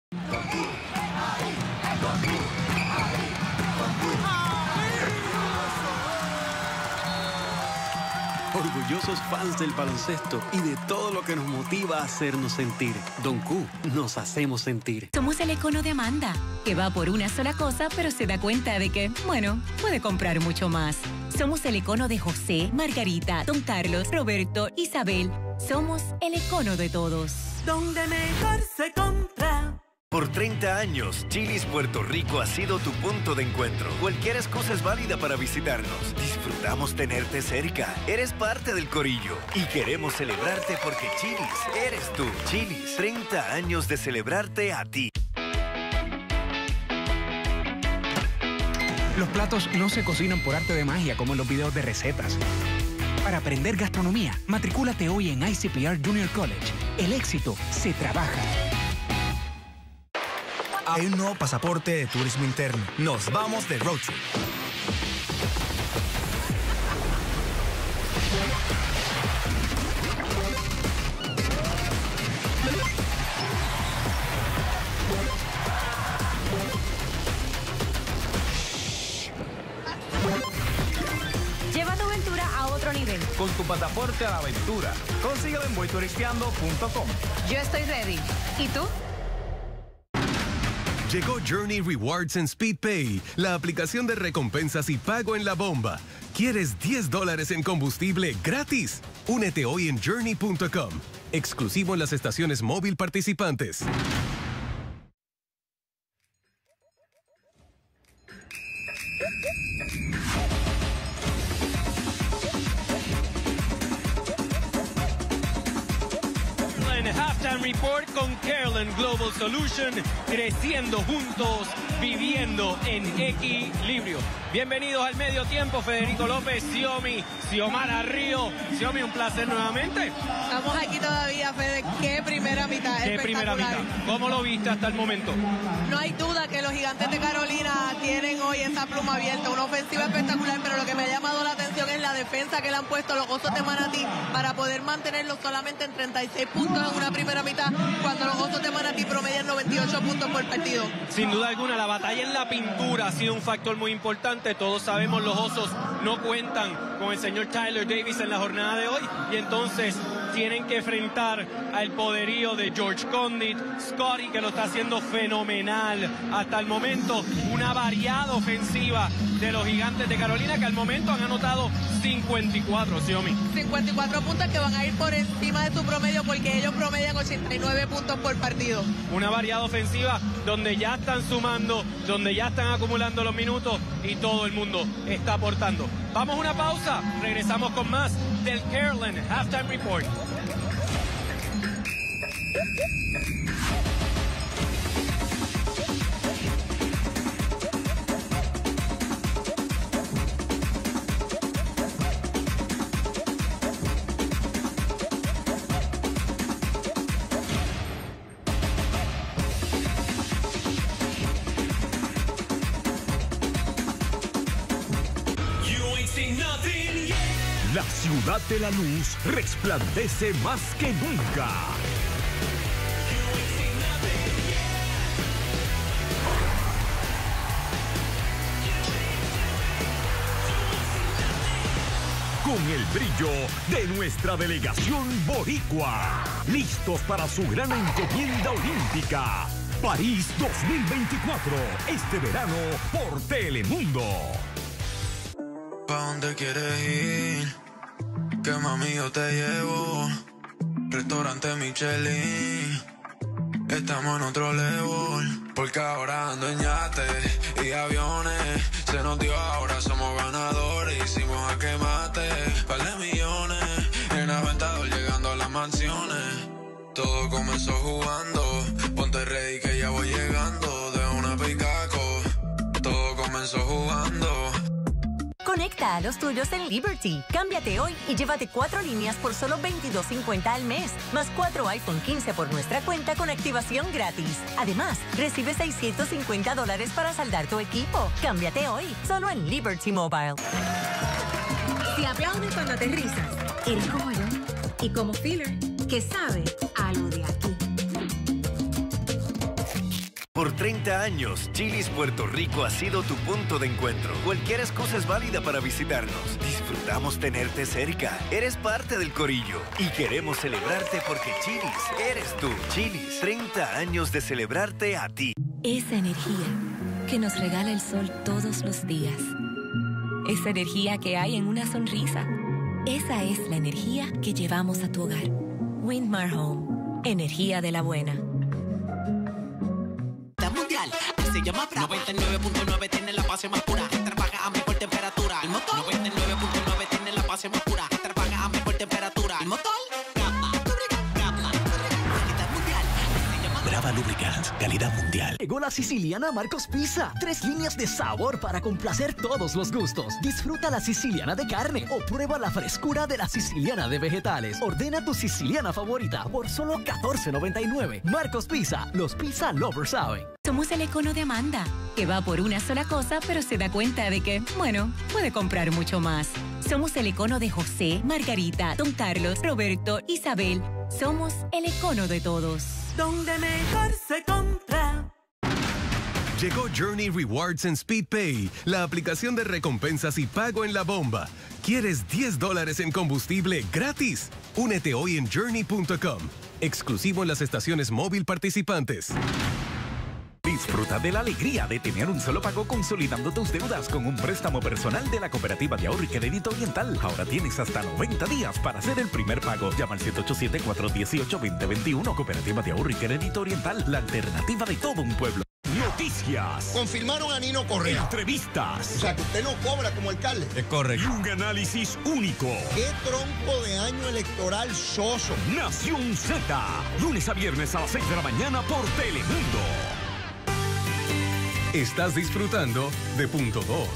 Orgullosos fans del baloncesto y de todo lo que nos motiva a hacernos sentir. Don Q, nos hacemos sentir. Somos el icono de Amanda, que va por una sola cosa, pero se da cuenta de que, bueno, puede comprar mucho más. Somos el icono de José, Margarita, Don Carlos, Roberto, Isabel. Somos el icono de todos. Donde mejor se compra. Por 30 años, Chili's Puerto Rico ha sido tu punto de encuentro. Cualquier excusa es válida para visitarnos. Disfrutamos tenerte cerca. Eres parte del corillo. Y queremos celebrarte porque Chili's eres tú. Chili's, 30 años de celebrarte a ti. Los platos no se cocinan por arte de magia como en los videos de recetas. Para aprender gastronomía, matricúlate hoy en ICPR Junior College. El éxito se trabaja. Hay un nuevo pasaporte de turismo interno. Nos vamos de road trip. Lleva tu aventura a otro nivel. Con tu pasaporte a la aventura. Consíguelo en voyturisteando.com. Yo estoy ready. ¿Y tú? Llegó Journey Rewards en SpeedPay, la aplicación de recompensas y pago en la bomba. ¿Quieres $10 en combustible gratis? Únete hoy en journey.com. Exclusivo en las estaciones móvil participantes. Halftime Report con Carolyn Global Solution, creciendo juntos, viviendo en equilibrio. Bienvenidos al medio tiempo, Federico López, Xiomara Río. Xiomi, un placer nuevamente. Estamos aquí todavía, Fede. Qué primera mitad. Qué primera mitad. ¿Cómo lo viste hasta el momento? No hay duda que los Gigantes de Carolina tienen hoy esa pluma abierta, una ofensiva espectacular, pero lo que me ha llamado la atención es la defensa que le han puesto los Osos de Manatí para poder mantenerlos solamente en 36 puntos en una primera mitad, cuando los Osos de Manatí promedian 98 puntos por partido. Sin duda alguna, la batalla en la pintura ha sido un factor muy importante. Todos sabemos los Osos no cuentan con el señor Tyler Davis en la jornada de hoy y entonces tienen que enfrentar al poderío de George Condit, Scotty, que lo está haciendo fenomenal hasta el momento. Una variada ofensiva de los Gigantes de Carolina que al momento han anotado 54, Xiomi. 54 puntos que van a ir por encima de su promedio porque ellos promedian 89 puntos por partido. Una variada ofensiva donde ya están sumando, donde ya están acumulando los minutos y todo el mundo está aportando. Vamos a una pausa, regresamos con más del Carolyn Halftime Report. La ciudad de la luz resplandece más que nunca. Con el brillo de nuestra delegación boricua, listos para su gran encomienda olímpica. París 2024, este verano por Telemundo. ¿Pa' dónde quieres ir? Que mami yo te llevo. Restaurante Michelin. Estamos en otro level. Porque ahora ando en yates y aviones. Se nos dio, ahora somos ganadores. Hicimos a quemate, par de millones. En Aventador llegando a las mansiones. Todo comenzó jugando. Ponte ready que ya voy llegando. De una picaco. Todo comenzó jugando. Conecta a los tuyos en Liberty. Cámbiate hoy y llévate 4 líneas por solo $22.50 al mes, más 4 iPhone 15 por nuestra cuenta con activación gratis. Además, recibe $650 para saldar tu equipo. Cámbiate hoy, solo en Liberty Mobile. Si aplaudes cuando aterrizas, eres como yo. Y como Filler, que sabe algo de aquí. Por 30 años, Chili's Puerto Rico ha sido tu punto de encuentro. Cualquier excusa es válida para visitarnos. Disfrutamos tenerte cerca. Eres parte del corillo. Y queremos celebrarte porque Chili's eres tú. Chili's, 30 años de celebrarte a ti. Esa energía que nos regala el sol todos los días. Esa energía que hay en una sonrisa. Esa es la energía que llevamos a tu hogar. Windmar Home. Energía de la buena. Mundial, se llama Bravo. 99.9 tiene la base más pura. Trabaja a mejor temperatura. El motor 99.9 tiene la base más pura. Trabaja a mejor temperatura. El motor Brava Lubricants, calidad mundial. Llegó la siciliana Marcos Pizza. 3 líneas de sabor para complacer todos los gustos. Disfruta la siciliana de carne o prueba la frescura de la siciliana de vegetales. Ordena tu siciliana favorita por solo $14.99. Marcos Pizza, los pizza lovers saben. Somos el icono de Amanda, que va por una sola cosa, pero se da cuenta de que, bueno, puede comprar mucho más. Somos el icono de José, Margarita, Don Carlos, Roberto, Isabel. Somos el icono de todos. Donde mejor se compra. Llegó Journey Rewards en SpeedPay, la aplicación de recompensas y pago en la bomba. ¿Quieres $10 en combustible gratis? Únete hoy en journey.com. Exclusivo en las estaciones móvil participantes. Disfruta de la alegría de tener un solo pago consolidando tus deudas con un préstamo personal de la Cooperativa de Ahorro y Crédito Oriental. Ahora tienes hasta 90 días para hacer el primer pago. Llama al 787-418-2021. Cooperativa de Ahorro y Crédito Oriental, la alternativa de todo un pueblo. Noticias. Confirmaron a Nino Correa. Entrevistas. O sea, que usted no cobra como alcalde. Es correcto. Y un análisis único. ¡Qué tronco de año electoral soso! Nación Z. Lunes a viernes a las 6 de la mañana por Telemundo. Estás disfrutando de Punto 2.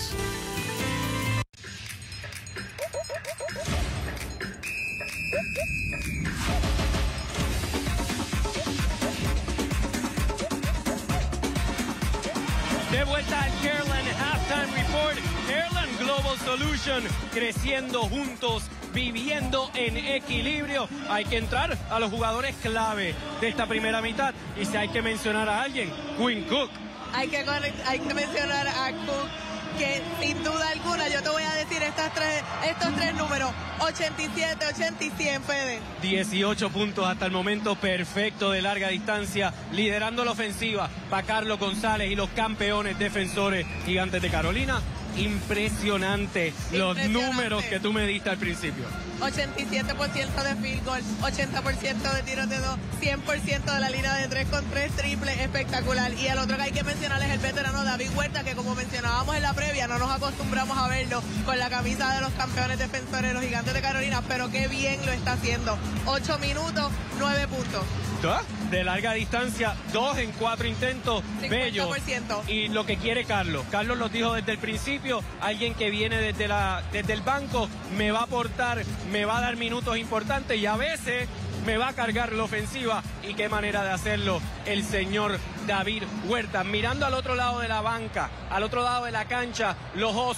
De vuelta al Carolyn Halftime Report. Carolyn Global Solution, creciendo juntos, viviendo en equilibrio. Hay que entrar a los jugadores clave de esta primera mitad. Y si hay que mencionar a alguien, Quinn Cook. Hay que mencionar a Cook, que sin duda alguna, yo te voy a decir estos tres números, 87, 80 y 100, Fede. 18 puntos hasta el momento, perfecto de larga distancia, liderando la ofensiva para Carlos González y los campeones defensores Gigantes de Carolina. Impresionante los números que tú me diste al principio. 87% de field goal, 80% de tiros de 2, 100% de la línea de 3 con 3 triples, espectacular. Y el otro que hay que mencionar es el veterano David Huerta, que como mencionábamos en la previa, no nos acostumbramos a verlo con la camisa de los campeones defensores de los Gigantes de Carolina, pero qué bien lo está haciendo. 8 minutos, 9 puntos. De larga distancia, 2 en 4 intentos, 50%. Bello. Y lo que quiere Carlos lo dijo desde el principio, alguien que viene desde el banco, me va a aportar, me va a dar minutos importantes y a veces me va a cargar la ofensiva. Y qué manera de hacerlo el señor David Huerta. Mirando al otro lado de la banca, al otro lado de la cancha, los Osos,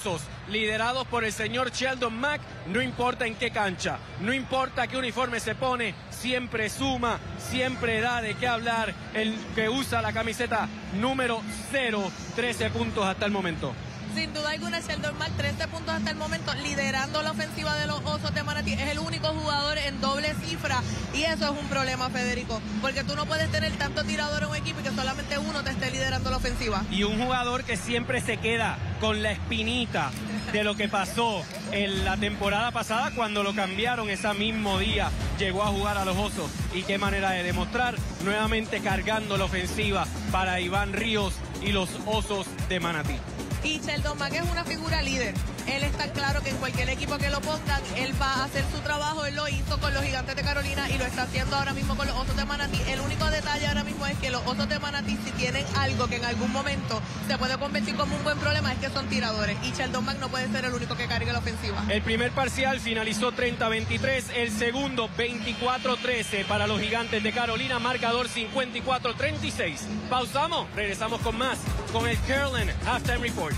liderados por el señor Sheldon Mack, no importa en qué cancha, no importa qué uniforme se pone, siempre suma, siempre da de qué hablar el que usa la camiseta número 0, 13 puntos hasta el momento. Sin duda alguna, Sheldon Mack, 13 puntos hasta el momento, liderando la ofensiva de los Osos de Manatí. Es el único jugador en doble cifra y eso es un problema, Federico, porque tú no puedes tener tanto tirador en un equipo y que solamente uno te esté liderando la ofensiva. Y un jugador que siempre se queda con la espinita de lo que pasó en la temporada pasada cuando lo cambiaron ese mismo día, llegó a jugar a los Osos. Y qué manera de demostrar, nuevamente cargando la ofensiva para Iván Ríos y los Osos de Manatí. Y Sheldon Mack es una figura líder. Él está claro que en cualquier equipo que lo pongan, él va a hacer su trabajo. Él lo hizo con los Gigantes de Carolina y lo está haciendo ahora mismo con los Osos de Manatí. El único detalle ahora mismo es que los Osos de Manatí, si tienen algo que en algún momento se puede convertir como un buen problema, es que son tiradores. Y Sheldon Mack no puede ser el único que cargue la ofensiva. El primer parcial finalizó 30-23, el segundo 24-13 para los Gigantes de Carolina, marcador 54-36. Pausamos, regresamos con más, con el Carolyn Halftime Report.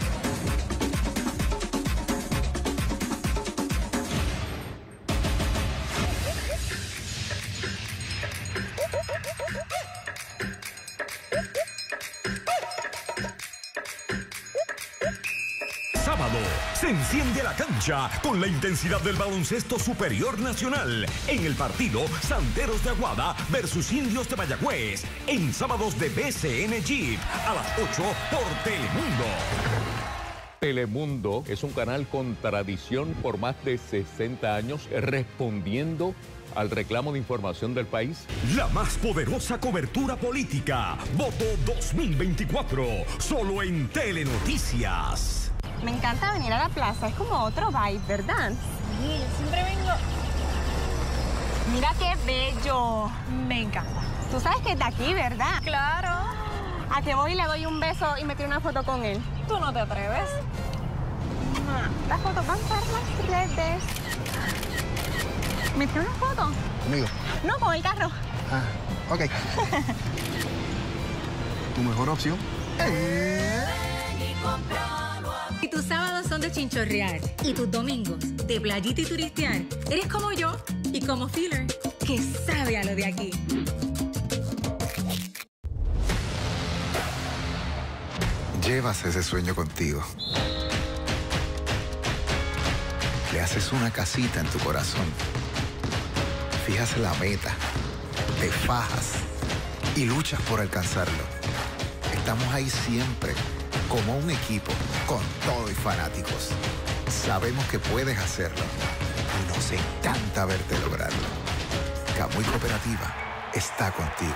Sábado se enciende la cancha con la intensidad del baloncesto superior nacional en el partido Santeros de Aguada versus Indios de Mayagüez en sábados de BCN Jeep a las 8 por Telemundo. Telemundo es un canal con tradición por más de 60 años respondiendo al reclamo de información del país. La más poderosa cobertura política. Voto 2024. Solo en Telenoticias. Me encanta venir a la plaza, es como otro vibe, ¿verdad? Sí, yo siempre vengo. Mira qué bello. Me encanta. Tú sabes que es de aquí, ¿verdad? Claro. ¿A qué voy y le doy un beso y me tiro una foto con él? ¿Tú no te atreves? Las fotos van para las redes. ¿Me tiro una foto? ¿Conmigo? No, con el carro. Ah, ok. ¿Tu mejor opción? Si tus sábados son de chinchorrear y tus domingos de playita y turistear, eres como yo y como Filler, que sabe a lo de aquí. Llevas ese sueño contigo. Le haces una casita en tu corazón. Fijas la meta, te fajas y luchas por alcanzarlo. Estamos ahí siempre, como un equipo, con todo y fanáticos. Sabemos que puedes hacerlo y nos encanta verte lograrlo. Camuy Cooperativa está contigo.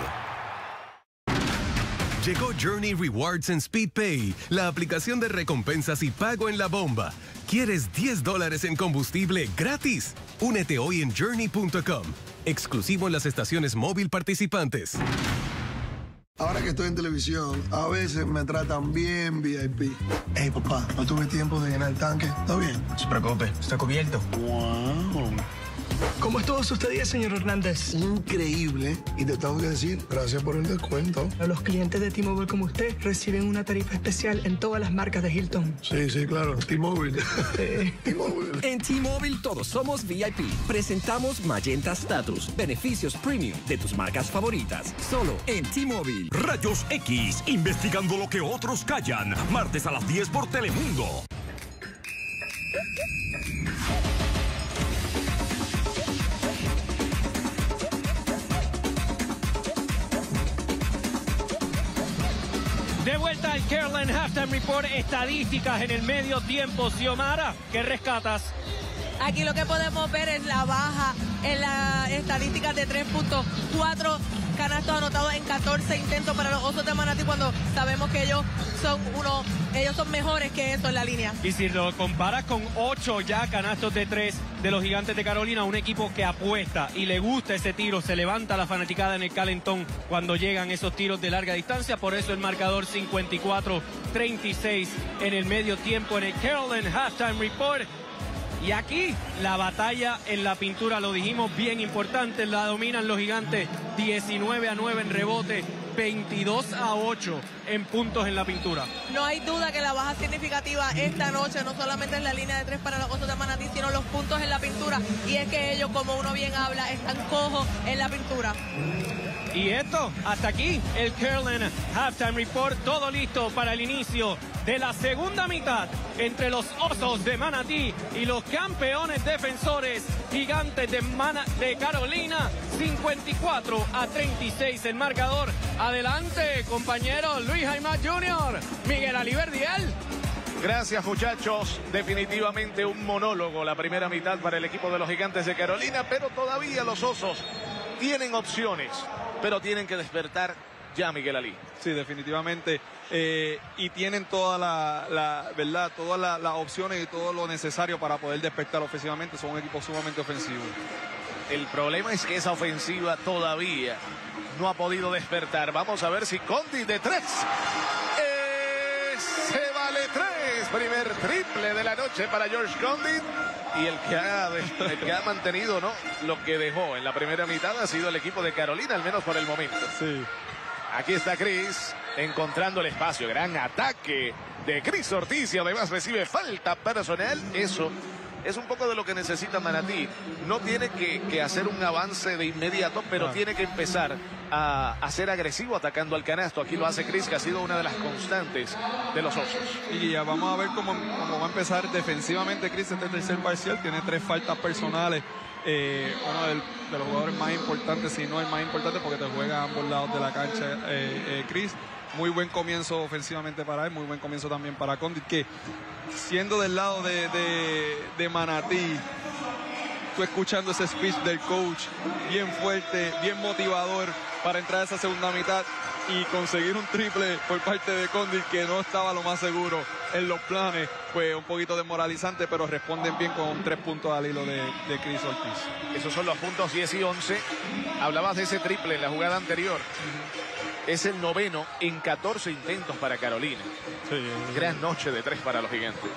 Llegó Journey Rewards en SpeedPay, la aplicación de recompensas y pago en la bomba. ¿Quieres $10 en combustible gratis? Únete hoy en journey.com. Exclusivo en las estaciones móvil participantes. Ahora que estoy en televisión, a veces me tratan bien VIP. Hey, papá, no tuve tiempo de llenar el tanque. ¿Está bien? No se preocupe, está cubierto. Wow. ¿Cómo estuvo su estadía, señor Hernández? Increíble. Y te tengo que decir, gracias por el descuento. Los clientes de T-Mobile como usted reciben una tarifa especial en todas las marcas de Hilton. Sí, claro. T-Mobile. T-Mobile. En T-Mobile todos somos VIP. Presentamos Magenta Status. Beneficios premium de tus marcas favoritas. Solo en T-Mobile. Rayos X, investigando lo que otros callan. Martes a las 10 por Telemundo. De vuelta al Carolyn Halftime Report, estadísticas en el medio tiempo. Xiomara, ¿qué rescatas? Aquí lo que podemos ver es la baja en las estadísticas de 3.4 canastos anotados en 14 intentos para los Osos de Manatí, cuando sabemos que ellos son mejores que eso en la línea. Y si lo comparas con 8 ya canastos de 3 de los Gigantes de Carolina, un equipo que apuesta y le gusta ese tiro, se levanta la fanaticada en el calentón cuando llegan esos tiros de larga distancia, por eso el marcador 54-36 en el medio tiempo en el Carolyn Halftime Report. Y aquí la batalla en la pintura, lo dijimos, bien importante, la dominan los Gigantes 19-9 en rebote, 22-8 en puntos en la pintura. No hay duda que la baja significativa esta noche no solamente es la línea de 3 para los Osos de Manatí, sino los puntos en la pintura. Y es que ellos, como uno bien habla, están cojos en la pintura. Y esto, hasta aquí, el Carolina Halftime Report, todo listo para el inicio de la segunda mitad entre los Osos de Manatí y los campeones defensores Gigantes de Carolina. 54-36 el marcador. Adelante, compañero Luis Jaimat Jr., Miguel Aliverdiel. Gracias, muchachos. Definitivamente un monólogo la primera mitad para el equipo de los Gigantes de Carolina, pero todavía los Osos tienen opciones, pero tienen que despertar ya, Miguel Ali. Sí, definitivamente. Y tienen toda ¿verdad? Todas las opciones y todo lo necesario para poder despertar ofensivamente. Son un equipo sumamente ofensivo. El problema es que esa ofensiva todavía no ha podido despertar. Vamos a ver si Condit de 3. Se vale 3. Primer triple de la noche para George Condit. Y el que ha mantenido, ¿no?, lo que dejó en la primera mitad ha sido el equipo de Carolina, al menos por el momento. Sí. Aquí está Chris encontrando el espacio. Gran ataque de Chris Ortiz y además recibe falta personal. Eso es un poco de lo que necesita Manatí. No tiene que hacer un avance de inmediato, pero tiene que empezar a ser agresivo atacando al canasto. Aquí lo hace Chris, que ha sido una de las constantes de los Osos. Y ya vamos a ver cómo va a empezar defensivamente Chris en este tercer parcial. Tiene 3 faltas personales. Uno de los jugadores más importantes, si no el más importante, porque te juega a ambos lados de la cancha, Chris. Muy buen comienzo ofensivamente para él, muy buen comienzo también para Condit, que siendo del lado de Manatí, tú escuchando ese speech del coach, bien fuerte, bien motivador para entrar a esa segunda mitad y conseguir un triple por parte de Condit, que no estaba lo más seguro en los planes, pues un poquito desmoralizante, pero responden bien con 3 puntos al hilo de Chris Ortiz. Esos son los puntos 10 y 11. Hablabas de ese triple en la jugada anterior. Es el 9º en 14 intentos para Carolina. Sí. Gran noche de 3 para los Gigantes.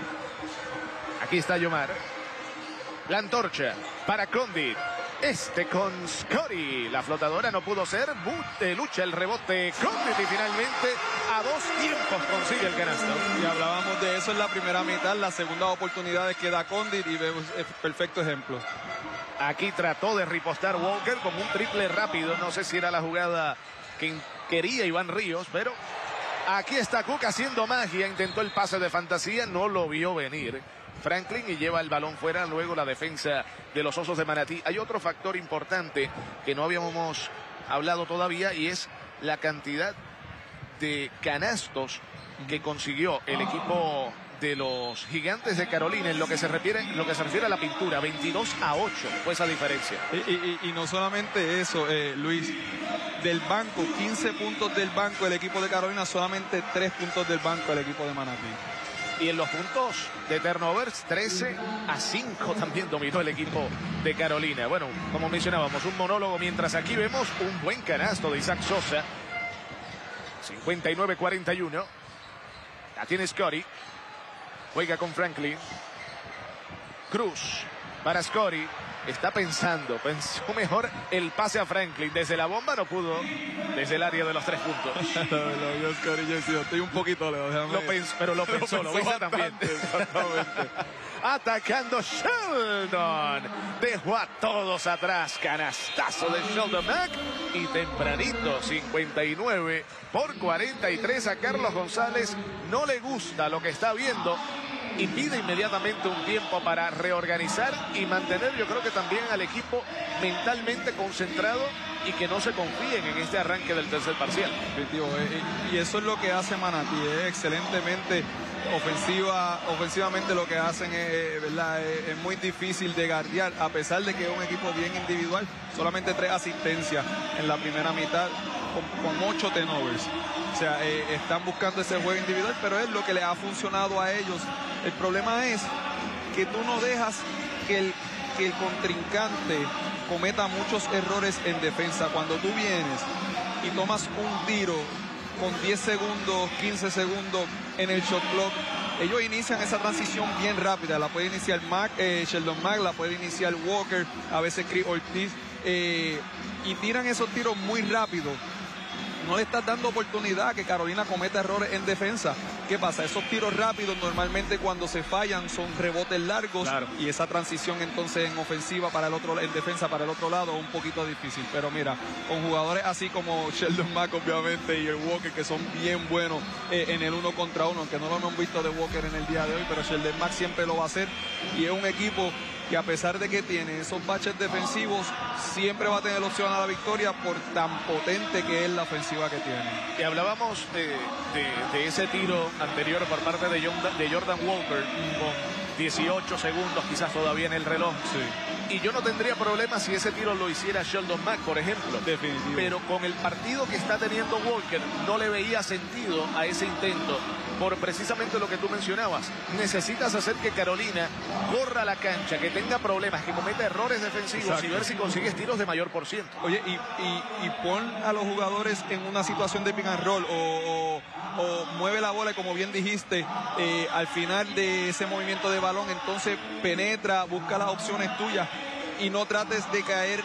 Aquí está Yomar. La antorcha para Condit. Con Scotty. La flotadora no pudo ser. Lucha el rebote Condit y finalmente a 2 tiempos consigue el canasto. Y hablábamos de eso en la primera mitad. La segunda oportunidad que da Condit y vemos el perfecto ejemplo. Aquí trató de ripostar Walker con un triple rápido. No sé si era la jugada que quería Iván Ríos, pero aquí está Cook haciendo magia. Intentó el pase de fantasía, no lo vio venir Franklin y lleva el balón fuera. Luego la defensa de los Osos de Manatí. Hay otro factor importante que no habíamos hablado todavía, y es la cantidad de canastos que consiguió el equipo de los Gigantes de Carolina en lo que se refiere a la pintura. 22-8 fue esa diferencia. Y no solamente eso, Luis, del banco, 15 puntos del banco el equipo de Carolina, solamente 3 puntos del banco el equipo de Manatí. Y en los puntos de turnovers, 13-5 también dominó el equipo de Carolina. Bueno, como mencionábamos, un monólogo, mientras aquí vemos un buen canasto de Isaac Sosa. 59-41. La tiene Scotty. Juega con Franklin. Cruz para Scotty. Está pensó mejor el pase a Franklin. Desde la bomba no pudo, desde el área de los 3 puntos. Estoy un poquito lejos. Pero lo pensó, lo viste también. Exactamente. Atacando Sheldon. Dejó a todos atrás. Canastazo de Sheldon Mack. Y tempranito, 59-43. A Carlos González no le gusta lo que está viendo y pide inmediatamente un tiempo para reorganizar y mantener, yo creo que también al equipo mentalmente concentrado y que no se confíen en este arranque del tercer parcial. Y eso es lo que hace Manatí, excelentemente ofensivamente lo que hacen ¿verdad? Es muy difícil de guardiar, a pesar de que es un equipo bien individual. Solamente 3 asistencias en la primera mitad con 8 turnovers. O sea, están buscando ese juego individual, pero es lo que les ha funcionado a ellos. El problema es que tú no dejas que el contrincante cometa muchos errores en defensa. Cuando tú vienes y tomas un tiro con 10 segundos, 15 segundos en el shot clock, ellos inician esa transición bien rápida. La puede iniciar Sheldon Mack, la puede iniciar Walker, a veces Chris Ortiz, y tiran esos tiros muy rápido. no le estás dando oportunidad a que Carolina cometa errores en defensa. ¿Qué pasa? Esos tiros rápidos normalmente cuando se fallan son rebotes largos, claro, y esa transición entonces en ofensiva para el otro, en defensa para el otro lado, un poquito difícil. Pero mira, con jugadores así como Sheldon Mack obviamente y el Walker, que son bien buenos en el 1 contra 1, aunque no lo hemos visto de Walker en el día de hoy, pero Sheldon Mack siempre lo va a hacer, y es un equipo que a pesar de que tiene esos baches defensivos, siempre va a tener opción a la victoria por tan potente que es la ofensiva que tiene. Y hablábamos de ese tiro anterior por parte de Jordan Walker, con 18 segundos quizás todavía en el reloj. Sí. Y yo no tendría problema si ese tiro lo hiciera Sheldon Mack, por ejemplo. Definitivo. Pero con el partido que está teniendo Walker, no le veía sentido a ese intento, por precisamente lo que tú mencionabas. Necesitas hacer que Carolina corra la cancha, que tenga problemas, que cometa errores defensivos. Exacto. Y ver si consigues tiros de mayor por ciento. Oye, y pon a los jugadores en una situación de pick and roll o mueve la bola, como bien dijiste, al final de ese movimiento de balón, entonces penetra, busca las opciones tuyas y no trates de caer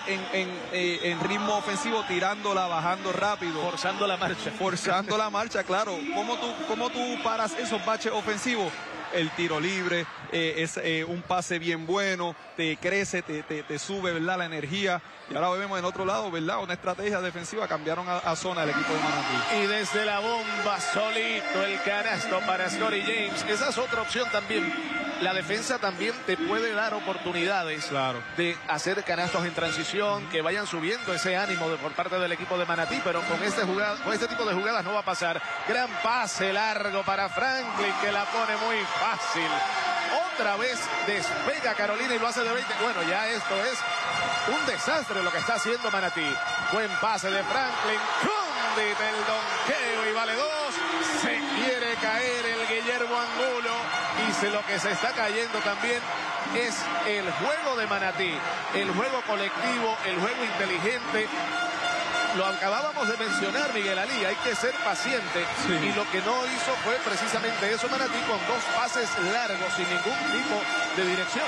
en ritmo ofensivo tirándola, bajando rápido. Forzando la marcha. Forzando la marcha, claro. ¿Cómo tú paras esos baches ofensivos? El tiro libre, es un pase bien bueno, te crece, te sube, ¿verdad?, la energía. Y ahora vemos en otro lado, ¿verdad?, una estrategia defensiva, cambiaron a zona el equipo de Manatí. Y desde la bomba solito el canasto para Scottie James. Esa es otra opción también. La defensa también te puede dar oportunidades, claro, de hacer canastos en transición, que vayan subiendo ese ánimo por parte del equipo de Manatí, pero con este tipo de jugadas no va a pasar. Gran pase largo para Franklin, que la pone muy fácil. Otra vez despega Carolina y lo hace de 20. Bueno, ya esto es un desastre lo que está haciendo Manatí. Buen pase de Franklin. Condit el donqueo y vale 2. Se quiere caer el Guillermo Angulo. Y lo que se está cayendo también es el juego de Manatí. El juego colectivo, el juego inteligente. Lo acabábamos de mencionar, Miguel Alí, hay que ser paciente. Sí. Y lo que no hizo fue precisamente eso Manatí, con 2 pases largos sin ningún tipo de dirección.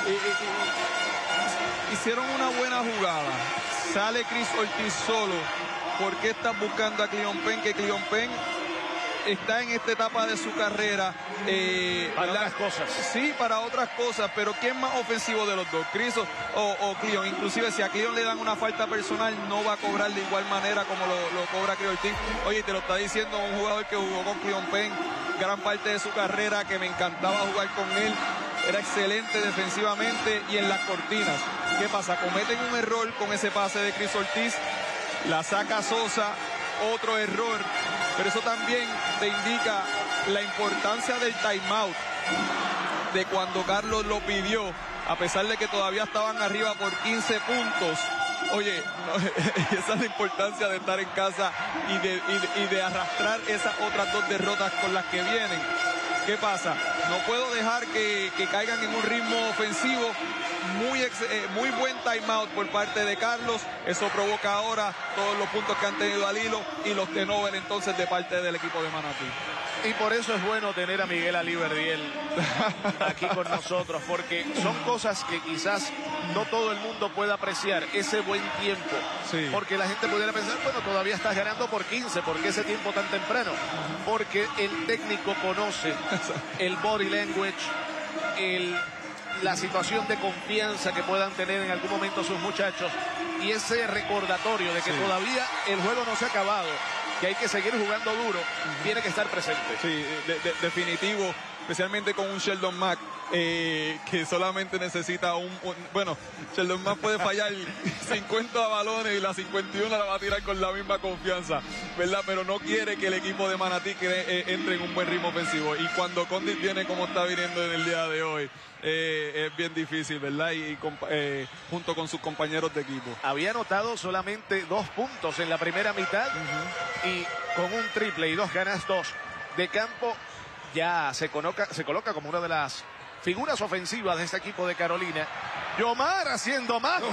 Hicieron una buena jugada. Sale Chris Ortiz solo. ¿Por qué estás buscando a Cleon Penn? Que Cleon Penn está en esta etapa de su carrera. Para otras cosas. Sí, para otras cosas, pero ¿quién más ofensivo de los dos? Chris o Cleon. Inclusive si a Cleon le dan una falta personal, no va a cobrar de igual manera como lo cobra Chris Ortiz. Oye, te lo está diciendo un jugador que jugó con Cleon Penn gran parte de su carrera, que me encantaba jugar con él. Era excelente defensivamente y en las cortinas. ¿Qué pasa? Cometen un error con ese pase de Chris Ortiz, la saca Sosa, otro error. Pero eso también te indica la importancia del timeout, de cuando Carlos lo pidió, a pesar de que todavía estaban arriba por 15 puntos. Oye, esa es la importancia de estar en casa y de arrastrar esas otras 2 derrotas con las que vienen. ¿Qué pasa? No puedo dejar que caigan en un ritmo ofensivo. Muy buen timeout por parte de Carlos. Eso provoca ahora todos los puntos que han tenido al hilo y los turnovers entonces de parte del equipo de Manatí. Y por eso es bueno tener a Miguel Alí Verdiel aquí con nosotros, porque son cosas que quizás no todo el mundo pueda apreciar, ese buen tiempo. Sí. Porque la gente pudiera pensar, bueno, todavía estás ganando por 15, ¿por qué ese tiempo tan temprano? Porque el técnico conoce el body language, la situación de confianza que puedan tener en algún momento sus muchachos, y ese recordatorio de que todavía el juego no se ha acabado, que hay que seguir jugando duro, tiene que estar presente. Sí, definitivo, especialmente con un Sheldon Mack que solamente necesita bueno, Sheldon Mack puede fallar 50 balones y la 51 la va a tirar con la misma confianza, ¿verdad? Pero no quiere que el equipo de Manatí entre en un buen ritmo ofensivo, y cuando Condit viene como está viniendo en el día de hoy, es bien difícil, ¿verdad? Y junto con sus compañeros de equipo. Había anotado solamente 2 puntos en la primera mitad, y con un triple y 2 canastos de campo ya se coloca como una de las figuras ofensivas de este equipo de Carolina. Yomar haciendo magia.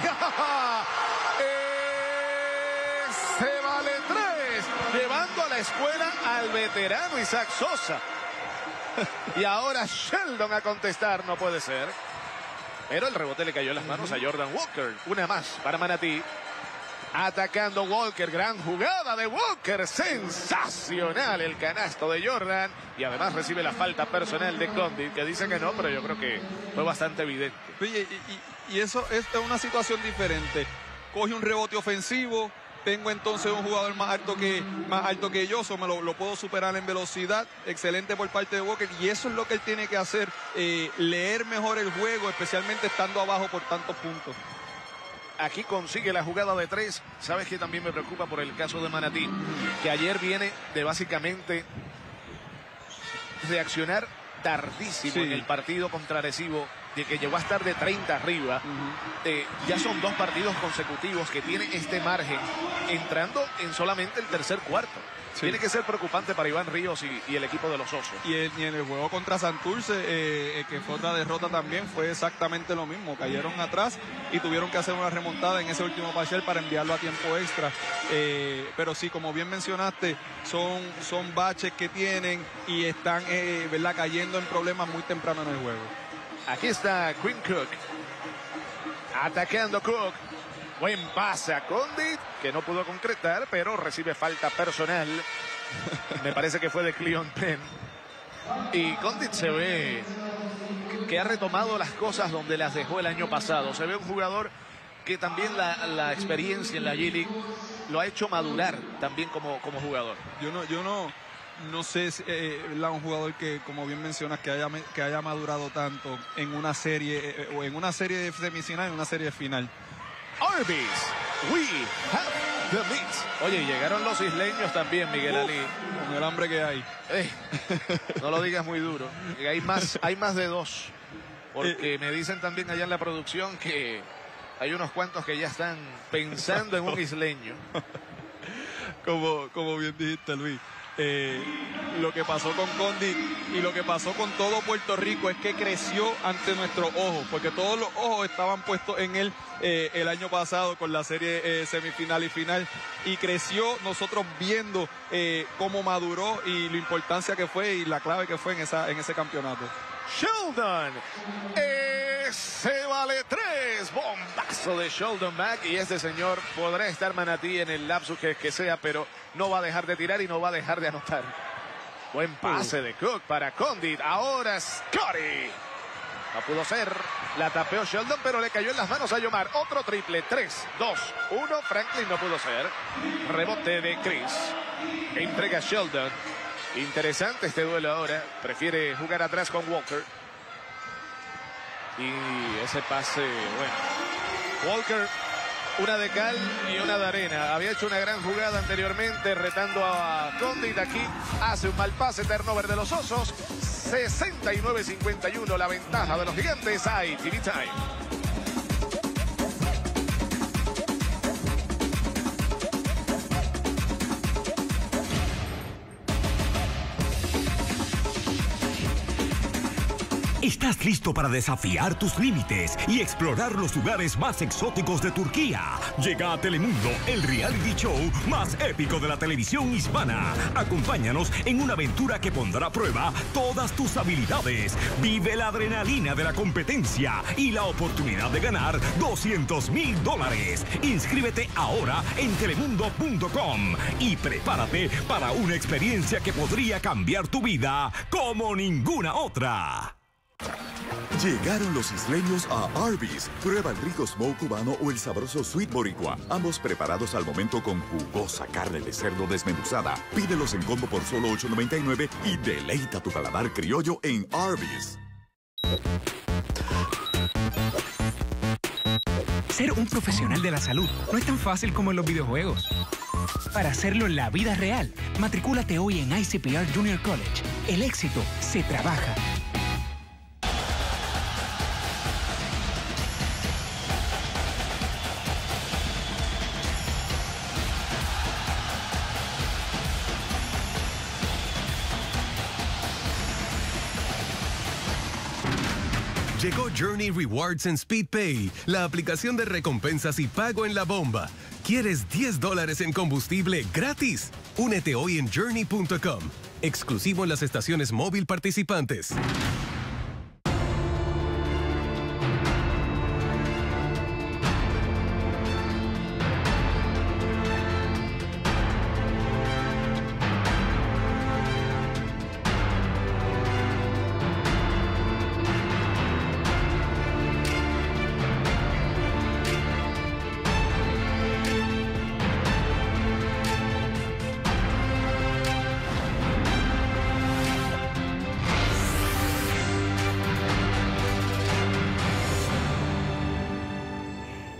Se vale 3, llevando a la escuela al veterano Isaac Sosa. Y ahora Sheldon a contestar, no puede ser. Pero el rebote le cayó en las manos a Jordan Walker. Una más para Manatí. Atacando Walker, gran jugada de Walker, sensacional el canasto de Jordan. Y además recibe la falta personal de Condit, que dice que no, pero yo creo que fue bastante evidente. Oye, y eso es una situación diferente. Coge un rebote ofensivo, tengo entonces un jugador más alto que yo, so me lo puedo superar en velocidad. Excelente por parte de Walker, y eso es lo que él tiene que hacer, leer mejor el juego, especialmente estando abajo por tantos puntos. Aquí consigue la jugada de 3. Sabes que también me preocupa por el caso de Manatí, que ayer viene de básicamente reaccionar tardísimo en el partido contra Arecibo, de que llegó a estar de 30 arriba. Ya son 2 partidos consecutivos que tiene este margen, entrando en solamente el tercer cuarto. Sí. Tiene que ser preocupante para Iván Ríos y el equipo de los Osos. Y en el juego contra Santurce, que fue otra derrota también, fue exactamente lo mismo. Cayeron atrás y tuvieron que hacer una remontada en ese último parcial para enviarlo a tiempo extra. Pero sí, como bien mencionaste, son baches que tienen y están ¿verdad? Cayendo en problemas muy temprano en el juego. Aquí está Quinn Cook. Atacando Cook. Buen pase a Condit, que no pudo concretar, pero recibe falta personal. Me parece que fue de Cleon Penn. Y Condit se ve que ha retomado las cosas donde las dejó el año pasado. Se ve un jugador que también la experiencia en la G-League lo ha hecho madurar también como jugador. Yo no sé si un jugador que, como bien mencionas, que haya madurado tanto en una serie o en una serie de semifinal, en una serie de final. Arby's, we have the meat. Oye, llegaron los isleños también, Miguel Ali. Con el hambre que hay. No lo digas muy duro. Hay más de 2. Porque me dicen también allá en la producción que hay unos cuantos que ya están pensando en un isleño. Como bien dijiste, Luis. Lo que pasó con Condit y lo que pasó con todo Puerto Rico es que creció ante nuestros ojos, porque todos los ojos estaban puestos en él el año pasado con la serie semifinal y final, y creció nosotros viendo cómo maduró y la importancia que fue y la clave que fue en ese campeonato. Sheldon, se vale 3, bombazo de Sheldon Mack, y este señor podrá estar Manatí en el lapsus que sea, pero no va a dejar de tirar y no va a dejar de anotar. Buen pase de Cook para Condit, ahora Scotty. No pudo ser, la tapeó Sheldon, pero le cayó en las manos a Yomar. Otro triple, 3, 2, 1, Franklin no pudo ser. Rebote de Chris, entrega Sheldon. Interesante este duelo ahora, prefiere jugar atrás con Walker. Y ese pase, bueno, Walker, una de cal y una de arena. Había hecho una gran jugada anteriormente retando a Condit. Aquí hace un mal pase, turnover de los Osos. 69-51 la ventaja de los Gigantes. ITV Time. ¿Estás listo para desafiar tus límites y explorar los lugares más exóticos de Turquía? Llega a Telemundo, el reality show más épico de la televisión hispana. Acompáñanos en una aventura que pondrá a prueba todas tus habilidades. Vive la adrenalina de la competencia y la oportunidad de ganar $200,000. Inscríbete ahora en telemundo.com y prepárate para una experiencia que podría cambiar tu vida como ninguna otra. Llegaron los isleños a Arby's. Prueba el rico smoke cubano o el sabroso sweet boricua. Ambos preparados al momento con jugosa carne de cerdo desmenuzada. Pídelos en combo por solo $8.99 y deleita tu paladar criollo en Arby's. Ser un profesional de la salud no es tan fácil como en los videojuegos. Para hacerlo en la vida real, matricúlate hoy en ICPR Junior College. El éxito se trabaja. Llegó Journey Rewards en SpeedPay, la aplicación de recompensas y pago en la bomba. ¿Quieres $10 en combustible gratis? Únete hoy en journey.com. Exclusivo en las estaciones móvil participantes.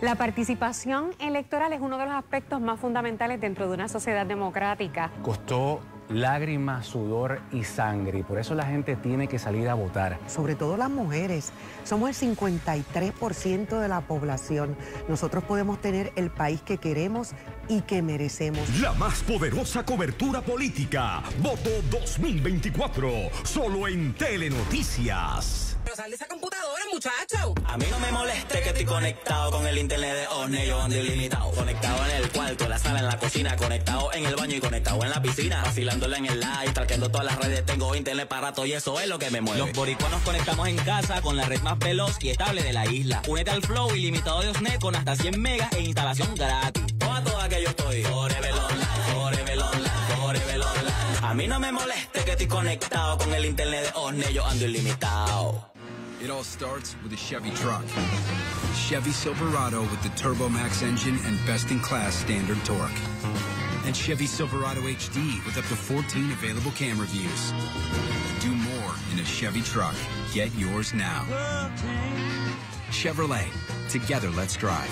La participación electoral es uno de los aspectos más fundamentales dentro de una sociedad democrática. Costó lágrimas, sudor y sangre, y por eso la gente tiene que salir a votar. Sobre todo las mujeres. Somos el 53% de la población. Nosotros podemos tener el país que queremos y que merecemos. La más poderosa cobertura política. Voto 2024. Solo en Telenoticias. Pero sal de esa computadora, muchacho. A mí no me moleste que estoy conectado con el internet de Osne, yo ando ilimitado. Conectado en el cuarto, en la sala, en la cocina, conectado en el baño y conectado en la piscina. Vacilándole en el live, traqueando todas las redes, tengo internet para rato y eso es lo que me mueve. Los boricuanos conectamos en casa con la red más veloz y estable de la isla. Únete al flow ilimitado de Osne con hasta 100 megas e instalación gratis. Toda que yo estoy. Forever online, forever online, forever online. A mí no me moleste que estoy conectado con el internet de Osne, yo ando ilimitado. It all starts with a Chevy truck. Chevy Silverado with the Turbo Max engine and best-in-class standard torque. And Chevy Silverado HD with up to 14 available camera views. Do more in a Chevy truck. Get yours now. Chevrolet. Together, let's drive.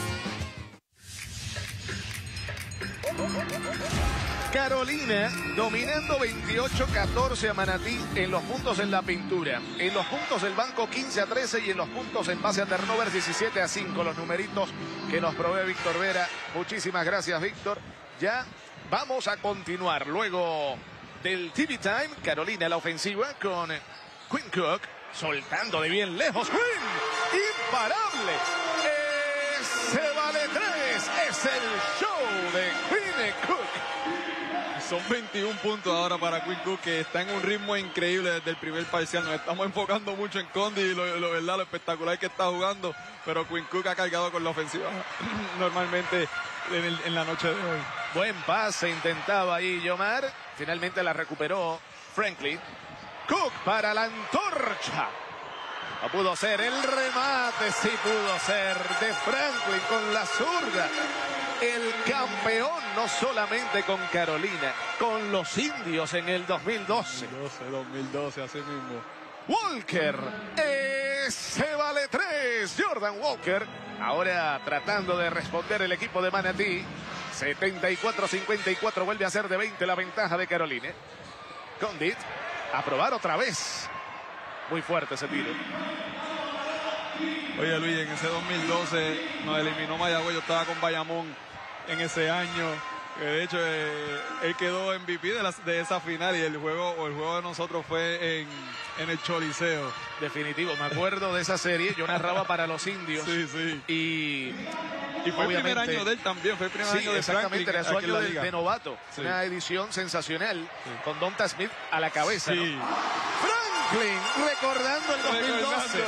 Carolina dominando 28-14 a Manatí en los puntos en la pintura. En los puntos del banco 15-13 y en los puntos en base a turnover 17-5. Los numeritos que nos provee Víctor Vera. Muchísimas gracias, Víctor. Ya vamos a continuar. Luego del TV Time, Carolina la ofensiva con Quinn Cook. Soltando de bien lejos. Quinn, imparable. Se vale 3. Es el show de Quinn Cook. Son 21 puntos ahora para Quinn Cook, que está en un ritmo increíble desde el primer parcial. Nos estamos enfocando mucho en Condi y lo espectacular que está jugando, pero Quinn Cook ha cargado con la ofensiva normalmente en la noche de hoy. Buen pase intentaba ahí Yomar. Finalmente la recuperó Franklin. Cook para la antorcha. No pudo ser. El remate sí pudo ser de Franklin con la zurda. El campeón no solamente con Carolina, con los indios en el 2012. 2012, así mismo. Walker, se vale 3. Jordan Walker, ahora tratando de responder el equipo de Manatí. 74-54, vuelve a ser de 20 la ventaja de Carolina. Condit, a probar otra vez. Muy fuerte ese tiro. Oye, Luis, en ese 2012 nos eliminó Mayagüez. Yo estaba con Bayamón en ese año. De hecho, él quedó MVP de esa final y el juego de nosotros fue en el Choliseo. Definitivo, me acuerdo de esa serie. Yo narraba para los indios. Sí, sí. Y fue el primer año de él también. Fue el primer año de exactamente, Franklin, era su año de novato. Sí. Una edición sensacional con Donta Smith a la cabeza. Sí. ¿No? Franklin recordando el 2012.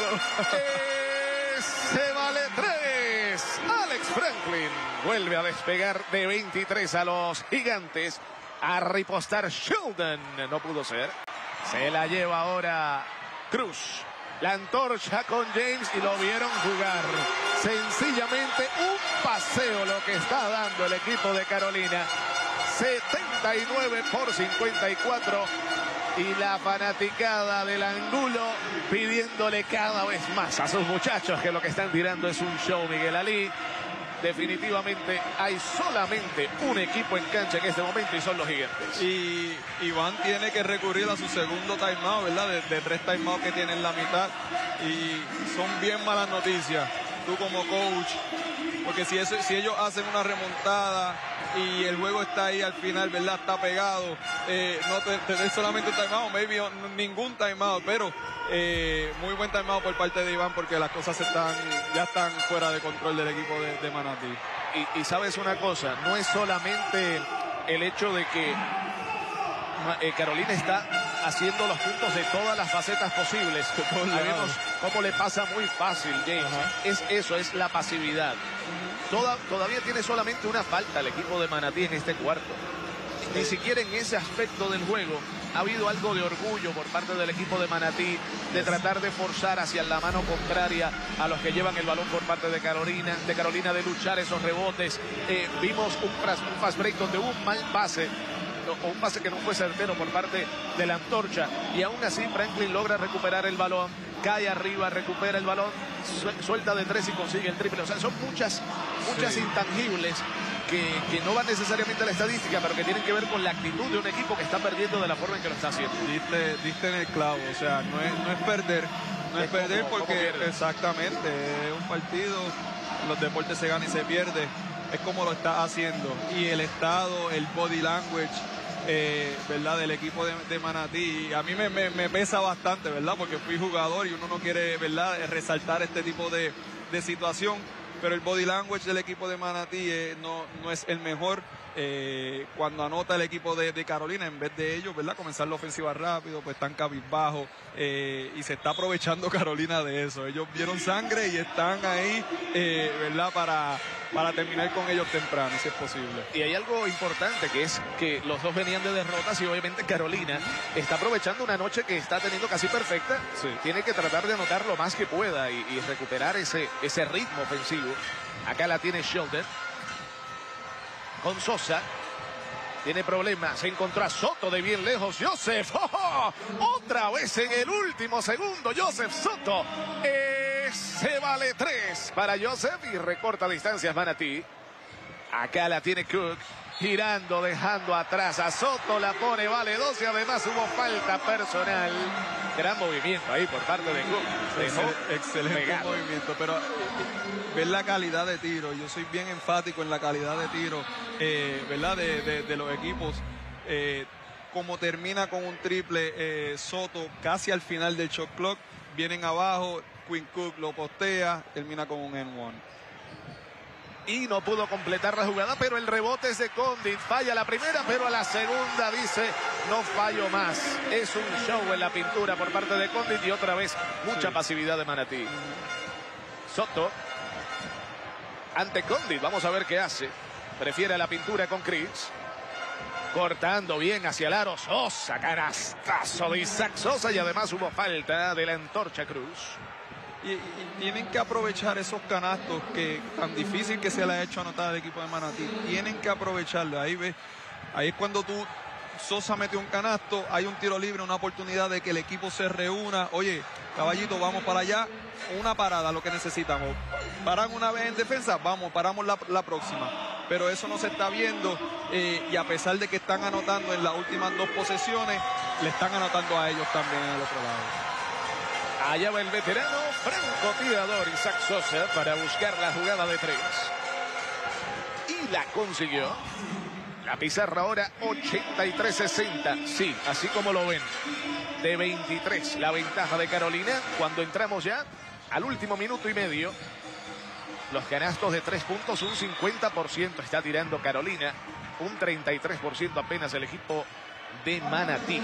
Se vale 3. Alex Franklin vuelve a despegar de 23 a los gigantes. A ripostar Sheldon. No pudo ser. Se la lleva ahora Cruz. La antorcha con James y lo vieron jugar. Sencillamente un paseo lo que está dando el equipo de Carolina. 79-54. Y la fanaticada del Angulo pidiéndole cada vez más a sus muchachos que lo que están tirando es un show, Miguel Ali. Definitivamente hay solamente un equipo en cancha en este momento y son los gigantes. Y Iván tiene que recurrir a su segundo timeout, ¿verdad? De 3 timeouts que tiene en la mitad. Y son bien malas noticias. Tú como coach, porque si ellos hacen una remontada y el juego está ahí al final, ¿verdad? Está pegado. No tener solamente un timeout, maybe ningún timeout, pero muy buen timeout por parte de Iván porque las cosas ya están fuera de control del equipo de Manatí. Y sabes una cosa, no es solamente el hecho de que Carolina está haciendo los puntos de todas las facetas posibles. Sabemos cómo le pasa muy fácil, James. Es la pasividad. Todavía tiene solamente una falta el equipo de Manatí en este cuarto. Ni siquiera en ese aspecto del juego ha habido algo de orgullo por parte del equipo de Manatí de tratar de forzar hacia la mano contraria a los que llevan el balón por parte de Carolina de luchar esos rebotes. Vimos un fast break donde hubo un mal pase o un pase que no fue certero por parte de la antorcha y aún así Franklin logra recuperar el balón. cae arriba, recupera el balón, suelta de 3 y consigue el triple. O sea, son muchas intangibles que no van necesariamente a la estadística, pero que tienen que ver con la actitud de un equipo que está perdiendo de la forma en que lo está haciendo. Diste en el clavo, o sea, no es perder. No es perder porque exactamente es un partido, los deportes se gana y se pierde, es como lo está haciendo. Y el estado, el body language, ¿verdad? Del equipo de Manatí, a mí me pesa bastante, ¿verdad? Porque fui jugador y uno no quiere, ¿verdad?, resaltar este tipo de situación, pero el body language del equipo de Manatí no es el mejor. Cuando anota el equipo de Carolina, en vez de ellos, ¿verdad?, comenzar la ofensiva rápido, pues están cabizbajos, y se está aprovechando Carolina de eso. Ellos vieron sangre y están ahí, ¿verdad?, para terminar con ellos temprano, si es posible. Y hay algo importante, que es que los dos venían de derrotas y obviamente Carolina está aprovechando una noche que está teniendo casi perfecta. Sí. Tiene que tratar de anotar lo más que pueda y recuperar ese ritmo ofensivo. Acá la tiene Sheldon. Con Sosa. Tiene problemas. Se encontró a Soto de bien lejos. Joseph. ¡Oh! Otra vez en el último segundo. Joseph Soto. Se vale 3 para Joseph y recorta distancias Manatí. Acá la tiene Cook. Girando, dejando atrás a Soto. La pone, vale 2 y además hubo falta personal. Gran movimiento ahí por parte de Cook. Excelente movimiento, pero ver la calidad de tiro. Yo soy bien enfático en la calidad de tiro, ¿verdad?, de los equipos. Como termina con un triple Soto casi al final del shot clock. Vienen abajo, Quinn Cook lo postea, termina con un N1. Y no pudo completar la jugada, pero el rebote es de Condit. Falla la primera, pero a la segunda dice, no fallo más. Es un show en la pintura por parte de Condit y otra vez mucha pasividad de Manatí. Soto ante Condit, vamos a ver qué hace. Prefiere la pintura con Chris. Cortando bien hacia el aro Sosa, canastazo de Isaac Sosa y además hubo falta de la Antorcha Cruz. Y tienen que aprovechar esos canastos que tan difícil que se le ha hecho anotar al equipo de Manatí. Tienen que aprovecharlo. Ahí es cuando Sosa mete un canasto, hay un tiro libre, una oportunidad de que el equipo se reúna. Oye, caballito, vamos para allá. Una parada, lo que necesitamos. Paran una vez en defensa, paramos la próxima. Pero eso no se está viendo, y a pesar de que están anotando en las últimas 2 posesiones, le están anotando a ellos también en el otro lado. Allá va el veterano francotirador Isaac Sosa para buscar la jugada de 3. Y la consiguió. La pizarra ahora 83-60. Sí, así como lo ven. De 23 la ventaja de Carolina. Cuando entramos ya al último minuto y medio. Los canastos de 3 puntos, un 50% está tirando Carolina. Un 33% apenas el equipo de Manatí.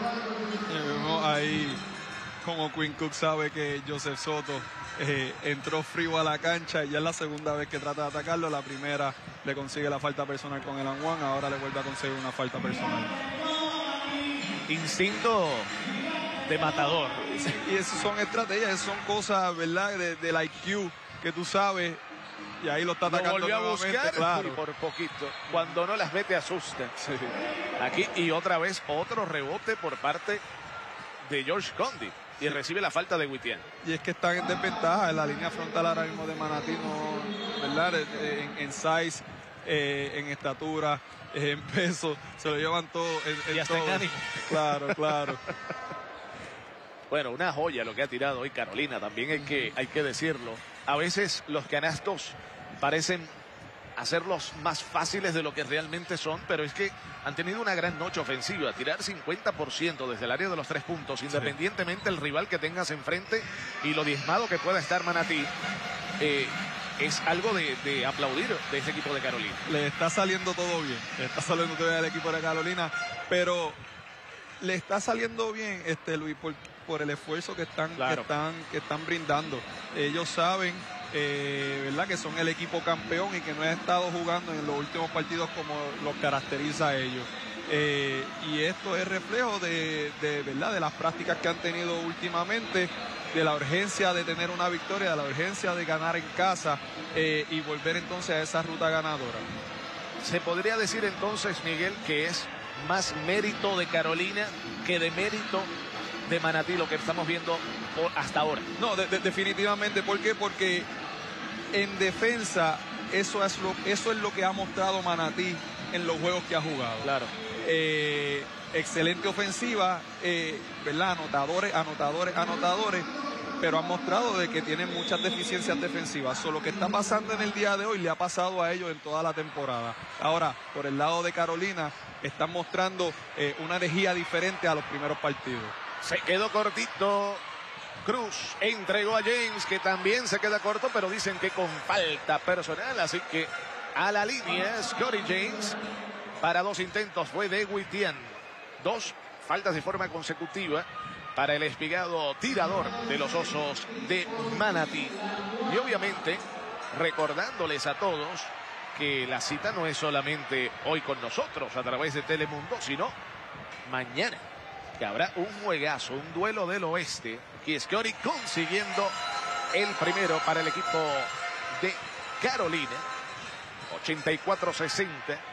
Ahí, como Quinn Cook sabe que Joseph Soto entró frío a la cancha y ya es la segunda vez que trata de atacarlo. La primera le consigue la falta personal con el and-one, ahora le vuelve a conseguir una falta personal. Instinto de matador. Sí, y esas son estrategias, esas son cosas, ¿verdad?, del IQ que tú sabes, y ahí lo está atacando. Lo volvió a buscar, claro. Y por poquito. Cuando no las mete, asusta. Sí. Aquí y otra vez otro rebote por parte de George Condit. Y recibe la falta de Whittier. Y es que están en desventaja en la línea frontal ahora mismo de Manatí, ¿verdad? En size, en estatura, en peso, se lo llevan todo. Y hasta en Claro. Bueno, una joya lo que ha tirado hoy Carolina, también hay que decirlo. A veces los canastos parecen hacerlos más fáciles de lo que realmente son, pero es que han tenido una gran noche ofensiva. Tirar 50% desde el área de los 3 puntos, independientemente del rival que tengas enfrente y lo diezmado que pueda estar Manatí, es algo de aplaudir de ese equipo de Carolina. Le está saliendo todo bien, al equipo de Carolina, pero le está saliendo bien, Luis, por el esfuerzo que están brindando. Ellos saben, ¿verdad?, que son el equipo campeón y que no han estado jugando en los últimos partidos como los caracteriza a ellos. Y esto es reflejo ¿verdad?, de las prácticas que han tenido últimamente, de la urgencia de tener una victoria, de la urgencia de ganar en casa, y volver entonces a esa ruta ganadora. Se podría decir entonces, Miguel, que es más mérito de Carolina que de mérito de Manatí lo que estamos viendo hasta ahora. No, definitivamente. ¿Por qué? Porque en defensa eso es lo que ha mostrado Manatí en los juegos que ha jugado. Claro. Excelente ofensiva, ¿verdad? Anotadores, pero han mostrado de que tienen muchas deficiencias defensivas. Lo que está pasando en el día de hoy le ha pasado a ellos en toda la temporada. Ahora, por el lado de Carolina, están mostrando una energía diferente a los primeros partidos. Se quedó cortito Cruz, entregó a James, que también se queda corto, pero dicen que con falta personal, así que a la línea Scotty James para 2 intentos fue de Whittian. 2 faltas de forma consecutiva para el espigado tirador de los Osos de Manatí. Y obviamente recordándoles a todos que la cita no es solamente hoy con nosotros a través de Telemundo, sino mañana, que habrá un juegazo, un duelo del oeste. Y Scotty consiguiendo el primero para el equipo de Carolina. 84-60.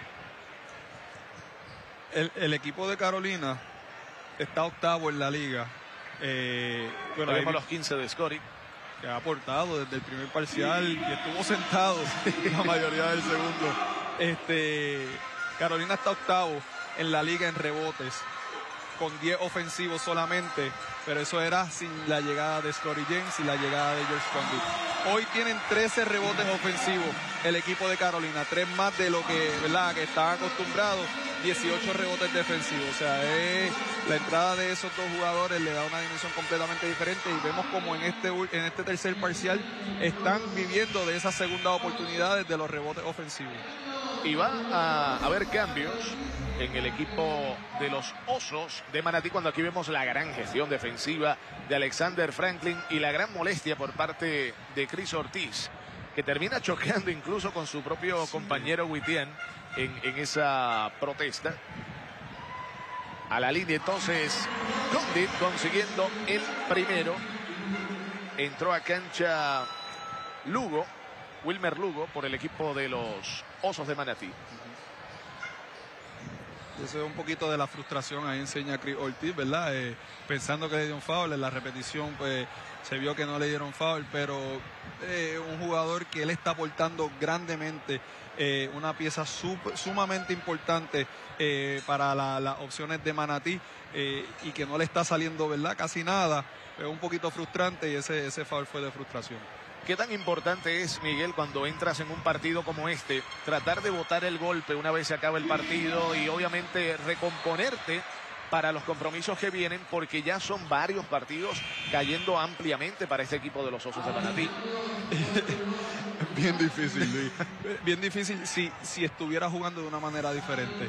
El equipo de Carolina está octavo en la liga. Bueno, vemos los 15 de Scotty, que ha aportado desde el primer parcial y estuvo sentado la mayoría del segundo. Carolina está octavo en la liga en rebotes, con 10 ofensivos solamente, pero eso era sin la llegada de Scotty James y la llegada de George Condit. Hoy tienen 13 rebotes ofensivos el equipo de Carolina, 3 más de lo que, ¿verdad?, que están acostumbrados, 18 rebotes defensivos. O sea, la entrada de esos 2 jugadores le da una dimensión completamente diferente y vemos como en este tercer parcial están viviendo de esas segundas oportunidades de los rebotes ofensivos. Y va a haber cambios en el equipo de los Osos de Manatí, cuando aquí vemos la gran gestión defensiva de Alexander Franklin y la gran molestia por parte de Chris Ortiz, que termina chocando incluso con su propio compañero Whittian en esa protesta. A la línea entonces Condit consiguiendo el primero. Entró a cancha Wilmer Lugo por el equipo de los Osos de Manatí. Eso es un poquito de la frustración, ahí enseña Chris Ortiz, ¿verdad? Pensando que le dio un foul, en la repetición pues se vio que no le dieron foul, pero un jugador que él está aportando grandemente, una pieza sumamente importante para las opciones de Manatí, y que no le está saliendo, ¿verdad?, casi nada. Es un poquito frustrante y ese foul fue de frustración. ¿Qué tan importante es, Miguel, cuando entras en un partido como este, tratar de botar el golpe una vez se acaba el partido y obviamente recomponerte para los compromisos que vienen, porque ya son varios partidos cayendo ampliamente para este equipo de los Osos de Manatí? Bien difícil, Luis. Bien difícil si estuviera jugando de una manera diferente.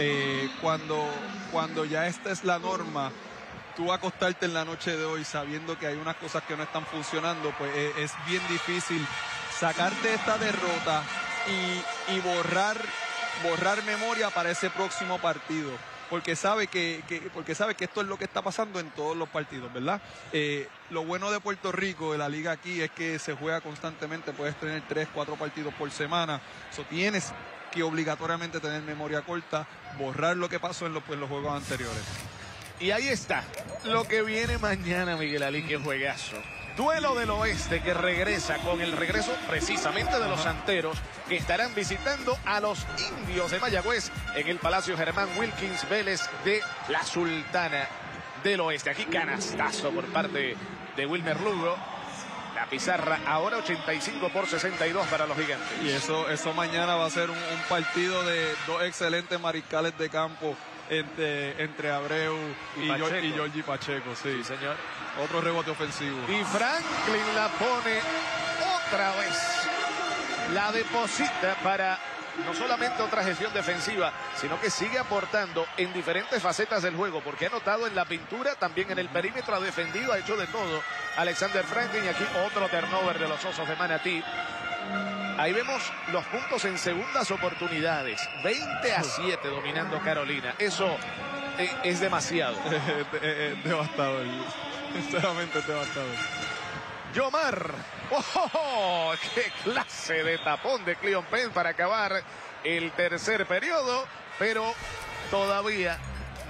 Cuando ya esta es la norma, tú acostarte en la noche de hoy sabiendo que hay unas cosas que no están funcionando, pues es bien difícil sacarte esta derrota y borrar memoria para ese próximo partido, porque sabe que esto es lo que está pasando en todos los partidos, ¿verdad? Lo bueno de Puerto Rico, de la liga aquí, es que se juega constantemente, puedes tener 3, 4 partidos por semana, tienes que obligatoriamente tener memoria corta, borrar lo que pasó en los juegos anteriores. Y ahí está lo que viene mañana, Miguel Alí, que juegazo. Duelo del oeste que regresa con el regreso precisamente de los Santeros, que estarán visitando a los Indios de Mayagüez en el Palacio Germán Wilkins Vélez de la Sultana del Oeste. Aquí canastazo por parte de Wilmer Lugo. La pizarra ahora 85-62 para los Gigantes. Y eso mañana va a ser un partido de 2 excelentes mariscales de campo entre Abreu y Georgie Pacheco. Sí, señor. Otro rebote ofensivo. Y Franklin la pone otra vez. La deposita para no solamente otra gestión defensiva, sino que sigue aportando en diferentes facetas del juego, porque ha anotado en la pintura, también en el perímetro, ha defendido, ha hecho de todo Alexander Franklin. Y aquí otro turnover de los Osos de Manatí. Ahí vemos los puntos en segundas oportunidades. 20-7 dominando Carolina. Eso es demasiado. Devastador. Sinceramente devastador. Yomar. ¡Oh! ¡Qué clase de tapón de Cleon Penn para acabar el tercer periodo! Pero todavía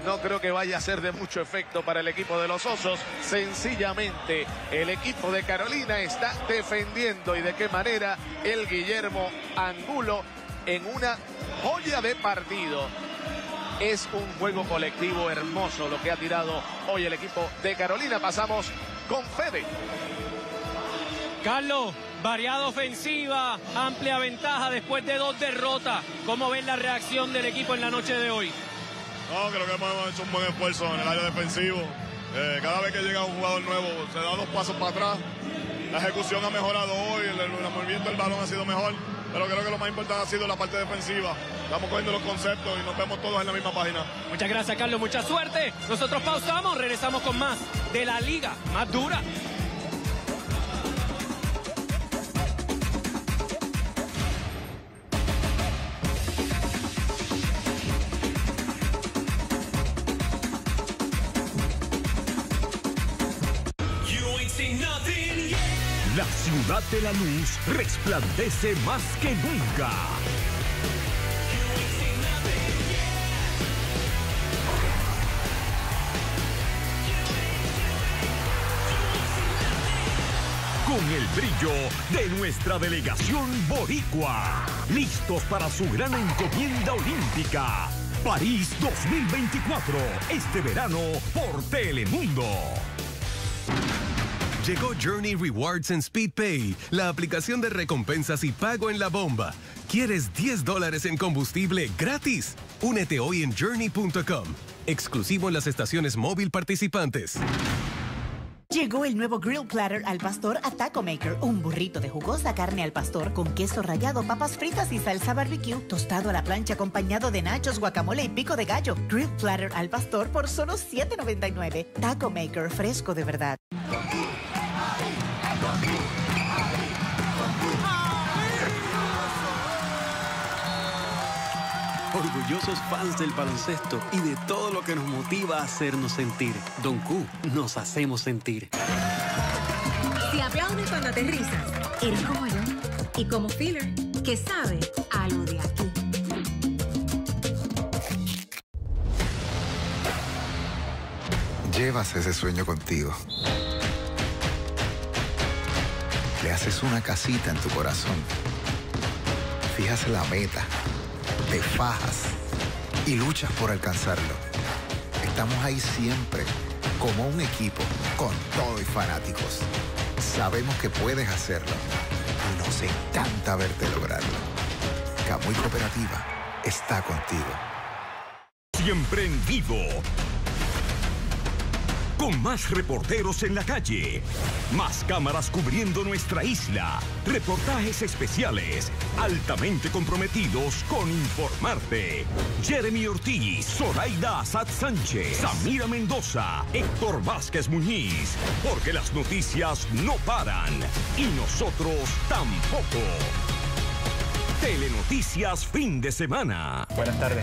no creo que vaya a ser de mucho efecto para el equipo de los Osos. Sencillamente, el equipo de Carolina está defendiendo, y de qué manera el Guillermo Angulo en una joya de partido. Es un juego colectivo hermoso lo que ha tirado hoy el equipo de Carolina. Pasamos con Fede. Carlos, variada ofensiva, amplia ventaja después de 2 derrotas. ¿Cómo ven la reacción del equipo en la noche de hoy? No, creo que hemos hecho un buen esfuerzo en el área defensivo. Cada vez que llega un jugador nuevo, se da 2 pasos para atrás. La ejecución ha mejorado hoy, el movimiento del balón ha sido mejor, pero creo que lo más importante ha sido la parte defensiva. Estamos cogiendo los conceptos y nos vemos todos en la misma página. Muchas gracias, Carlos, mucha suerte. Nosotros pausamos, regresamos con más de la liga más dura. La ciudad de la luz resplandece más que nunca. Con el brillo de nuestra delegación boricua, listos para su gran encomienda olímpica. París 2024, este verano por Telemundo. Llegó Journey Rewards en SpeedPay, la aplicación de recompensas y pago en la bomba. ¿Quieres $10 en combustible gratis? Únete hoy en journey.com. Exclusivo en las estaciones móvil participantes. Llegó el nuevo Grill Platter al pastor a Taco Maker. Un burrito de jugosa carne al pastor con queso rallado, papas fritas y salsa barbecue. Tostado a la plancha acompañado de nachos, guacamole y pico de gallo. Grill Platter al pastor por solo $7.99. Taco Maker, fresco de verdad. Orgullosos fans del baloncesto y de todo lo que nos motiva a hacernos sentir. Don Q, nos hacemos sentir. Si aplaudes cuando aterrizas, eres como yo y como Filler, que sabe a lo de aquí. Llevas ese sueño contigo. Le haces una casita en tu corazón. Fijas la meta. Te fajas y luchas por alcanzarlo. Estamos ahí siempre, como un equipo, con todo y fanáticos. Sabemos que puedes hacerlo y nos encanta verte lograrlo. Camuy Cooperativa está contigo. Siempre en vivo. Con más reporteros en la calle, más cámaras cubriendo nuestra isla, reportajes especiales, altamente comprometidos con informarte. Jeremy Ortiz, Zoraida Azad Sánchez, Samira Mendoza, Héctor Vázquez Muñiz, porque las noticias no paran y nosotros tampoco. Telenoticias fin de semana. Buenas tardes.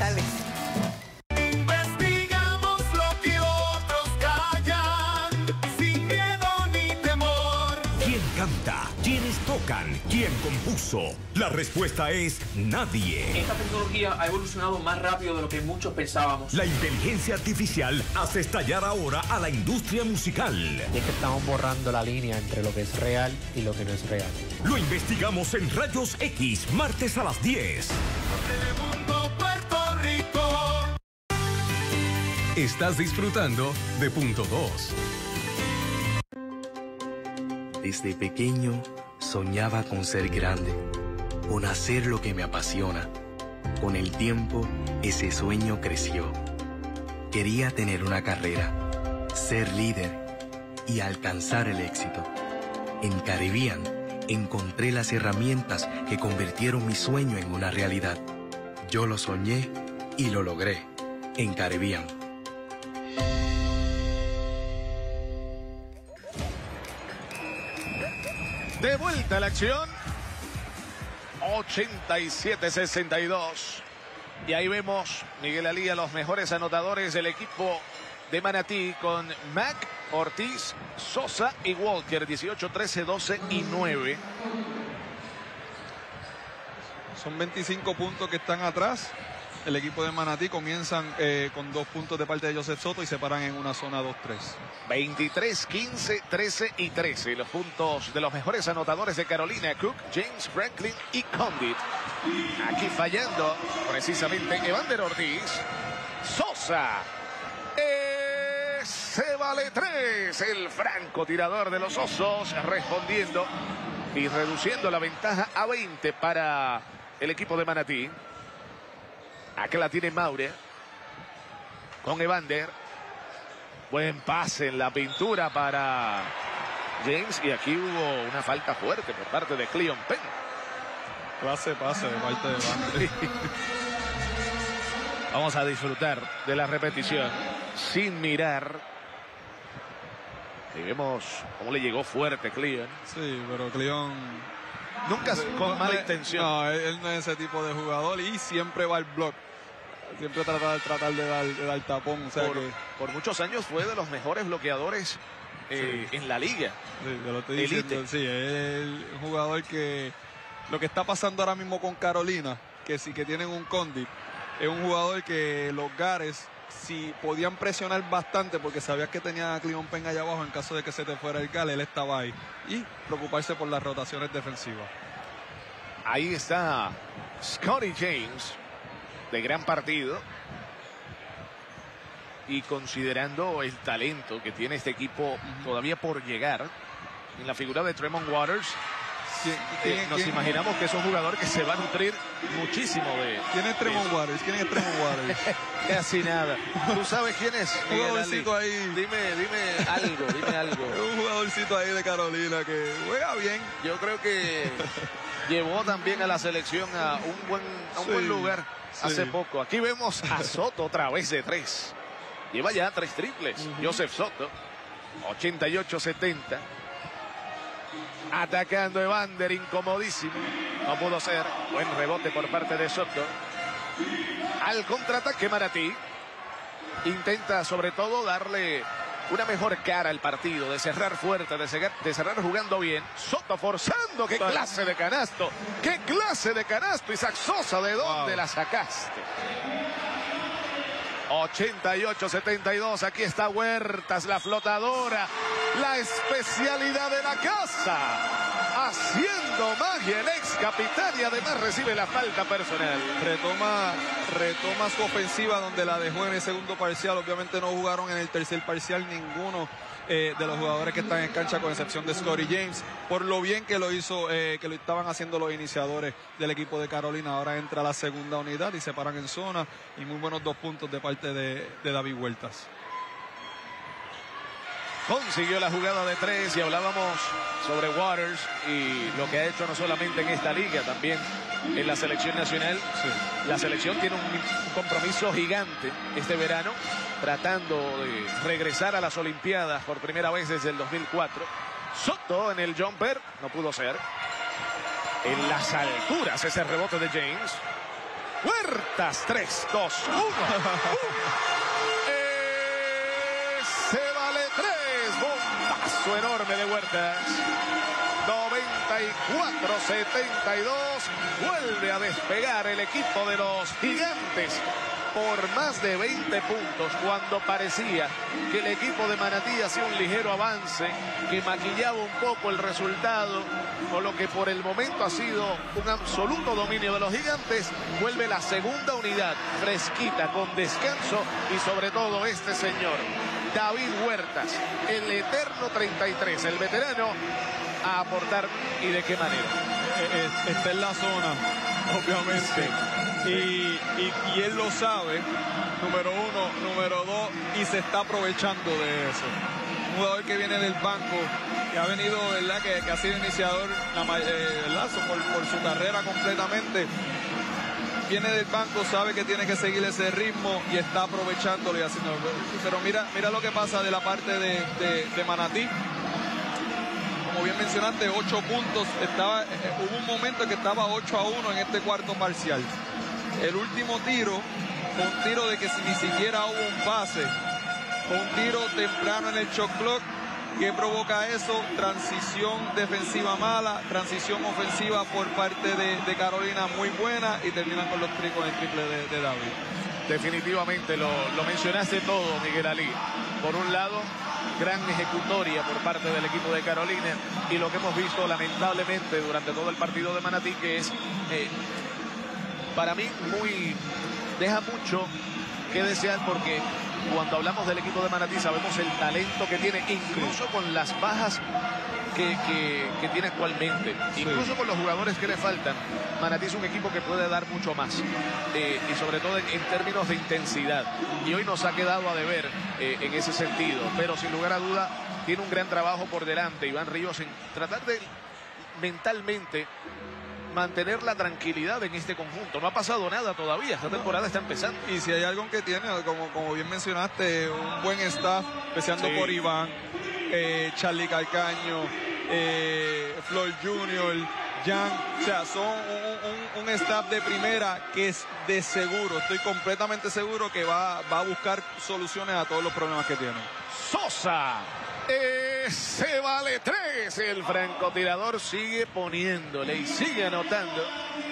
Canta, quiénes tocan, quién compuso. La respuesta es nadie. Esta tecnología ha evolucionado más rápido de lo que muchos pensábamos. La inteligencia artificial hace estallar ahora a la industria musical. Y es que estamos borrando la línea entre lo que es real y lo que no es real. Lo investigamos en Rayos X, martes a las 10. Telemundo, Puerto Rico. Estás disfrutando de Punto 2. Desde pequeño soñaba con ser grande, con hacer lo que me apasiona. Con el tiempo, ese sueño creció. Quería tener una carrera, ser líder y alcanzar el éxito. En Caribbean, encontré las herramientas que convirtieron mi sueño en una realidad. Yo lo soñé y lo logré. En Caribbean. De vuelta a la acción. 87-62. Y ahí vemos, Miguel Alía, los mejores anotadores del equipo de Manatí con Mac, Ortiz, Sosa y Walker. 18, 13, 12 y 9. Son 25 puntos que están atrás. el equipo de Manatí. Comienzan con 2 puntos de parte de Joseph Soto y se paran en una zona 2-3. 23, 15, 13 y 13. Los puntos de los mejores anotadores de Carolina: Cook, James, Franklin y Condit. Aquí fallando precisamente Evander Ortiz. Sosa. Se vale 3. El francotirador de los Osos respondiendo y reduciendo la ventaja a 20 para el equipo de Manatí. Aquí la tiene Maure con Evander. Buen pase en la pintura para James. Y aquí hubo una falta fuerte por parte de Cleon Penn. Clase pase de parte de Evander. Vamos a disfrutar de la repetición sin mirar. Y vemos cómo le llegó fuerte Cleon. Sí, pero Cleon nunca con mala intención. No, él no es ese tipo de jugador y siempre va al block. Siempre tratar de dar tapón. O sea por muchos años fue de los mejores bloqueadores en la liga. Sí, yo lo estoy diciendo. Sí, es un jugador que lo que está pasando ahora mismo con Carolina, que sí que tienen un Condit, es un jugador que los Gares si podían presionar bastante porque sabías que tenía a Cleon Penn allá abajo en caso de que se te fuera el Gale, él estaba ahí. Y preocuparse por las rotaciones defensivas. Ahí está Scotty James, de gran partido. Y considerando el talento que tiene este equipo todavía por llegar, en la figura de Tremont Waters, nos imaginamos que es un jugador que se va a nutrir muchísimo de... ¿Quién es Tremont Waters? ¿Quién es Tremont Waters? Casi nada. ¿Tú sabes quién es? Un jugadorcito ahí. Dime algo. Un jugadorcito ahí de Carolina que juega bien. Yo creo que llevó también a la selección a un buen lugar hace poco. Aquí vemos a Soto otra vez de 3. Lleva ya 3 triples. Joseph Soto, 88-70. Atacando Evander, incomodísimo. No pudo ser. Buen rebote por parte de Soto. Al contraataque Manatí. Intenta sobre todo darle una mejor cara al partido. De cerrar fuerte, de cerrar jugando bien. Soto forzando. ¡Qué clase de canasto! ¡Qué clase de canasto! Isaac Sosa, ¿de dónde la sacaste? 88-72, aquí está Huertas, la flotadora, la especialidad de la casa, haciendo magia el ex capitán y además recibe la falta personal. Retoma su ofensiva donde la dejó en el segundo parcial. Obviamente no jugaron en el tercer parcial ninguno de los jugadores que están en cancha, con excepción de Scotty James, por lo bien que lo hizo, que lo estaban haciendo los iniciadores del equipo de Carolina. Ahora entra la segunda unidad y se paran en zona, y muy buenos 2 puntos de parte de David Huertas. Consiguió la jugada de 3 y hablábamos sobre Waters y lo que ha hecho no solamente en esta liga, también en la selección nacional. La selección tiene un compromiso gigante este verano, tratando de regresar a las Olimpiadas por primera vez desde el 2004. Soto en el jumper, no pudo ser. En las alturas ese rebote de James. Huertas, 3, 2, 1. Se vale 3. Bombazo enorme de Huertas. 94-72. Vuelve a despegar el equipo de los Gigantes por más de 20 puntos, cuando parecía que el equipo de Manatí hacía un ligero avance, que maquillaba un poco el resultado, con lo que por el momento ha sido un absoluto dominio de los Gigantes. Vuelve la segunda unidad fresquita, con descanso, y sobre todo este señor David Huertas, el eterno 33, el veterano, a aportar. ¿Y de qué manera? Está en la zona, obviamente. Y él lo sabe, número 1, número 2, y se está aprovechando de eso. Un jugador que viene del banco, que ha venido, ¿verdad?, que ha sido iniciador, ¿verdad?, por su carrera completamente. Viene del banco, sabe que tiene que seguir ese ritmo y está aprovechándolo y haciéndolo. Pero mira lo que pasa de la parte de Manatí. Como bien mencionaste, 8 puntos. Hubo un momento en que estaba 8-1 en este cuarto parcial. El último tiro fue un tiro de que ni siquiera hubo un pase. Fue un tiro temprano en el shot clock ¿Qué provoca eso? Transición defensiva mala, transición ofensiva por parte de Carolina muy buena y terminan con el triple de David. Definitivamente lo mencionaste todo, Miguel Alí. Por un lado, gran ejecutoria por parte del equipo de Carolina y lo que hemos visto lamentablemente durante todo el partido de Manatí, que es para mí deja mucho que desear, porque cuando hablamos del equipo de Manatí sabemos el talento que tiene, incluso con las bajas que tiene actualmente, incluso con los jugadores que le faltan. Manatí es un equipo que puede dar mucho más y sobre todo en términos de intensidad, y hoy nos ha quedado a deber en ese sentido, pero sin lugar a duda tiene un gran trabajo por delante Iván Ríos en tratar de mentalmente mantener la tranquilidad en este conjunto. No ha pasado nada todavía, esta temporada está empezando. Y si hay algo que tiene, como bien mencionaste, un buen staff, empezando por Iván, Charlie Calcaño, Flor Junior, Jan, o sea, son un staff de primera que es de seguro, estoy completamente seguro que va a buscar soluciones a todos los problemas que tienen. Sosa, se vale 3, el francotirador sigue poniéndole y sigue anotando.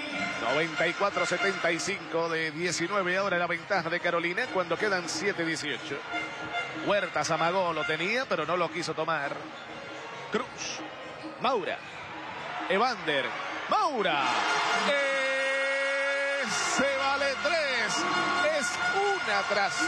94-75 de 19, ahora la ventaja de Carolina cuando quedan 7-18. Huertas amagó, lo tenía, pero no lo quiso tomar. Cruz, Maura, Evander, Maura. Se vale 3. Es una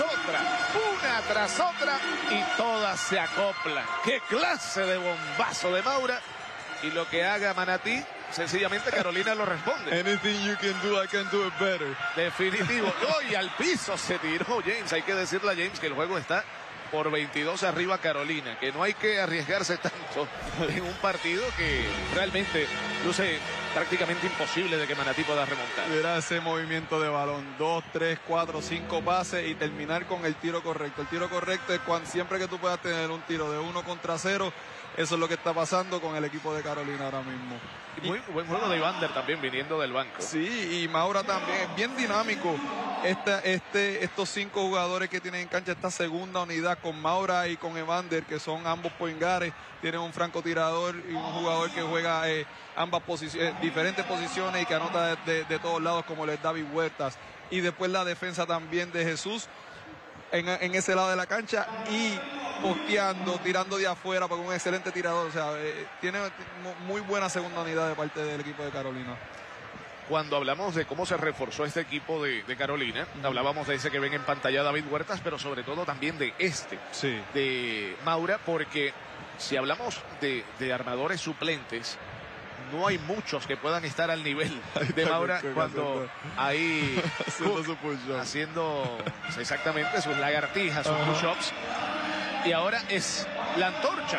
tras otra y todas se acoplan. ¡Qué clase de bombazo de Maura! Y lo que haga Manatí, sencillamente Carolina lo responde. Anything you can do, I can do it better. Definitivo. Y al piso se tiró James. Hay que decirle a James que el juego está por 22 arriba Carolina, que no hay que arriesgarse tanto en un partido que realmente luce prácticamente imposible de que Manatí pueda remontar. Era ese movimiento de balón, 2, 3, 4, 5 pases y terminar con el tiro correcto. El tiro correcto es cuando siempre que tú puedas tener un tiro de 1 contra 0. Eso es lo que está pasando con el equipo de Carolina ahora mismo. Y muy buen juego de Evander también viniendo del banco. Sí, y Maura también, es bien dinámico. Estos 5 jugadores que tienen en cancha esta segunda unidad con Maura y con Evander, que son ambos point guards, tienen un francotirador y un jugador que juega ambas diferentes posiciones y que anota de todos lados, como el David Huertas. Y después la defensa también de Jesús en ese lado de la cancha y posteando, tirando de afuera, porque es un excelente tirador. O sea, tiene muy buena segunda unidad de parte del equipo de Carolina. Cuando hablamos de cómo se reforzó este equipo de Carolina, hablábamos de ese que ven en pantalla David Huertas, pero sobre todo también de de Maura, porque si hablamos de armadores suplentes, no hay muchos que puedan estar al nivel de Maura cuando ahí haciendo exactamente sus lagartijas, sus push-ups. Y ahora es la antorcha.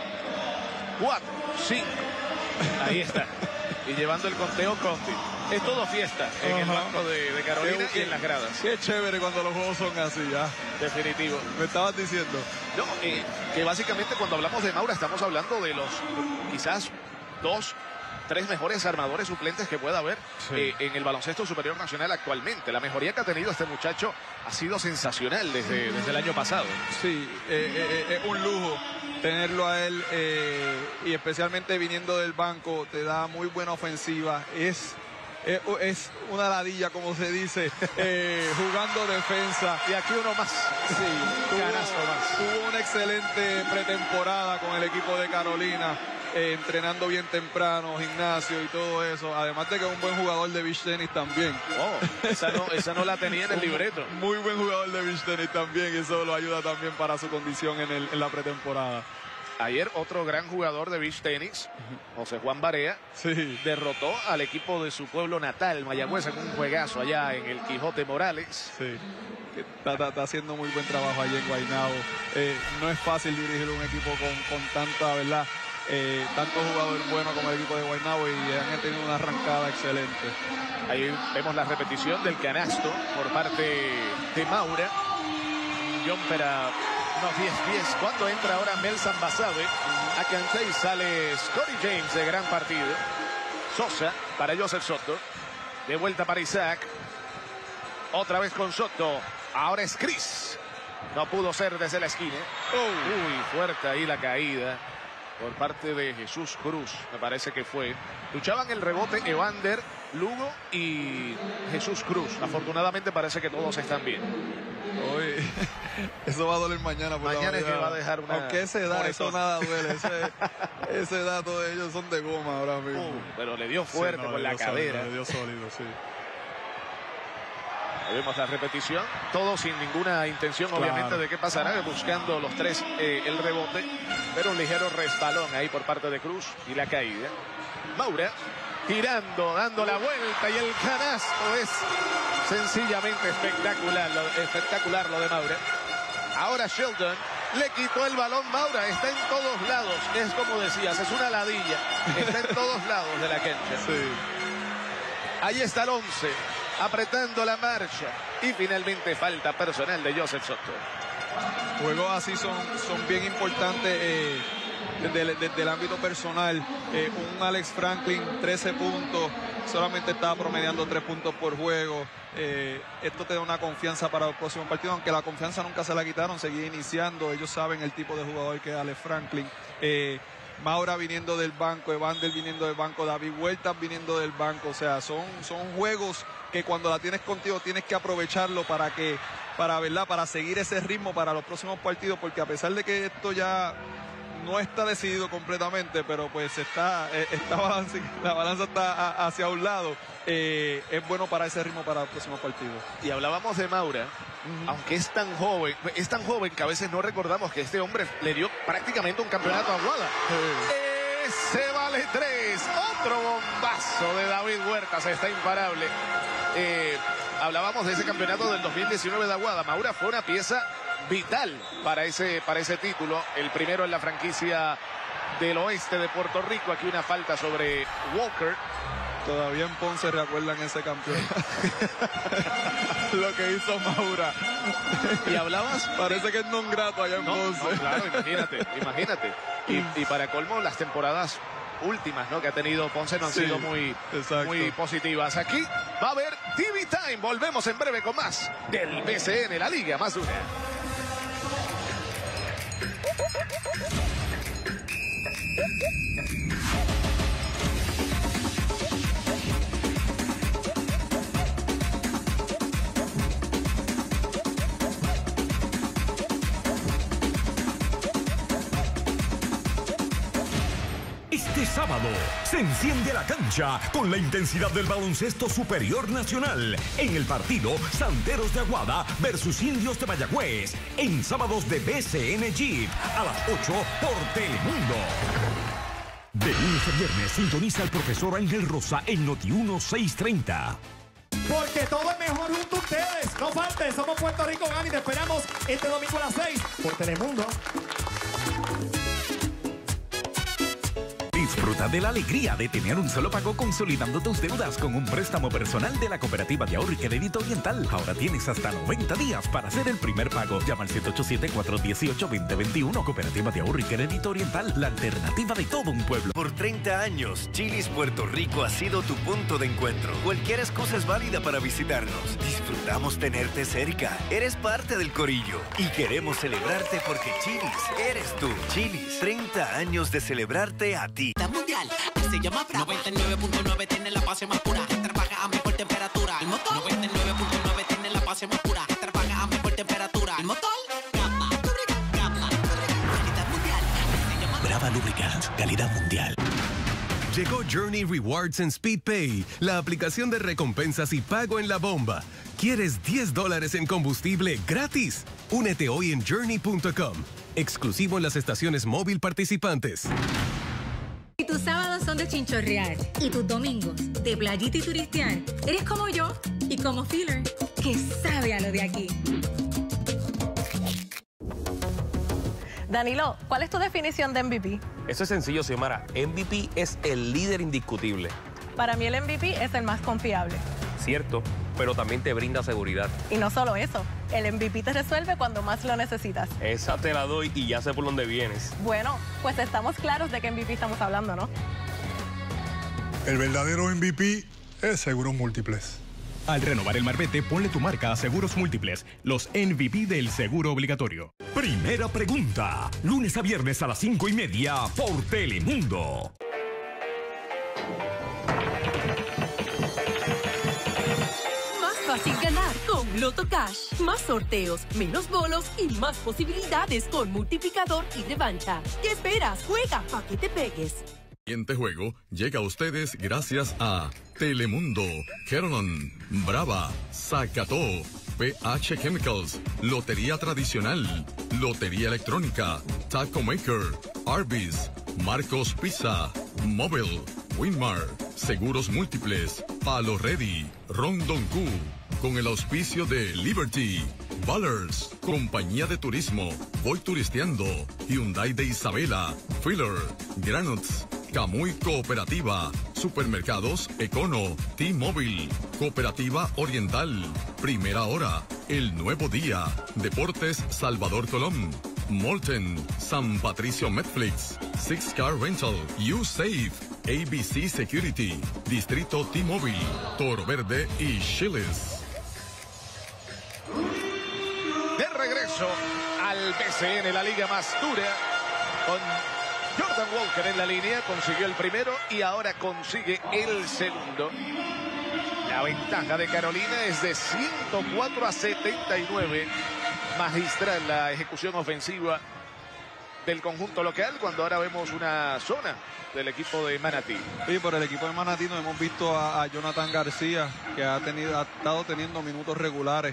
4, 5. Ahí está. Y llevando el conteo Conti. Es todo fiesta en el banco de Carolina y en las gradas. Qué chévere cuando los juegos son así, ya. Definitivo. Me estabas diciendo. No, que básicamente cuando hablamos de Maura estamos hablando de los quizás 2, 3 mejores armadores suplentes que pueda haber en el baloncesto superior nacional actualmente. La mejoría que ha tenido este muchacho ha sido sensacional desde el año pasado. Sí, es un lujo tenerlo a él y especialmente viniendo del banco, te da muy buena ofensiva. Es una ladilla, como se dice, jugando defensa. Y aquí uno más. Sí, tuvo una excelente pretemporada con el equipo de Carolina. Entrenando bien temprano, gimnasio y todo eso, además de que es un buen jugador de beach tenis también. Esa no la tenía en el libreto. Muy buen jugador de beach tenis también, y eso lo ayuda también para su condición en la pretemporada. Ayer otro gran jugador de beach tenis, José Juan Barea, derrotó al equipo de su pueblo natal, Mayagüez, en un juegazo allá en el Quijote Morales. Sí. Está haciendo muy buen trabajo allí en Guaynabo. No es fácil dirigir un equipo con tanta, ¿verdad? Tantos jugadores buenos como el equipo de Guaynabo, y han tenido una arrancada excelente. Ahí vemos la repetición del canasto por parte de Maura. Jumper a unos 10 pies. Cuando entra ahora Melsan Basabe a cancha y sale Scotty James de gran partido. Sosa para Joseph Soto. De vuelta para Isaac. Otra vez con Soto. Ahora es Chris. No pudo ser desde la esquina. Uy, fuerte ahí la caída por parte de Jesús Cruz, me parece que fue. Luchaban el rebote Evander, Lugo y Jesús Cruz. Afortunadamente parece que todos están bien. Uy, eso va a doler mañana. Mañana es que va a dejar una... Aunque esa edad, moretón. eso nada duele. Esa edad, todos ellos son de goma ahora mismo. Pero le dio fuerte con la cadera. Le dio sólido, sí. Vemos la repetición, todo sin ninguna intención, obviamente, de qué pasará, buscando los tres el rebote, pero un ligero resbalón ahí por parte de Cruz y la caída. Maura girando, dando la vuelta y el canasto es sencillamente espectacular lo de Maura. Ahora Sheldon le quitó el balón. Maura está en todos lados, es como decías, es una ladilla, está en todos lados de la cancha. Sí. Ahí está el 11. Apretando la marcha y finalmente falta personal de Joseph Soto. Juegos así son bien importantes desde el ámbito personal. Un Alex Franklin, 13 puntos, solamente estaba promediando 3 puntos por juego. Esto te da una confianza para el próximo partido, aunque la confianza nunca se la quitaron, seguía iniciando. Ellos saben el tipo de jugador que es Alex Franklin. Maura viniendo del banco, Evander viniendo del banco, David Huertas viniendo del banco. O sea, son juegos que cuando la tienes contigo tienes que aprovecharlo para seguir ese ritmo para los próximos partidos, porque a pesar de que esto ya no está decidido completamente, pero pues la balanza está hacia un lado, es bueno para ese ritmo para los próximos partidos. Y hablábamos de Maura, aunque es tan joven que a veces no recordamos que este hombre le dio prácticamente un campeonato a Aguada. Ese vale 3, otro bombazo de David Huertas, está imparable. Hablábamos de ese campeonato del 2019 de Aguada. Maura fue una pieza vital para ese título, el primero en la franquicia del oeste de Puerto Rico. Aquí una falta sobre Walker. Todavía en Ponce recuerdan ese campeón. Lo que hizo Maura. Y hablabas... Parece que es non grato allá en Ponce. No, claro, imagínate. Y para colmo, las temporadas últimas, ¿no?, que ha tenido Ponce no han sido muy positivas. Aquí va a haber TV Time. Volvemos en breve con más del BCN, la Liga Más Dura. Este sábado se enciende la cancha con la intensidad del baloncesto superior nacional en el partido Santeros de Aguada versus Indios de Mayagüez en sábados de BCN Jeep a las 8 por Telemundo. De lunes a viernes sintoniza al profesor Ángel Rosa en Noti 1630. Porque todo es mejor junto a ustedes. No faltes, somos Puerto Rico Gana y te esperamos este domingo a las 6 por Telemundo. Disfruta de la alegría de tener un solo pago consolidando tus deudas con un préstamo personal de la Cooperativa de Ahorro y Crédito Oriental. Ahora tienes hasta 90 días para hacer el primer pago. Llama al 787-418-2021. Cooperativa de Ahorro y Crédito Oriental, la alternativa de todo un pueblo. Por 30 años, Chili's Puerto Rico ha sido tu punto de encuentro. Cualquier excusa es válida para visitarnos. Disfrutamos tenerte cerca. Eres parte del corillo. Y queremos celebrarte porque Chili's eres tú. Chili's, 30 años de celebrarte a ti. Mundial, se llama Bravo. 99.9 tiene la base más pura. Trabaja a mejor temperatura. El motor 99.9 tiene la base más pura. Trabaja a mejor temperatura. El motor Brava. Calidad mundial. Se llama Brava Lubricants, calidad mundial. Llegó Journey Rewards en SpeedPay, la aplicación de recompensas y pago en la bomba. ¿Quieres $10 en combustible gratis? Únete hoy en journey.com. Exclusivo en las estaciones móvil participantes. Si tus sábados son de chinchorrear y tus domingos de playita y turistear, eres como yo y como Feeler, que sabe a lo de aquí. Danilo, ¿cuál es tu definición de MVP? Eso es sencillo, Xiomara. MVP es el líder indiscutible. Para mí el MVP es el más confiable. Cierto, pero también te brinda seguridad. Y no solo eso, el MVP te resuelve cuando más lo necesitas. Esa te la doy y ya sé por dónde vienes. Bueno, pues estamos claros de qué MVP estamos hablando, ¿no? El verdadero MVP es Seguros Múltiples. Al renovar el marbete, ponle tu marca a Seguros Múltiples, los MVP del seguro obligatorio. Primera pregunta, lunes a viernes a las 5:30 por Telemundo. Más fácil ganar con Loto Cash. Más sorteos, menos bolos y más posibilidades con multiplicador y revancha. ¿Qué esperas? Juega pa' que te pegues. El siguiente juego llega a ustedes gracias a Telemundo, Kerlon, Brava, Zacató, PH Chemicals, Lotería Tradicional, Lotería Electrónica, Taco Maker, Arby's, Marcos Pizza, Móvil, Winmar, Seguros Múltiples, Palo Ready, Rondon Q, con el auspicio de Liberty, Ballers, Compañía de Turismo, Voy Turisteando, Hyundai de Isabela, Filler, Granuts, Camuy Cooperativa, Supermercados Econo, T-Mobile, Cooperativa Oriental, Primera Hora, El Nuevo Día, Deportes Salvador Colón, Molten, San Patricio Netflix, Six Car Rental, USAFE, ABC Security, Distrito T-Mobile, Toro Verde y Chiles. De regreso al BCN, la liga más dura, con Jordan Walker en la línea, consiguió el primero y ahora consigue el segundo. La ventaja de Carolina es de 104-79. Magistral la ejecución ofensiva del conjunto local, cuando ahora vemos una zona del equipo de Manatí. Sí, por el equipo de Manatí nos hemos visto a Jonathan García, que ha estado teniendo minutos regulares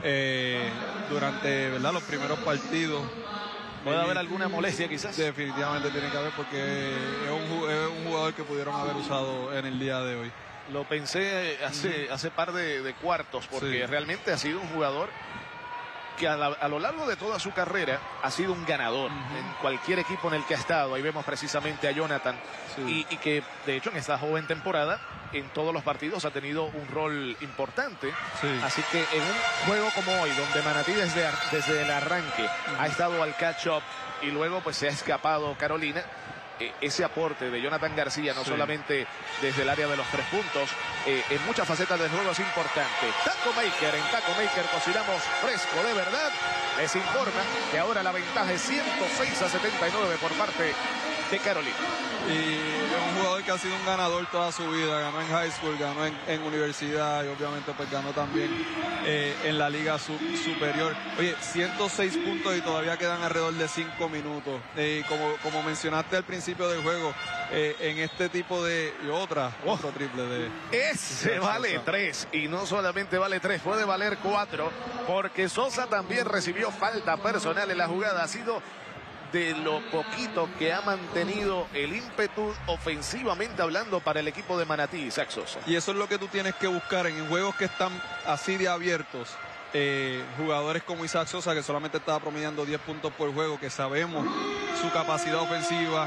durante, ¿verdad?, los primeros partidos. ¿Puede haber alguna molestia quizás? Definitivamente tiene que haber, porque es un jugador que pudieron haber usado en el día de hoy. Lo pensé hace par de cuartos, porque realmente ha sido un jugador que a lo largo de toda su carrera ha sido un ganador en cualquier equipo en el que ha estado. Ahí vemos precisamente a Jonathan, y que de hecho en esta joven temporada en todos los partidos ha tenido un rol importante. Así que en un juego como hoy, donde Manatí desde el arranque ha estado al catch-up y luego pues se ha escapado Carolina, ese aporte de Jonathan García, no solamente desde el área de los 3 puntos, en muchas facetas del juego es importante. Taco Maker, en Taco Maker cocinamos fresco de verdad. Les informa que ahora la ventaja es 106-79 por parte de Carolina. Y es un jugador que ha sido un ganador toda su vida. Ganó en high school, ganó en universidad y obviamente pues ganó también en la liga superior. Oye, 106 puntos y todavía quedan alrededor de 5 minutos. Como mencionaste al principio del juego, en este tipo de... Y otro triple de... Ese vale 3, y no solamente vale 3, puede valer 4, porque Sosa también recibió falta personal en la jugada. Ha sido de lo poquito que ha mantenido el ímpetu ofensivamente hablando para el equipo de Manatí, Isaac Sosa. Y eso es lo que tú tienes que buscar en juegos que están así de abiertos. Jugadores como Isaac Sosa, que solamente estaba promediando 10 puntos por juego, que sabemos su capacidad ofensiva,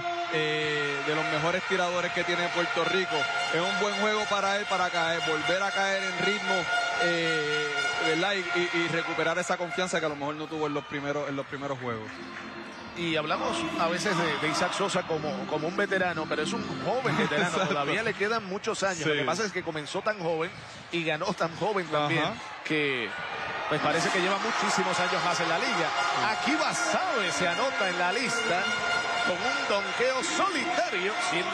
de los mejores tiradores que tiene Puerto Rico. Es un buen juego para él, para caer, volver a caer en ritmo, ¿verdad? Y recuperar esa confianza que a lo mejor no tuvo en los primeros juegos. Y hablamos a veces de Isaac Sosa como un veterano, pero es un joven veterano. Todavía le quedan muchos años. Lo que pasa es que comenzó tan joven y ganó tan joven también, que pues parece que lleva muchísimos años más en la liga. Aquí Basabe se anota en la lista con un donqueo solitario.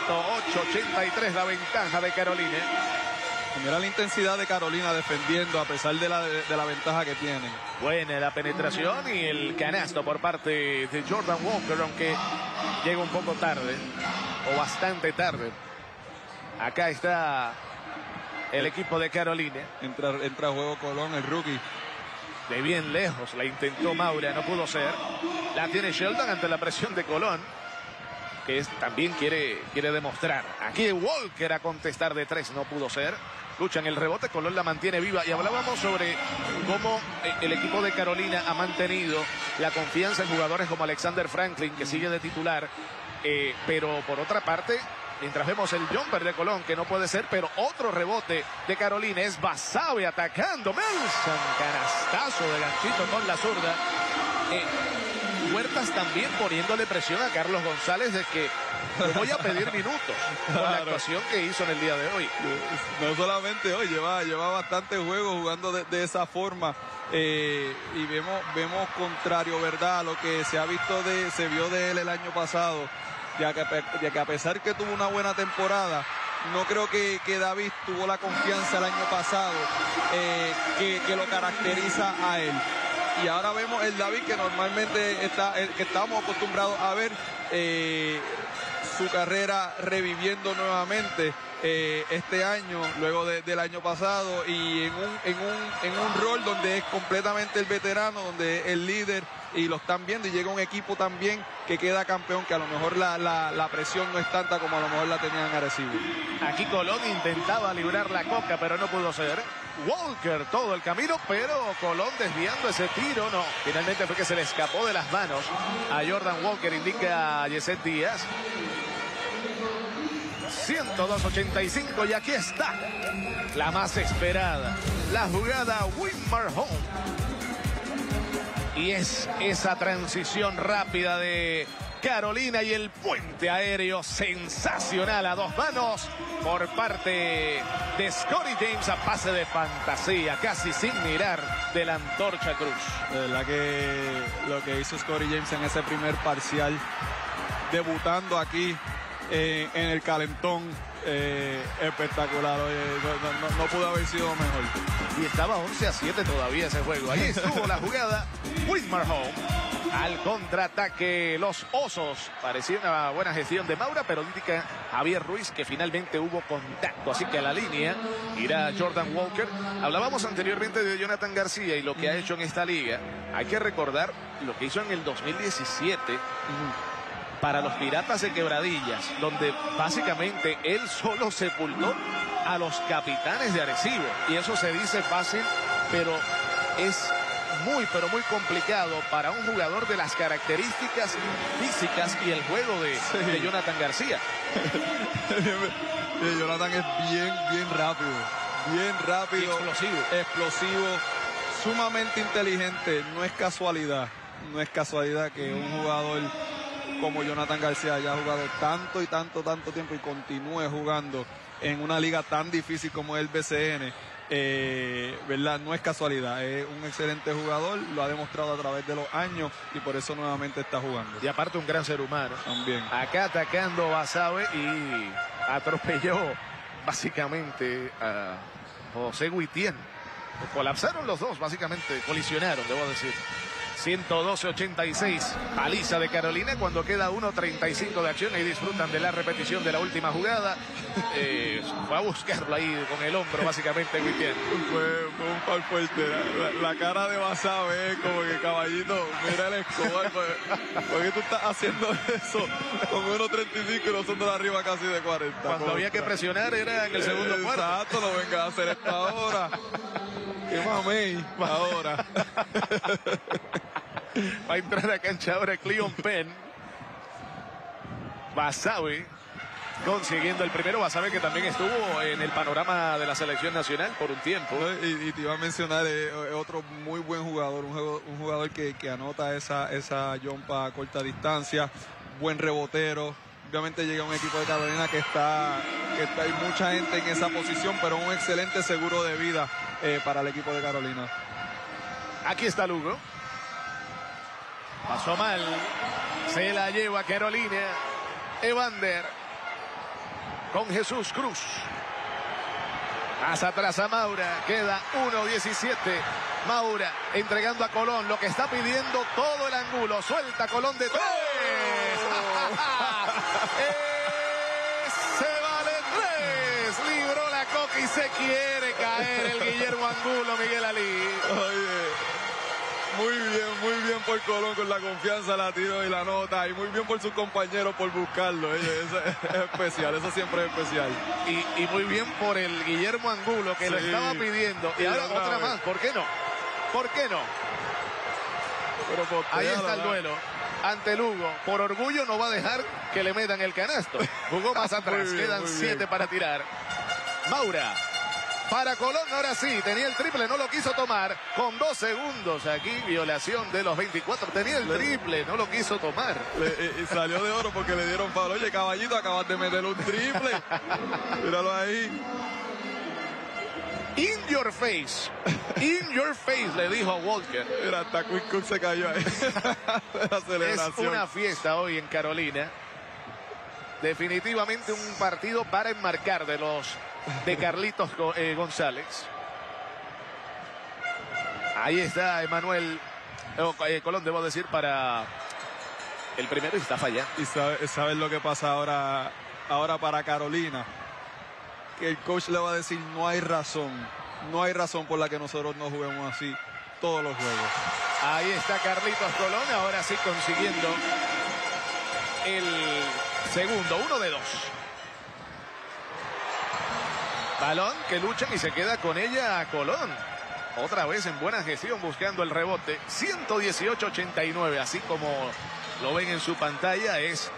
108-83 la ventaja de Carolina. Mira la intensidad de Carolina defendiendo a pesar de la ventaja que tienen. Buena la penetración y el canasto por parte de Jordan Walker, aunque llega un poco tarde, o bastante tarde. Acá está el equipo de Carolina. Entra a juego Colón, el rookie. De bien lejos la intentó Maura, no pudo ser. La tiene Sheldon ante la presión de Colón, que también quiere demostrar. Aquí Walker a contestar de 3, no pudo ser. Luchan el rebote, Colón la mantiene viva. Y hablábamos sobre cómo el equipo de Carolina ha mantenido la confianza en jugadores como Alexander Franklin, que sigue de titular. Pero por otra parte, mientras vemos el jumper de Colón, que no puede ser, pero otro rebote de Carolina, es Basabe atacando. Melson, canastazo de ganchito con la zurda. Huertas también poniéndole presión a Carlos González de que yo voy a pedir minutos con la actuación que hizo en el día de hoy. No solamente hoy, lleva bastante juego jugando de esa forma. Y vemos contrario, ¿verdad?, a lo que se vio de él el año pasado, ya que a pesar que tuvo una buena temporada, no creo que David tuvo la confianza el año pasado que lo caracteriza a él. Y ahora vemos el David que normalmente que estábamos acostumbrados a ver su carrera reviviendo nuevamente este año, luego del año pasado, y en un rol donde es completamente el veterano, donde es el líder, y lo están viendo, y llega un equipo también que queda campeón, que a lo mejor la presión no es tanta como a lo mejor la tenían en Arecibo. Aquí Colón intentaba librar la coca, pero no pudo ser. Walker todo el camino, pero Colón desviando ese tiro, no. Finalmente fue que se le escapó de las manos a Jordan Walker, indica Yeset Díaz. 102-85, y aquí está la más esperada, la jugada Whitmer Home. Y es esa transición rápida de Carolina y el puente aéreo sensacional a dos manos por parte de Scottie James a pase de fantasía, casi sin mirar, de la Antorcha Cruz. De verdad que lo que hizo Scottie James en ese primer parcial, debutando aquí en el calentón, espectacular. No pudo haber sido mejor. Y estaba 11-7 todavía ese juego. Ahí estuvo la jugada. Whitmer Home al contraataque. Los Osos. Parecía una buena gestión de Maura, pero indica Javier Ruiz que finalmente hubo contacto. Así que a la línea irá Jordan Walker. Hablábamos anteriormente de Jonathan García y lo que ha hecho en esta liga. Hay que recordar lo que hizo en el 2017 para los Piratas de Quebradillas, donde básicamente él solo sepultó a los Capitanes de Arecibo. Y eso se dice fácil, pero es pero muy complicado para un jugador de las características físicas y el juego de Jonathan García. Jonathan es bien rápido, explosivo, sumamente inteligente. No es casualidad que un jugador como Jonathan García haya jugado tanto tiempo y continúe jugando en una liga tan difícil como el BCN. ¿Verdad? No es casualidad, es un excelente jugador, lo ha demostrado a través de los años y por eso nuevamente está jugando. Y aparte un gran ser humano. También. Acá atacando Basabe y atropelló básicamente a José Guitien. Colapsaron los dos, básicamente colisionaron, debo decir. 112-86, paliza de Carolina cuando queda 1:35 de acción y disfrutan de la repetición de la última jugada. Fue a buscarlo ahí con el hombro, básicamente, Guitien. Fue un foul fuerte. La cara de Basabe, como que caballito, mira el Escobar. ¿Por qué tú estás haciendo eso con 1:35 y nosotros arriba casi de 40? Cuando había que presionar era en el segundo cuarto. Exacto, no venga a hacer esto ahora. ¡Qué mamey! Ahora. Va a entrar a cancha ahora Cleon Penn. Basabe consiguiendo el primero. Basabe que también estuvo en el panorama de la selección nacional por un tiempo. Y te iba a mencionar otro muy buen jugador, un jugador que anota esa jumpa a corta distancia, buen rebotero. Obviamente llega un equipo de Carolina que hay mucha gente en esa posición, pero un excelente seguro de vida para el equipo de Carolina. Aquí está Lugo. Pasó mal. Se la lleva Carolina. Evander con Jesús Cruz. Pasa atrás a Maura. Queda 1:17. Maura entregando a Colón lo que está pidiendo todo el ángulo. Suelta Colón de 3. Se vale 3. Libró la coca y se quiere caer el Guillermo Angulo, Miguel Ali. Oye. Muy bien por Colón con la confianza, la tiro y la nota. Y muy bien por sus compañeros por buscarlo. Eso es especial, eso siempre es especial. Y muy bien por el Guillermo Angulo que lo estaba pidiendo. Y ahora otra más, ¿por qué no? ¿Por qué no? Pero ahí está el duelo ante Lugo. Por orgullo no va a dejar que le metan el canasto. Jugó más atrás, quedan 7 para tirar. Maura para Colón. Ahora sí, tenía el triple, no lo quiso tomar. Con 2 segundos aquí, violación de los 24. Tenía el triple, no lo quiso tomar. Y salió de oro porque le dieron foul. Oye, caballito, acabas de meter un triple. Míralo ahí. In your face. In your face, le dijo a Walker. Mira, hasta Quinn Cook se cayó ahí. Es una fiesta hoy en Carolina. Definitivamente un partido para enmarcar de Carlitos González. Ahí está Emanuel Colón, debo decir, para el primero, y está fallando. Y sabes lo que pasa ahora para Carolina. Que el coach le va a decir, no hay razón por la que nosotros no juguemos así todos los juegos. Ahí está Carlitos Colón, ahora sí consiguiendo el segundo, 1 de 2. Balón que lucha y se queda con ella Colón. Otra vez en buena gestión buscando el rebote. 118-89, así como lo ven en su pantalla, es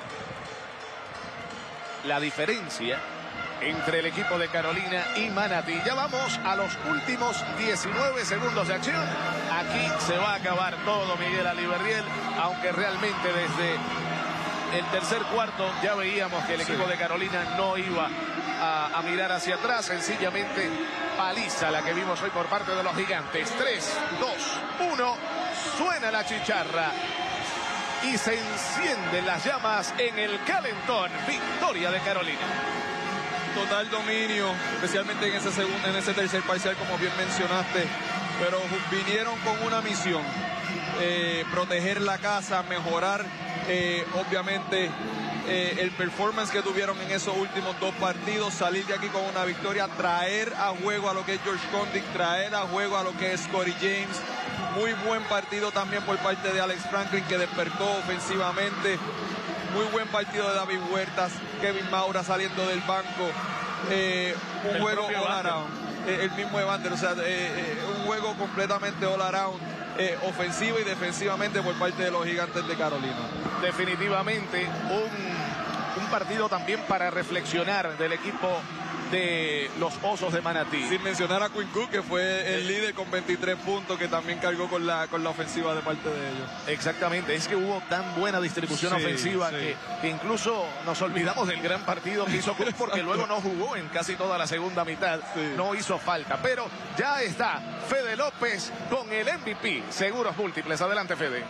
la diferencia entre el equipo de Carolina y Manatí. Ya vamos a los últimos 19 segundos de acción. Aquí se va a acabar todo, Miguel Aliberriel, aunque realmente desde el tercer cuarto ya veíamos que el equipo de Carolina no iba a mirar hacia atrás. Sencillamente paliza la que vimos hoy por parte de los Gigantes. 3, 2, 1. Suena la chicharra y se encienden las llamas en el calentón. Victoria de Carolina. Total dominio, especialmente en ese tercer parcial, como bien mencionaste, pero vinieron con una misión, proteger la casa, mejorar obviamente el performance que tuvieron en esos últimos 2 partidos, salir de aquí con una victoria, traer a juego a lo que es George Kondik, traer a juego a lo que es Corey James. Muy buen partido también por parte de Alex Franklin, que despertó ofensivamente. Muy buen partido de David Huertas, Kevin Maura saliendo del banco. Un juego all around. El mismo Evander, o sea, un juego completamente all around, ofensivo y defensivamente por parte de los Gigantes de Carolina. Definitivamente un partido también para reflexionar del equipo de los Osos de Manatí. Sin mencionar a Quinn Cook, que fue el líder con 23 puntos, que también cargó con la ofensiva de parte de ellos. Exactamente, es que hubo tan buena distribución ofensiva que incluso nos olvidamos del gran partido que hizo Cook, porque luego no jugó en casi toda la segunda mitad, no hizo falta. Pero ya está Fede López con el MVP, Seguros Múltiples. Adelante, Fede.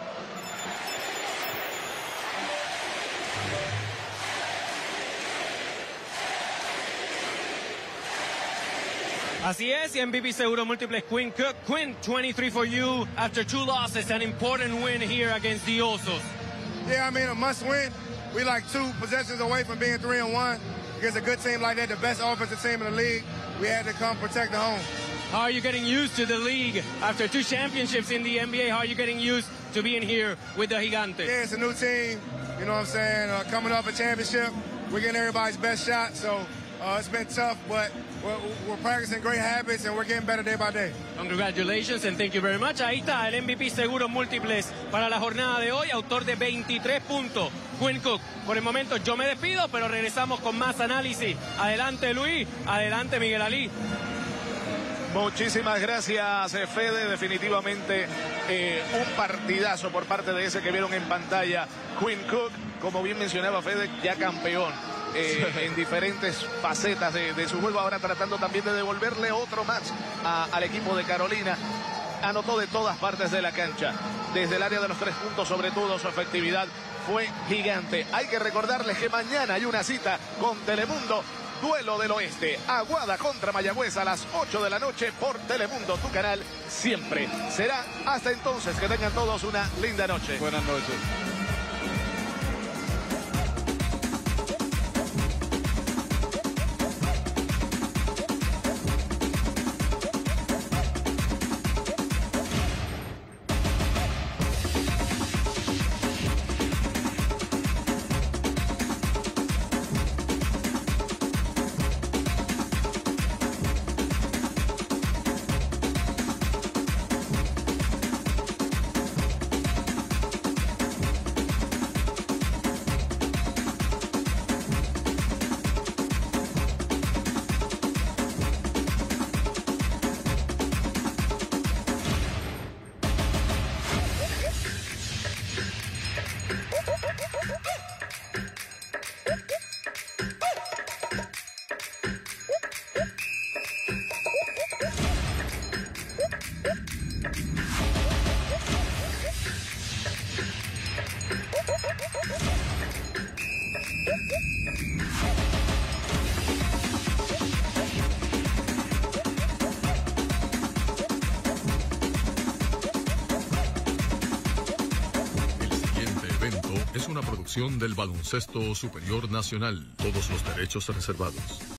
Así es, MVP Seguro Múltiples, Quinn Cook. Quinn, 23 for you after 2 losses, an important win here against the Osos. Yeah, I mean, a must win. We like 2 possessions away from being 3-1. Against a good team like that, the best offensive team in the league, we had to come protect the home. How are you getting used to the league after 2 championships in the NBA? How are you getting used to being here with the Gigantes? Yeah, it's a new team. You know what I'm saying? Coming off a championship, we're getting everybody's best shot. So it's been tough, but we're practicing great habits and we're getting better day by day. Congratulations and thank you very much. Ahí está el MVP Seguros Múltiples para la jornada de hoy, autor de 23 puntos, Quinn Cook. Por el momento yo me despido, pero regresamos con más análisis. Adelante, Luis. Adelante, Miguel Ali. Muchísimas gracias, Fede. Definitivamente un partidazo por parte de ese que vieron en pantalla. Quinn Cook, como bien mencionaba Fede, ya campeón en diferentes facetas de su juego. Ahora tratando también de devolverle otro match al equipo de Carolina. Anotó de todas partes de la cancha. Desde el área de los 3 puntos, sobre todo su efectividad fue gigante. Hay que recordarles que mañana hay una cita con Telemundo. Duelo del Oeste, Aguada contra Mayagüez a las 8 de la noche por Telemundo, tu canal siempre. Será hasta entonces, que tengan todos una linda noche. Buenas noches. Es una producción del Baloncesto Superior Nacional. Todos los derechos reservados.